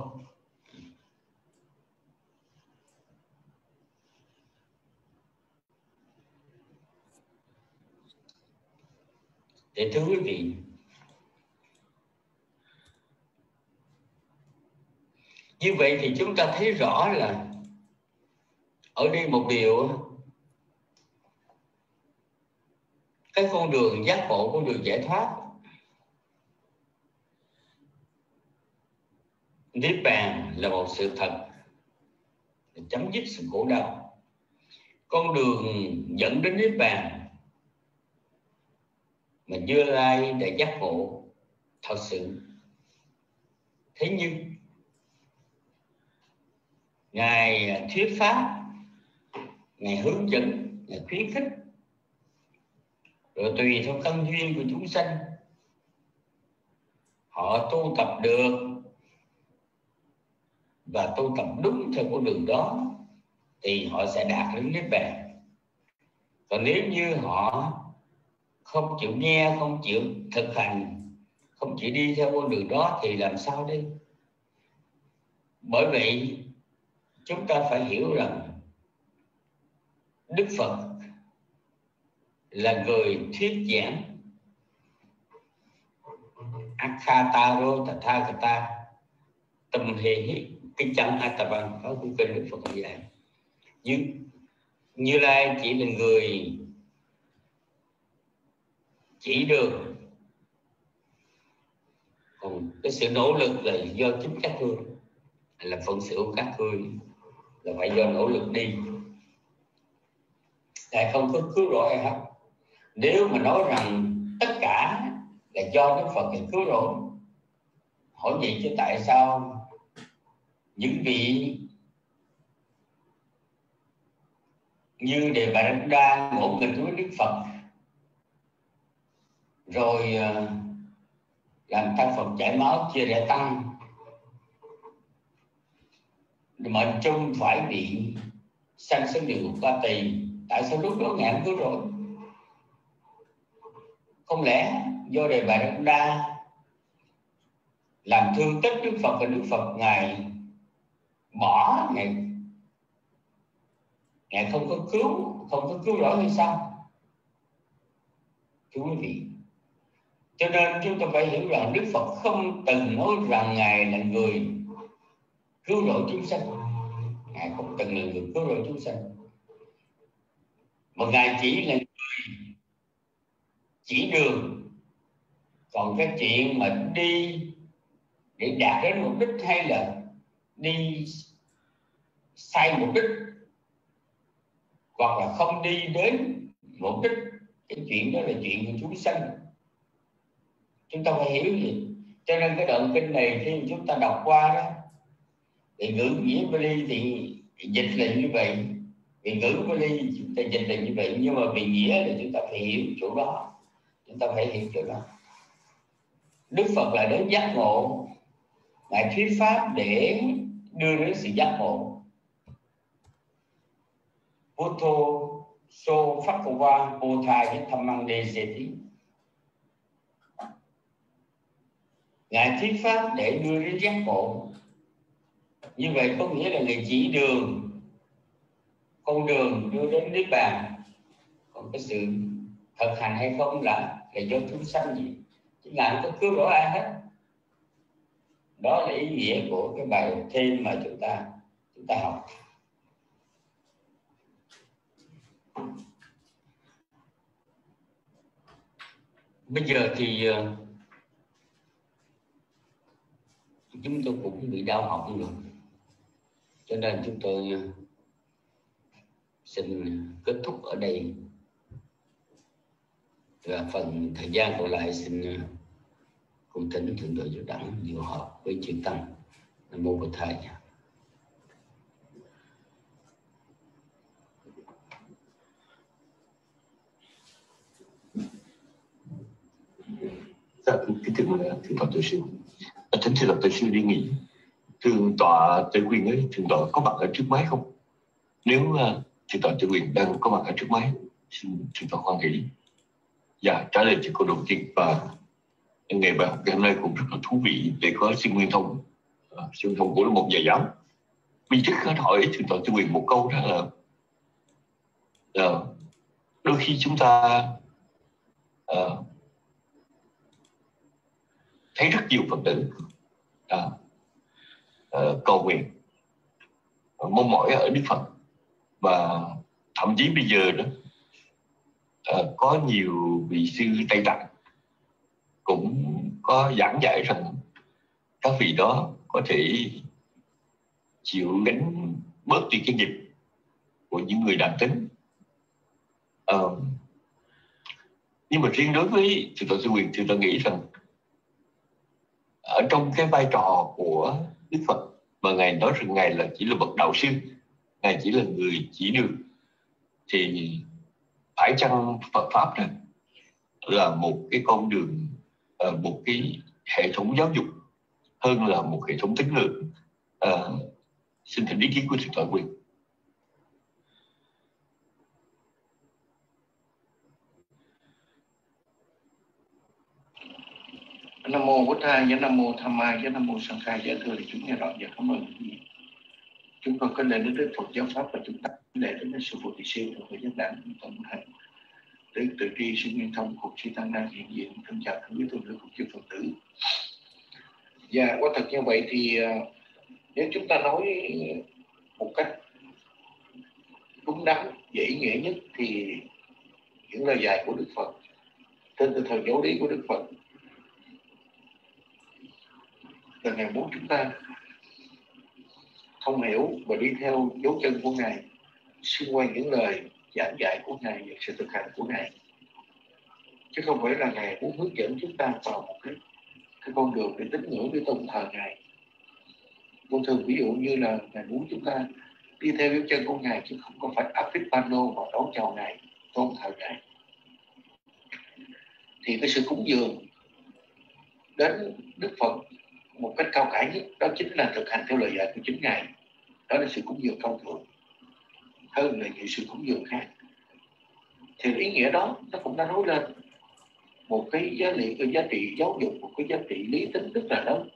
Để thưa quý vị, như vậy thì chúng ta thấy rõ là ở đây một điều, cái con đường giác ngộ, con đường giải thoát, niết bàn là một sự thật để chấm dứt sự khổ đau. Con đường dẫn đến niết bàn mà Như Lai đã giác ngộ thật sự. Thế nhưng Ngài thuyết pháp, Ngài hướng dẫn, Ngài khuyến khích, rồi tùy theo căn duyên của chúng sanh, họ tu tập được và tu tập đúng theo con đường đó thì họ sẽ đạt đến niết bàn. Còn nếu như họ không chịu nghe, không chịu thực hành, không chịu đi theo con đường đó thì làm sao đây? Bởi vậy chúng ta phải hiểu rằng Đức Phật là người thuyết giảng Akhataro Tathagata Tâm Hê Hít Kinh Chăng Atavan, có cuốn kinh Đức Phật dạy. Như Như Lai chỉ là người chỉ đường, còn cái sự nỗ lực là do chính các ngươi, là phận sự của các ngươi, là phải do nỗ lực đi. Ngài không có cứu rỗi ai hết. Nếu mà nói rằng tất cả là do Đức Phật thì cứu rỗi, hỏi vậy chứ tại sao những vị như Đề Bà Đăng Đa ngộ nghịch với Đức Phật, rồi làm thân Phật chảy máu chia rẽ tăng, mệnh chung phải bị sanh xuống địa ngục Ba Tỳ, tại sao lúc đó Ngài cứu rồi? Không lẽ do Đề Bà Đăng Đa làm thương tích Đức Phật và Đức Phật Ngài bỏ, Ngài Ngài không có cứu, không có cứu rỗi hay sao? Thưa quý vị, cho nên chúng ta phải hiểu rằng Đức Phật không từng nói rằng Ngài là người cứu rỗi chúng sanh. Ngài không từng là người cứu rỗi chúng sanh, mà Ngài chỉ là người chỉ đường. Còn cái chuyện mà đi để đạt đến mục đích hay là đi sai mục đích, hoặc là không đi đến mục đích, cái chuyện đó là chuyện của chúng sanh. Chúng ta phải hiểu gì? Cho nên cái đoạn kinh này khi chúng ta đọc qua đó, thì ngữ nghĩa Pali thì dịch là như vậy, vì ngữ Pali chúng ta dịch là như vậy, nhưng mà vì nghĩa là chúng ta phải hiểu chỗ đó, chúng ta phải hiểu chỗ đó. Đức Phật là đến giác ngộ, Ngài thuyết pháp để đưa đến sự giác ngộ. Buddho so Phakva Bodhaya Dhammang Deseti, Ngài thuyết pháp để đưa đến giác ngộ. Như vậy có nghĩa là Ngài chỉ đường, con đường đưa đến niết bàn. Còn cái sự thực hành hay không là là do chúng sanh gì, chứ Ngài không có cứu rỗi ai hết. Đó là ý nghĩa của cái bài thêm mà chúng ta chúng ta học. Bây giờ thì chúng tôi cũng bị đau họng rồi, cho nên chúng tôi xin kết thúc ở đây, và phần thời gian còn lại xin cùng thỉnh Thượng Tọa Giáo Đẳng điều họp. với chư tăng. Nam mô Bổn Thầy. Dạ, kính thưa thượng tọa Tuệ Sư, thỉnh thưa Tuệ Sư đi nghỉ. Thượng tọa Tuệ Quyền ấy, thượng tọa có mặt ở trước máy không? Nếu uh, thượng tọa Tuệ Quyền đang có mặt ở trước máy, xin thượng tọa khoan hỷ. Dạ, trả lời cho câu đầu tiên. Và ngày bài học ngày hôm nay cũng rất là thú vị để có sư Nguyên Thông. Uh, sư Nguyên Thông cũng là một nhà giáo. Mình trước hết hỏi thượng tọa Tuệ Quyền một câu rằng là uh, đôi khi chúng ta uh, thấy rất nhiều Phật tử à, à, cầu nguyện mong mỏi ở Đức Phật, và thậm chí bây giờ đó à, có nhiều vị sư Tây Tạng cũng có giảng giải rằng các vị đó có thể chịu gánh bớt đi cái nghiệp của những người đàn tính. À, nhưng mà riêng đối với thượng tọa Sư Quyền thì tôi nghĩ rằng ở trong cái vai trò của Đức Phật mà Ngài nói rằng Ngài là chỉ là bậc đạo sư, Ngài chỉ là người chỉ đường, thì phải chăng Phật Pháp này là một cái con đường, một cái hệ thống giáo dục hơn là một hệ thống tính lượng? À, xin thỉnh ý kiến của thượng tọa Quyền. Nam mô Bổn Thầy, dạ nam mô Tham Ma, dạ nam mô Sang Khai, dạ thưa đại chúng nghe rõ, dạ cảm ơn. Chúng con có lễ đến Đức Phật giáo pháp, và chúng ta lễ đến Đức Sư Phụ Tỳ Sư và Giác Đản Tổng Hành Đức Tự Tri Sư Nguyên Thông cuộc chi tăng đang hiện diện. Thân chào thân quý tôn nữ của chư Phật tử. Và quả thật như vậy thì nếu chúng ta nói một cách đúng đắn và ý nghĩa nhất thì những lời dạy của Đức Phật trên tinh thần giáo lý của Đức Phật là Ngài muốn chúng ta thông hiểu và đi theo dấu chân của Ngài, xung quanh những lời giảng dạy của Ngài và sự thực hành của Ngài, chứ không phải là Ngài muốn hướng dẫn chúng ta vào một cái, cái con đường để tín ngưỡng, để tôn thờ Ngài. Thông thường ví dụ như là Ngài muốn chúng ta đi theo dấu chân của Ngài, chứ không có phải áp pano và đón chào Ngài, tôn thờ Ngài. Thì cái sự cúng dường đến Đức Phật một cách cao cả nhất đó chính là thực hành theo lời dạy của chính Ngài. Đó là sự cúng dường cao thượng hơn là những sự cúng dường khác. Thì ý nghĩa đó nó cũng đã nói lên một cái giá trị, cái giá trị giáo dục, một cái giá trị lý tính rất là lớn,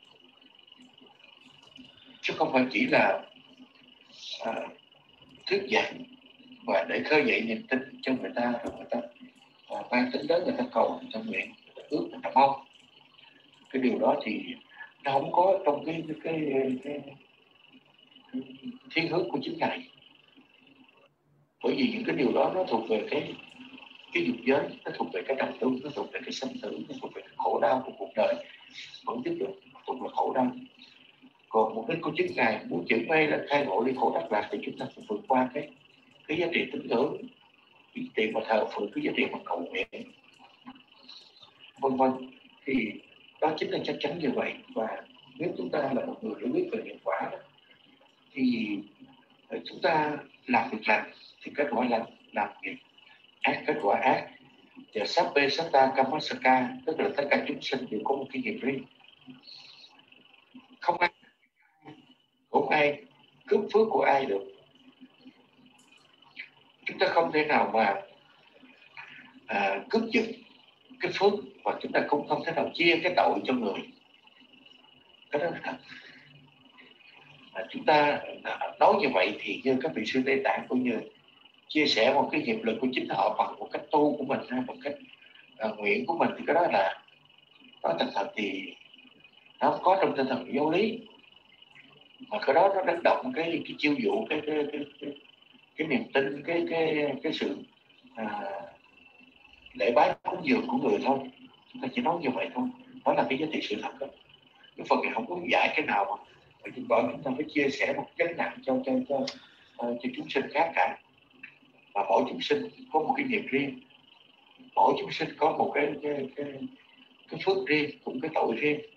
chứ không phải chỉ là à, thuyết giảng và để khơi dậy niềm tin cho người ta, rồi người ta à, mang tính đến, người ta cầu, người ta nguyện, người ta ước, người ta mong. Cái điều đó thì nó không có trong cái cái, cái, cái, cái thiên hướng của chính Ngài. Bởi vì những cái điều đó nó thuộc về cái cái dục giới, nó thuộc về cái trầm tư, nó thuộc về cái sinh tử, nó thuộc về cái khổ đau của cuộc đời, vẫn tiếp tục thuộc về khổ đau. Còn một cái của chính Ngài muốn chuyển mê là khai ngộ đi khổ đắc lạc, thì chúng ta phải vượt qua cái cái giá trị tín ngưỡng, cái giá trị mà thờ phượng, cái giá trị mà cầu nguyện, vân vân. Thì đó chính là chắc chắn như vậy. Và nếu chúng ta là một người hiểu biết về nhân quả đó, thì chúng ta làm việc lành thì kết quả lành, làm việc ác kết quả ác. Và Sappe Satta Kammasaka, tức là tất cả chúng sinh đều có một cái nghiệp riêng, không ai không ai cướp phước của ai được. Chúng ta không thể nào mà à, cướp giật cái phước, và chúng ta cũng không thể nào chia cái tội cho người. Cái đó là thật. À, chúng ta nói như vậy thì như các vị sư Tây Tạng cũng như chia sẻ một cái nghiệp lực của chính họ bằng một cách tu của mình, hay một cách à, nguyện của mình, thì cái đó là nói thật thật thì nó không có trong tinh thần giáo lý, mà cái đó nó đánh động cái cái chiêu dụ, cái cái cái, cái, cái niềm tin, cái cái cái sự à, lễ bái cúng dường của người thôi. Chúng ta chỉ nói như vậy thôi, đó là cái giá trị sự thật đó. Đức Phật thì không có dạy cái nào mà mà chúng ta chúng ta phải chia sẻ một gánh nặng cho cho cho uh, cho chúng sinh khác cả. Và mỗi chúng sinh có một cái nghiệp riêng, mỗi chúng sinh có một cái cái cái, cái phước riêng, cũng cái tội riêng.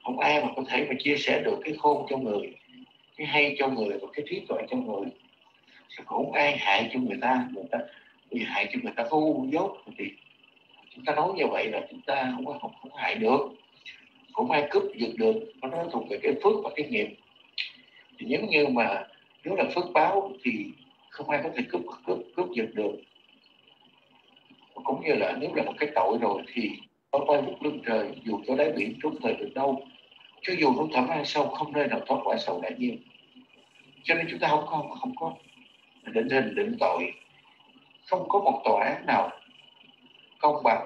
không ai mà có thể mà chia sẻ được cái khôn cho người, cái hay cho người và cái trí tuệ cho người. Không ai hại cho người ta, người ta vì hại cho người ta ngu dốt thì chúng ta nói như vậy là chúng ta không có không, không hại được, không ai cướp giật được, nó thuộc về cái phước và cái nghiệp. Thì nếu như mà nếu là phước báo thì không ai có thể cướp cướp cướp giật được. Cũng như là nếu là một cái tội rồi thì có bay vút lưng trời, dù cho đáy biển trốn thời được đâu, cho dù nó thẳm ai sâu không nơi nào thoát quả sầu đã nhiên. Cho nên chúng ta không có không có định hình định tội, không có một tòa án nào công bằng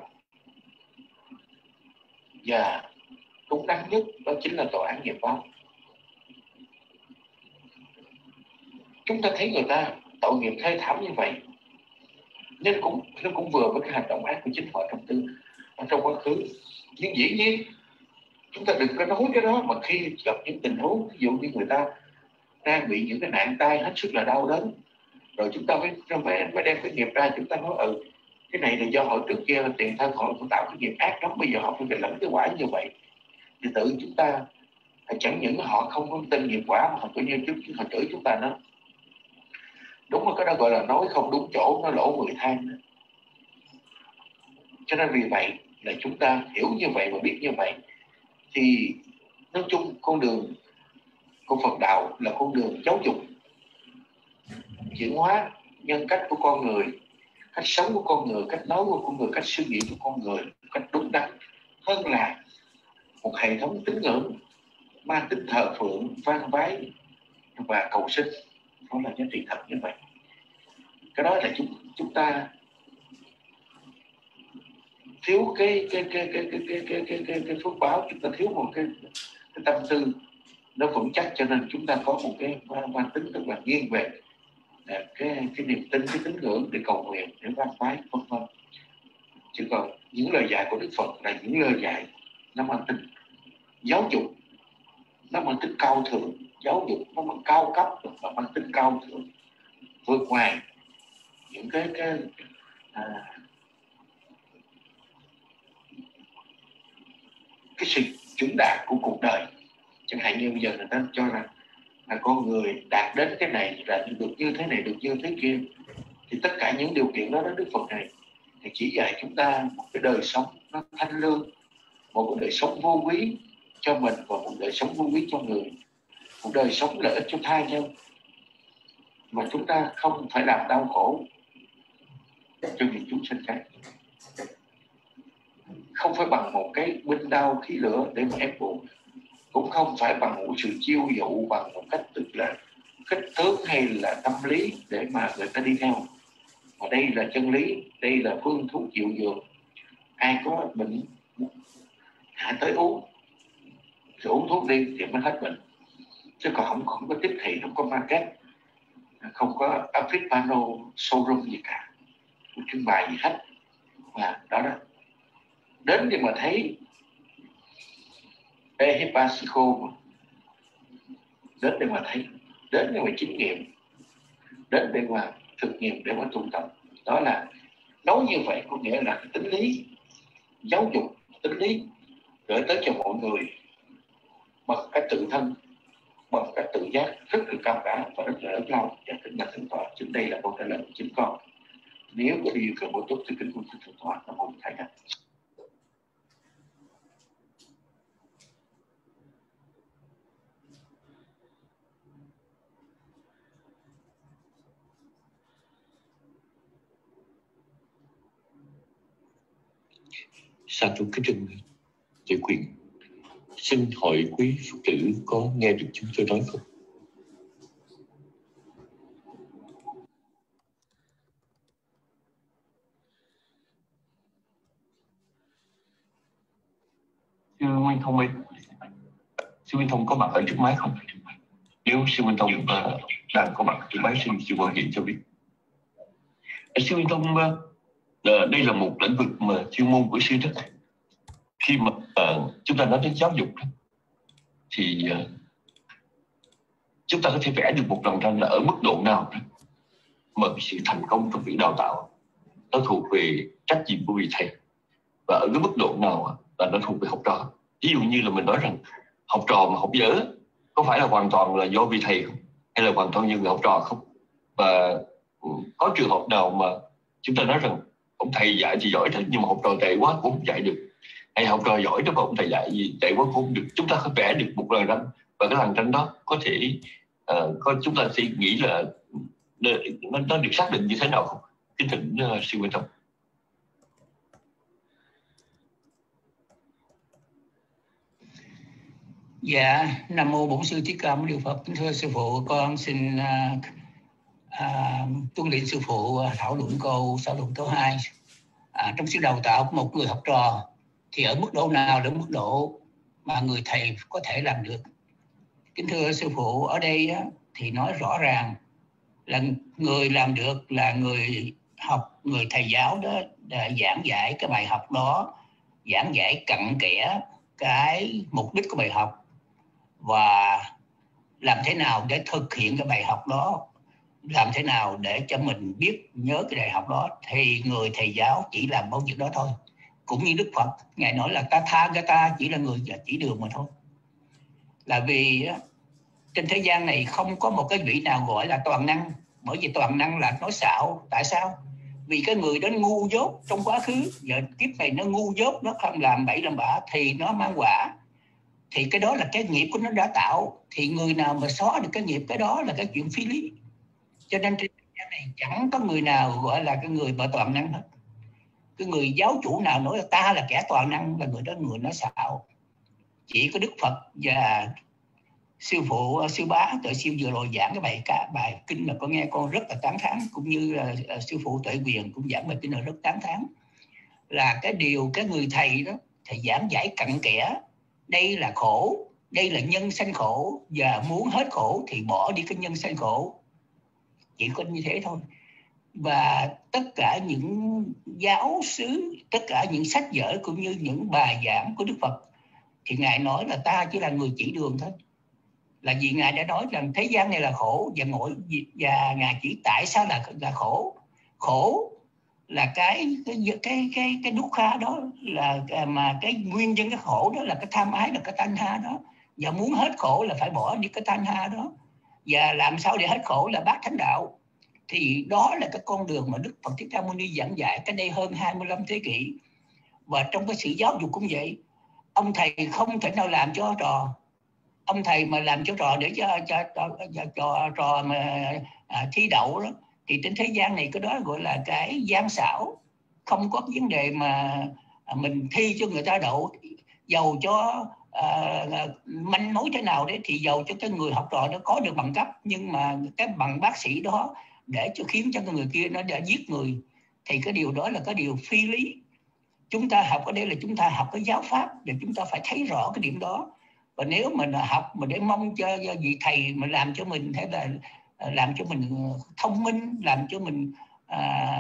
và đúng đắn nhất, đó chính là tòa án nghiệp báo. Chúng ta thấy người ta tội nghiệp thê thảm như vậy nên cũng nó cũng vừa với cái hành động ác của chính họ trong tư ở trong quá khứ. Nhưng dĩ nhiên chúng ta đừng có nói cái đó mà khi gặp những tình huống ví dụ như người ta đang bị những cái nạn tai hết sức là đau đớn, rồi chúng ta mới mới, mới đem cái nghiệp ra, chúng ta nói ừ cái này là do họ trước kia là tiền thân họ cũng tạo cái nghiệp ác đó, bây giờ họ phải lãnh cái quả như vậy. Thì tự chúng ta chẳng những họ không có tin nghiệp quả mà họ tự nhiên trước họ chửi chúng ta nữa. Đúng là cái đó gọi là nói không đúng chỗ, nó lỗ mười than nữa. Cho nên vì vậy là chúng ta hiểu như vậy và biết như vậy thì nói chung con đường của Phật đạo là con đường giáo dục, chuyển hóa nhân cách của con người, cách sống của con người, cách nói của con người, cách suy nghĩ của con người cách đúng đắn, hơn là một hệ thống tín ngưỡng mang tính thờ phượng, vang vái và cầu sinh. Đó là giá trị thật như vậy. Cái đó là chúng chúng ta thiếu cái cái cái cái cái cái cái cái cái, cái phước báo, chúng ta thiếu một cái, cái tâm tư nó vững chắc, cho nên chúng ta có một cái mang tính rất là nghiêng về cái cái niềm tin, cái tín ngưỡng để cầu nguyện, để vang vái vân vân. Chứ còn những lời dạy của Đức Phật là những lời dạy nó mang tính giáo dục, nó mang tính cao thượng, giáo dục nó mang cao cấp và mang tính cao thượng, vượt ngoài những cái cái à, cái sự chuẩn đạt của cuộc đời. Chẳng hạn như bây giờ người ta cho rằng là con người đạt đến cái này là được như thế này, được như thế kia, thì tất cả những điều kiện đó đó Đức Phật này thì chỉ dạy chúng ta một cái đời sống nó thanh lương, một cái đời sống vô quý cho mình và một đời sống vô quý cho người, một đời sống lợi ích cho tha nhân, mà chúng ta không phải làm đau khổ cho những chúng sinh khác, không phải bằng một cái binh đao khí lửa để mà ép buộc, cũng không phải bằng một sự chiêu dụ bằng một cách tức là kích thước hay là tâm lý để mà người ta đi theo. Và đây là chân lý, đây là phương thuốc diệu dược. Ai có bệnh hãy tới uống, thì uống thuốc đi thì mới hết bệnh, chứ còn không không có tiếp thị, không có market, không có Afric Pano showroom gì cả, không trưng bày gì hết. Và đó đó đến thì mà thấy Ehipasico, đến để mà thấy, đến để mà chính nghiệm, đến để mà thực nghiệm, để mà tu tập. Đó là nói như vậy có nghĩa là tính lý giáo dục, tính lý gửi tới cho mọi người bằng cách tự thân, bằng cách tự giác rất là cao cả và rất là lớn lao. Và kính bạch Thượng tọa, chính đây là câu trả lời của chính con. Nếu có điều kiện bổ túc thì kính cung Thượng tọa là một thái độ. Sa thú kính trân Tuệ Quyền, xin hỏi quý Phật tử có nghe được chúng tôi nói không? Sư Nguyên Thông ơi, sư Nguyên Thông có mặt ở trước máy không? Nếu sư Nguyên Thông uh, đang có mặt ở trước máy, xin sư gọi điện cho biết. Sư Nguyên Thông, uh, đây là một lĩnh vực mà chuyên môn của sư đó. Khi mà uh, chúng ta nói đến giáo dục đó, thì uh, chúng ta có thể vẽ được một lần ranh là ở mức độ nào đó mà sự thành công trong việc đào tạo nó thuộc về trách nhiệm của vị thầy, và ở cái mức độ nào là nó thuộc về học trò. Ví dụ như là mình nói rằng học trò mà học dở có phải là hoàn toàn là do vị thầy không, hay là hoàn toàn như người học trò không? Và có trường hợp nào mà chúng ta nói rằng ông thầy dạy thì giỏi thôi nhưng mà học trò tệ quá cũng không dạy được, hay học trò giỏi đó mà ông thầy dạy gì tệ quá cũng không được? Chúng ta phải vẽ được một làn ranh, và cái làn ranh đó có thể uh, có chúng ta sẽ nghĩ là nó, nó được xác định như thế nào không? Kính thỉnh uh, sư Nguyên Thông. Dạ, Nam mô Bổn Sư Thích Ca Mâu Ni Phật. Kính thưa sư phụ, con xin uh, uh, tuân lệnh sư phụ uh, thảo luận câu thảo luận câu hai. À, trong sự đào tạo của một người học trò thì ở mức độ nào là mức độ mà người thầy có thể làm được? Kính thưa sư phụ, ở đây á, thì nói rõ ràng là người làm được là người học, người thầy giáo đó đã giảng dạy cái bài học đó, giảng dạy cặn kẽ cái mục đích của bài học và làm thế nào để thực hiện cái bài học đó, làm thế nào để cho mình biết nhớ cái bài học đó, thì người thầy giáo chỉ làm bao nhiêu đó thôi. Cũng như Đức Phật, Ngài nói là Tathagata chỉ là người chỉ đường mà thôi. Là vì trên thế gian này không có một cái vị nào gọi là toàn năng, bởi vì toàn năng là nói xạo. Tại sao? Vì cái người đó ngu dốt trong quá khứ, giờ kiếp này nó ngu dốt, nó không làm bậy làm bạ thì nó mang quả. Thì cái đó là cái nghiệp của nó đã tạo. Thì người nào mà xóa được cái nghiệp, cái đó là cái chuyện phi lý. Cho nên trên thế gian này chẳng có người nào gọi là cái người mà toàn năng hết. Cái người giáo chủ nào nói là ta là kẻ toàn năng là người đó người nói xạo. Chỉ có Đức Phật và sư phụ sư Bá Tuệ Siêu vừa rồi giảng cái bài cả bài kinh mà con nghe con rất là tán thán, cũng như là uh, sư phụ Tuệ Quyền cũng giảng bài kinh là rất tán thán, là cái điều cái người thầy đó thầy giảng giải cặn kẽ, đây là khổ, đây là nhân sanh khổ, và muốn hết khổ thì bỏ đi cái nhân sanh khổ, chỉ có như thế thôi. Và tất cả những giáo xứ, tất cả những sách vở cũng như những bài giảng của Đức Phật thì Ngài nói là ta chỉ là người chỉ đường thôi. Là vì Ngài đã nói rằng thế gian này là khổ, và ngồi và Ngài chỉ tại sao là là khổ. Khổ là cái cái cái cái cái dukkha đó, là mà cái nguyên nhân cái khổ đó là cái tham ái, là cái tanha đó. Và muốn hết khổ là phải bỏ đi cái tanha đó. Và làm sao để hết khổ là bát thánh đạo. Thì đó là cái con đường mà Đức Phật Thích Ca Mâu Ni giảng dạy cách đây hơn hai mươi lăm thế kỷ. Và trong cái sự giáo dục cũng vậy, ông thầy không thể nào làm cho trò. Ông thầy mà làm cho trò để cho cho cho, cho, cho trò mà à, thi đậu đó, thì trên thế gian này cái đó gọi là cái gian xảo. Không có vấn đề mà à, mình thi cho người ta đậu, dầu cho à, manh mối thế nào đấy, thì dầu cho cái người học trò nó có được bằng cấp, nhưng mà cái bằng bác sĩ đó để cho khiến cho người kia nó đã giết người, thì cái điều đó là cái điều phi lý. Chúng ta học ở đây là chúng ta học cái giáo pháp, để chúng ta phải thấy rõ cái điểm đó. Và nếu mình học mà để mong cho vị thầy mà làm cho mình thế là làm cho mình thông minh, làm cho mình à,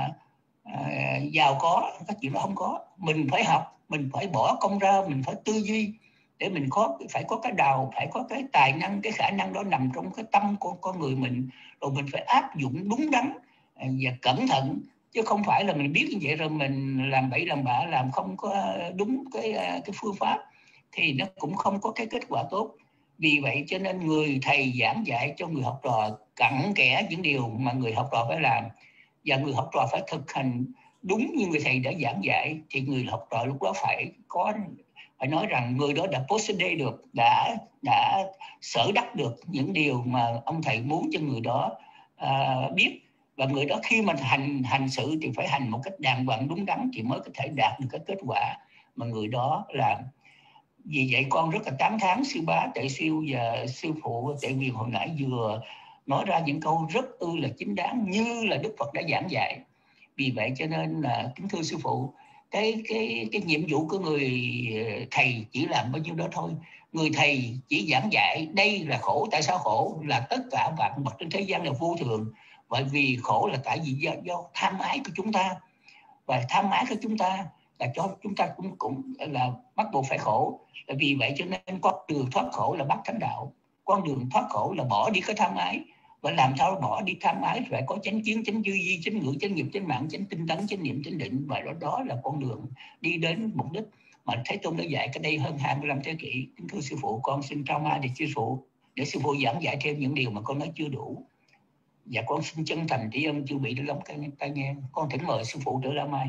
à, giàu có, các chuyện đó không có. Mình phải học, mình phải bỏ công ra, mình phải tư duy để mình có phải có cái đầu, phải có cái tài năng, cái khả năng đó nằm trong cái tâm của con người mình, rồi mình phải áp dụng đúng đắn và cẩn thận, chứ không phải là mình biết như vậy rồi mình làm bậy làm bạ, làm không có đúng cái cái phương pháp thì nó cũng không có cái kết quả tốt. Vì vậy cho nên người thầy giảng dạy cho người học trò cặn kẽ những điều mà người học trò phải làm, và người học trò phải thực hành đúng như người thầy đã giảng dạy, thì người học trò lúc đó phải có phải nói rằng người đó đã possede được, đã đã sở đắc được những điều mà ông thầy muốn cho người đó à, biết. Và người đó khi mà hành hành sự thì phải hành một cách đàng hoàng đúng đắn thì mới có thể đạt được cái kết quả mà người đó làm. Vì vậy con rất là tán thán sư Bá Tuệ Siêu và sư phụ Tuệ Quyền hồi nãy vừa nói ra những câu rất ư là chính đáng như là Đức Phật đã giảng dạy. Vì vậy cho nên là kính thưa sư phụ, cái cái cái nhiệm vụ của người thầy chỉ làm bao nhiêu đó thôi. Người thầy chỉ giảng dạy đây là khổ, tại sao khổ, là tất cả vạn vật trên thế gian là vô thường. Bởi vì khổ là tại vì do, do tham ái của chúng ta, và tham ái của chúng ta là cho chúng ta cũng cũng là bắt buộc phải khổ. Vì vậy cho nên con đường thoát khổ là bát thánh đạo, con đường thoát khổ là bỏ đi cái tham ái. Và làm sao bỏ đi tham ái phải có chánh kiến, chánh tư duy, chánh ngữ, chánh nghiệp, chánh mạng, chánh tinh tấn, chánh niệm, chánh định. Và đó, đó là con đường đi đến mục đích. mà Thế Tôn đã dạy cái đây hơn hai mươi lăm thế kỷ. Kính thưa sư phụ, con xin trao mai để sư phụ, để sư phụ giảng dạy thêm những điều mà con nói chưa đủ. Dạ con xin chân thành tri ân chư vị đã lắng cái tai nghe. Con thỉnh mời sư phụ trở ra mai.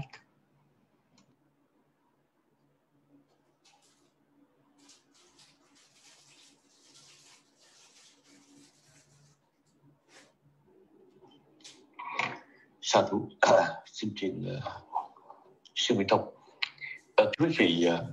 Sa thú, à, xin truyền uh, sư Nguyễn Thông. Uh, thưa quý vị, uh,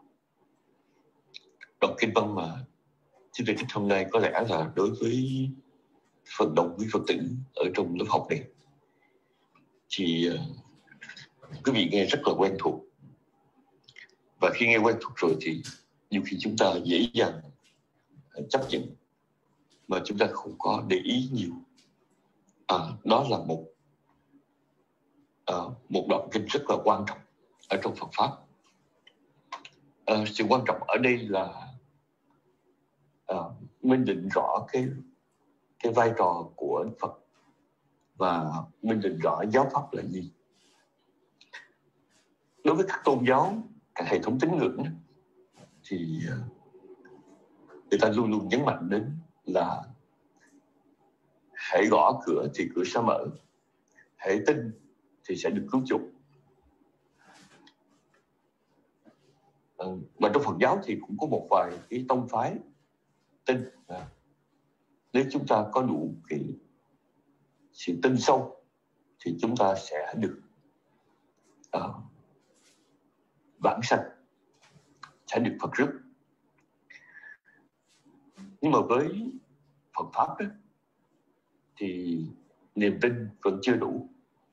đoạn kinh văn mà xin giải thích hôm nay có lẽ là đối với phần đông quý Phật tử ở trong lớp học này thì uh, quý vị nghe rất là quen thuộc, và khi nghe quen thuộc rồi thì nhiều khi chúng ta dễ dàng chấp nhận mà chúng ta không có để ý nhiều. À, đó là một uh, một đoạn kinh rất là quan trọng ở trong Phật pháp. Uh, sự quan trọng ở đây là uh, minh định rõ cái cái vai trò của Phật và minh định rõ giáo pháp là gì. Đối với các tôn giáo, các hệ thống tín ngưỡng thì người ta luôn luôn nhấn mạnh đến là hãy gõ cửa thì cửa sẽ mở, hãy tin thì sẽ được cứu chuộc. Và trong Phật giáo thì cũng có một vài cái tông phái tin à, nếu chúng ta có đủ cái sự tin sâu thì chúng ta sẽ được uh, vãng sanh, sẽ được Phật rước. Nhưng mà với Phật pháp đó, thì niềm tin vẫn chưa đủ.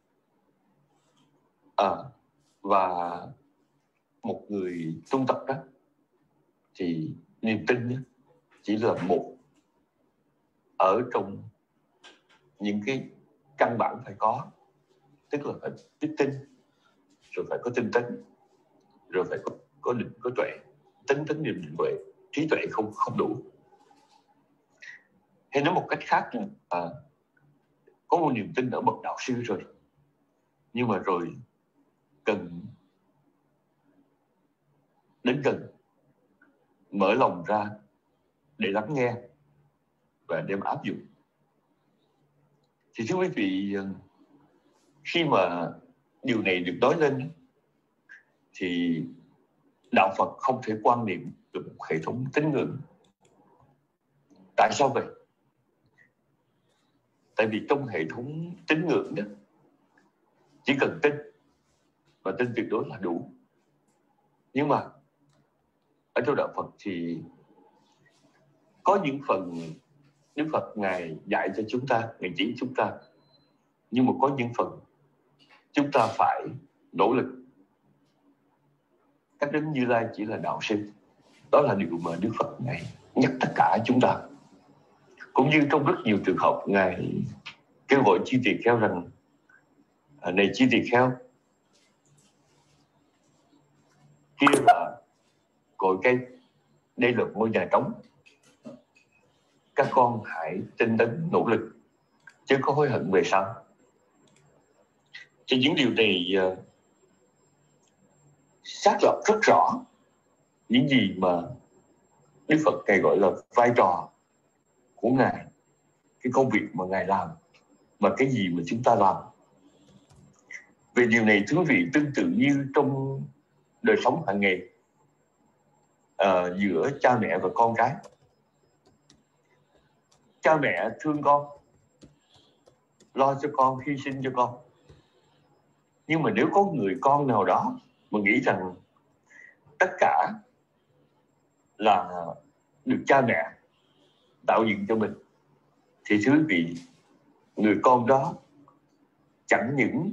À, và một người tu tập đó thì niềm tin đó chỉ là một ở trong những cái căn bản phải có, tức là phải biết tin, rồi phải có tinh tấn, rồi phải có có định, có tuệ. Tính tấn niệm định tuệ, trí tuệ không không đủ. Hay nói một cách khác, à, có một niềm tin ở bậc đạo sư rồi, nhưng mà rồi cần đến gần, mở lòng ra để lắng nghe và đem áp dụng. Thì thưa quý vị, khi mà điều này được nói lên thì đạo Phật không thể quan niệm được một hệ thống tín ngưỡng. Tại sao vậy? Tại vì trong hệ thống tín ngưỡng đó chỉ cần tin, và tin tuyệt đối là đủ. Nhưng mà ở trong đạo Phật thì có những phần Đức Phật Ngài dạy cho chúng ta, Ngài chỉ chúng ta, nhưng mà có những phần chúng ta phải nỗ lực. Các đấng Như Lai chỉ là đạo sư. Đó là điều mà Đức Phật Ngài nhắc tất cả chúng ta. Cũng như trong rất nhiều trường hợp Ngài kêu gọi chư tỳ kheo rằng: này chư tỳ kheo, kia là cội cây, đây là ngôi nhà trống. Các con hãy tinh tấn nỗ lực, chứ có hối hận về sau. Thì những điều này uh, xác lập rất rõ những gì mà Đức Phật Ngài gọi là vai trò của Ngài, cái công việc mà Ngài làm và cái gì mà chúng ta làm. Về điều này, thưa quý vị, tương tự như trong đời sống hàng ngày uh, giữa cha mẹ và con cái. Cha mẹ thương con, lo cho con, hy sinh cho con. Nhưng mà nếu có người con nào đó mà nghĩ rằng tất cả là được cha mẹ tạo dựng cho mình, thì thưa quý vị, người con đó chẳng những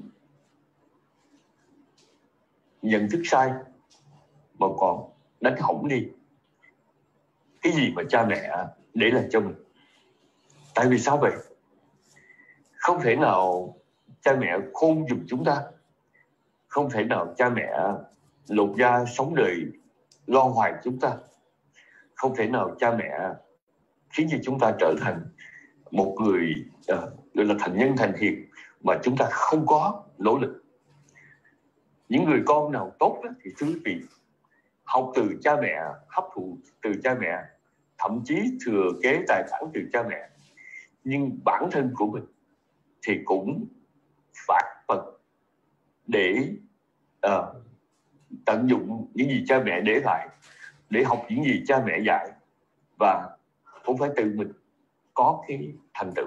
nhận thức sai mà còn đánh hỏng đi cái gì mà cha mẹ để lại cho mình. Tại vì sao vậy? Không thể nào cha mẹ khôn giùm chúng ta, không thể nào cha mẹ lột da sống đời lo hoài chúng ta, không thể nào cha mẹ khiến cho chúng ta trở thành một người uh, gọi là thành nhân thành hiền mà chúng ta không có nỗ lực. Những người con nào tốt đó, thì thưa quý vị, học từ cha mẹ, hấp thụ từ cha mẹ, thậm chí thừa kế tài sản từ cha mẹ, nhưng bản thân của mình thì cũng phát Phật để uh, tận dụng những gì cha mẹ để lại, để học những gì cha mẹ dạy, và cũng phải tự mình có cái thành tựu.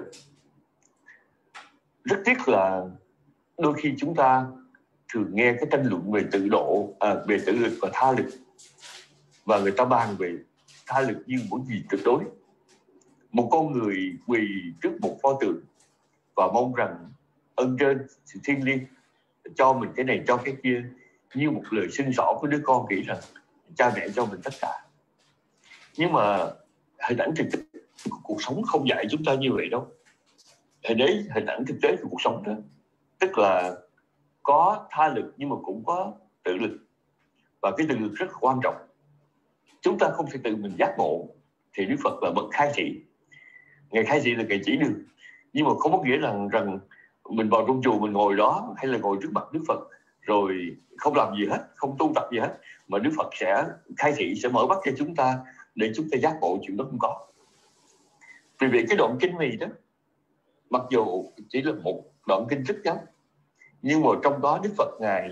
Rất tiếc là đôi khi chúng ta thường nghe cái tranh luận về tự độ, à, về tự lực và tha lực, và người ta bàn về tha lực như một gì tuyệt đối. Một con người quỳ trước một pho tượng và mong rằng ân trên sự thiêng liêng cho mình cái này cho cái kia, như một lời xin xỏ của đứa con nghĩ rằng cha mẹ cho mình tất cả. Nhưng mà hình ảnh thực tế của cuộc sống không dạy chúng ta như vậy đâu. Hình đấy hình ảnh thực tế của cuộc sống đó, tức là có tha lực nhưng mà cũng có tự lực, và cái tự lực rất quan trọng. Chúng ta không thể tự mình giác ngộ thì Đức Phật là bậc khai thị. Ngài khai thị là Ngài chỉ đường, nhưng mà không có nghĩa rằng rằng mình vào trong chùa mình ngồi đó hay là ngồi trước mặt Đức Phật rồi không làm gì hết, không tu tập gì hết, mà Đức Phật sẽ khai thị, sẽ mở mắt cho chúng ta để chúng ta giác ngộ. Chuyện đó không có. Vì vậy cái đoạn kinh này đó, mặc dù chỉ là một đoạn kinh rất ngắn, nhưng mà trong đó Đức Phật Ngài,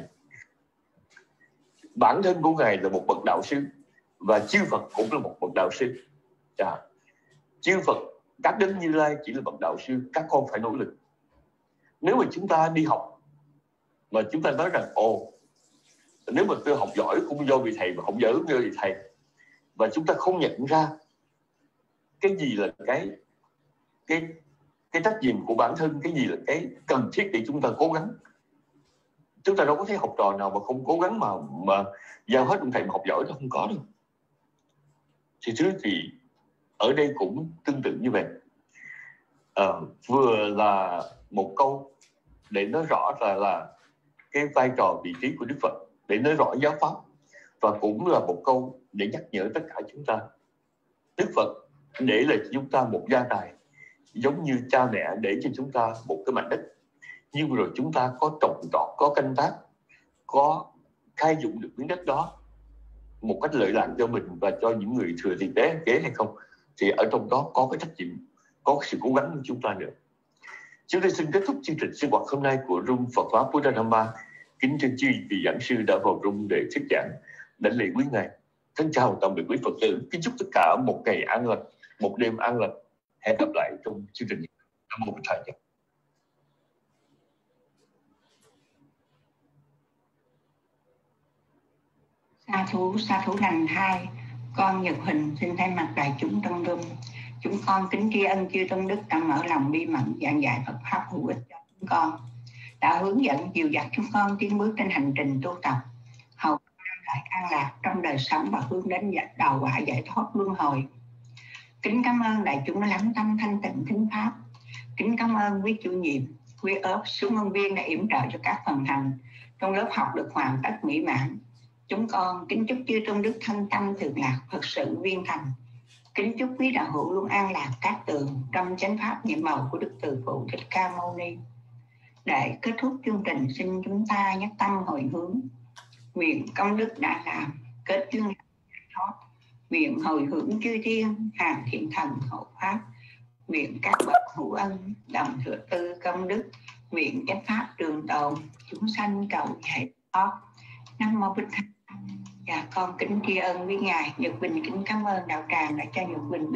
bản thân của Ngài là một bậc đạo sư, và chư Phật cũng là một bậc đạo sư. À, chư Phật, các đấng Như Lai chỉ là bậc đạo sư, các con phải nỗ lực. Nếu mà chúng ta đi học mà chúng ta nói rằng ồ, nếu mà tôi học giỏi cũng do vị thầy, mà học dở cũng do vị thầy, và chúng ta không nhận ra cái gì là cái cái cái trách nhiệm của bản thân, cái gì là cái cần thiết để chúng ta cố gắng. Chúng ta đâu có thấy học trò nào mà không cố gắng mà mà giao hết ông thầy mà học giỏi, đó không có đâu. Thì thứ thì ở đây cũng tương tự như vậy. À, vừa là một câu để nói rõ là là cái vai trò vị trí của Đức Phật, để nói rõ giáo pháp, và cũng là một câu để nhắc nhở tất cả chúng ta. Đức Phật để lại cho chúng ta một gia tài, giống như cha mẹ để cho chúng ta một cái mảnh đất, nhưng rồi chúng ta có trồng trọt, có canh tác, có khai dụng được miếng đất đó một cách lợi lạc cho mình và cho những người thừa thì tế kế hay không, thì ở trong đó có cái trách nhiệm, có sự cố gắng của chúng ta nữa. Chúng tôi xin kết thúc chương trình sinh hoạt hôm nay của Room Phật Pháp Buddha Dhamma. Kính trân chi vị giảng sư đã vào room để thuyết giảng, đảnh lễ quý ngài. Thân chào tạm biệt quý Phật tử. Kính chúc tất cả một ngày an lành, một đêm an lành. Hẹn gặp lại trong chương trình. Nam mô Bổn Thầy. Sa thú, sa thú lành thai, con Nhật Huỳnh xin thay mặt đại chúng trong room, chúng con kính tri ân chư tôn đức đã mở lòng bi mẫn giảng dạy Phật pháp hữu ích cho chúng con, đã hướng dẫn dìu dắt chúng con tiến bước trên hành trình tu tập, hầu đem lại an lạc trong đời sống và hướng đến đầu quả giải thoát luân hồi. Kính cảm ơn đại chúng đã lắng tâm thanh tịnh thính pháp. Kính cảm ơn quý chủ nhiệm, quý ớp, xuống ngôn viên đã yểm trợ cho các phần hành trong lớp học được hoàn tất mỹ mãn. Chúng con kính chúc chư tôn đức thân tâm thường lạc, Phật sự viên thành. Kính chúc quý đạo hữu luôn an lạc cát tường trong chánh pháp nhiệm màu của Đức Từ Phụ Thích Ca Mâu Ni. Để kết thúc chương trình, xin chúng ta nhắc tâm hồi hướng. Nguyện công đức đã làm, kết duyên thoát. Nguyện hồi hướng chư thiên, hàng thiện thần hộ pháp. Nguyện các bậc hữu ân, đồng thừa tư công đức. Nguyện chánh pháp trường tồn, chúng sanh cầu giải thoát. Nam mô Bích Thầy. Dạ con kính tri ân với ngài Nhật Bình, kính cảm ơn đạo tràng đã cho Nhật Bình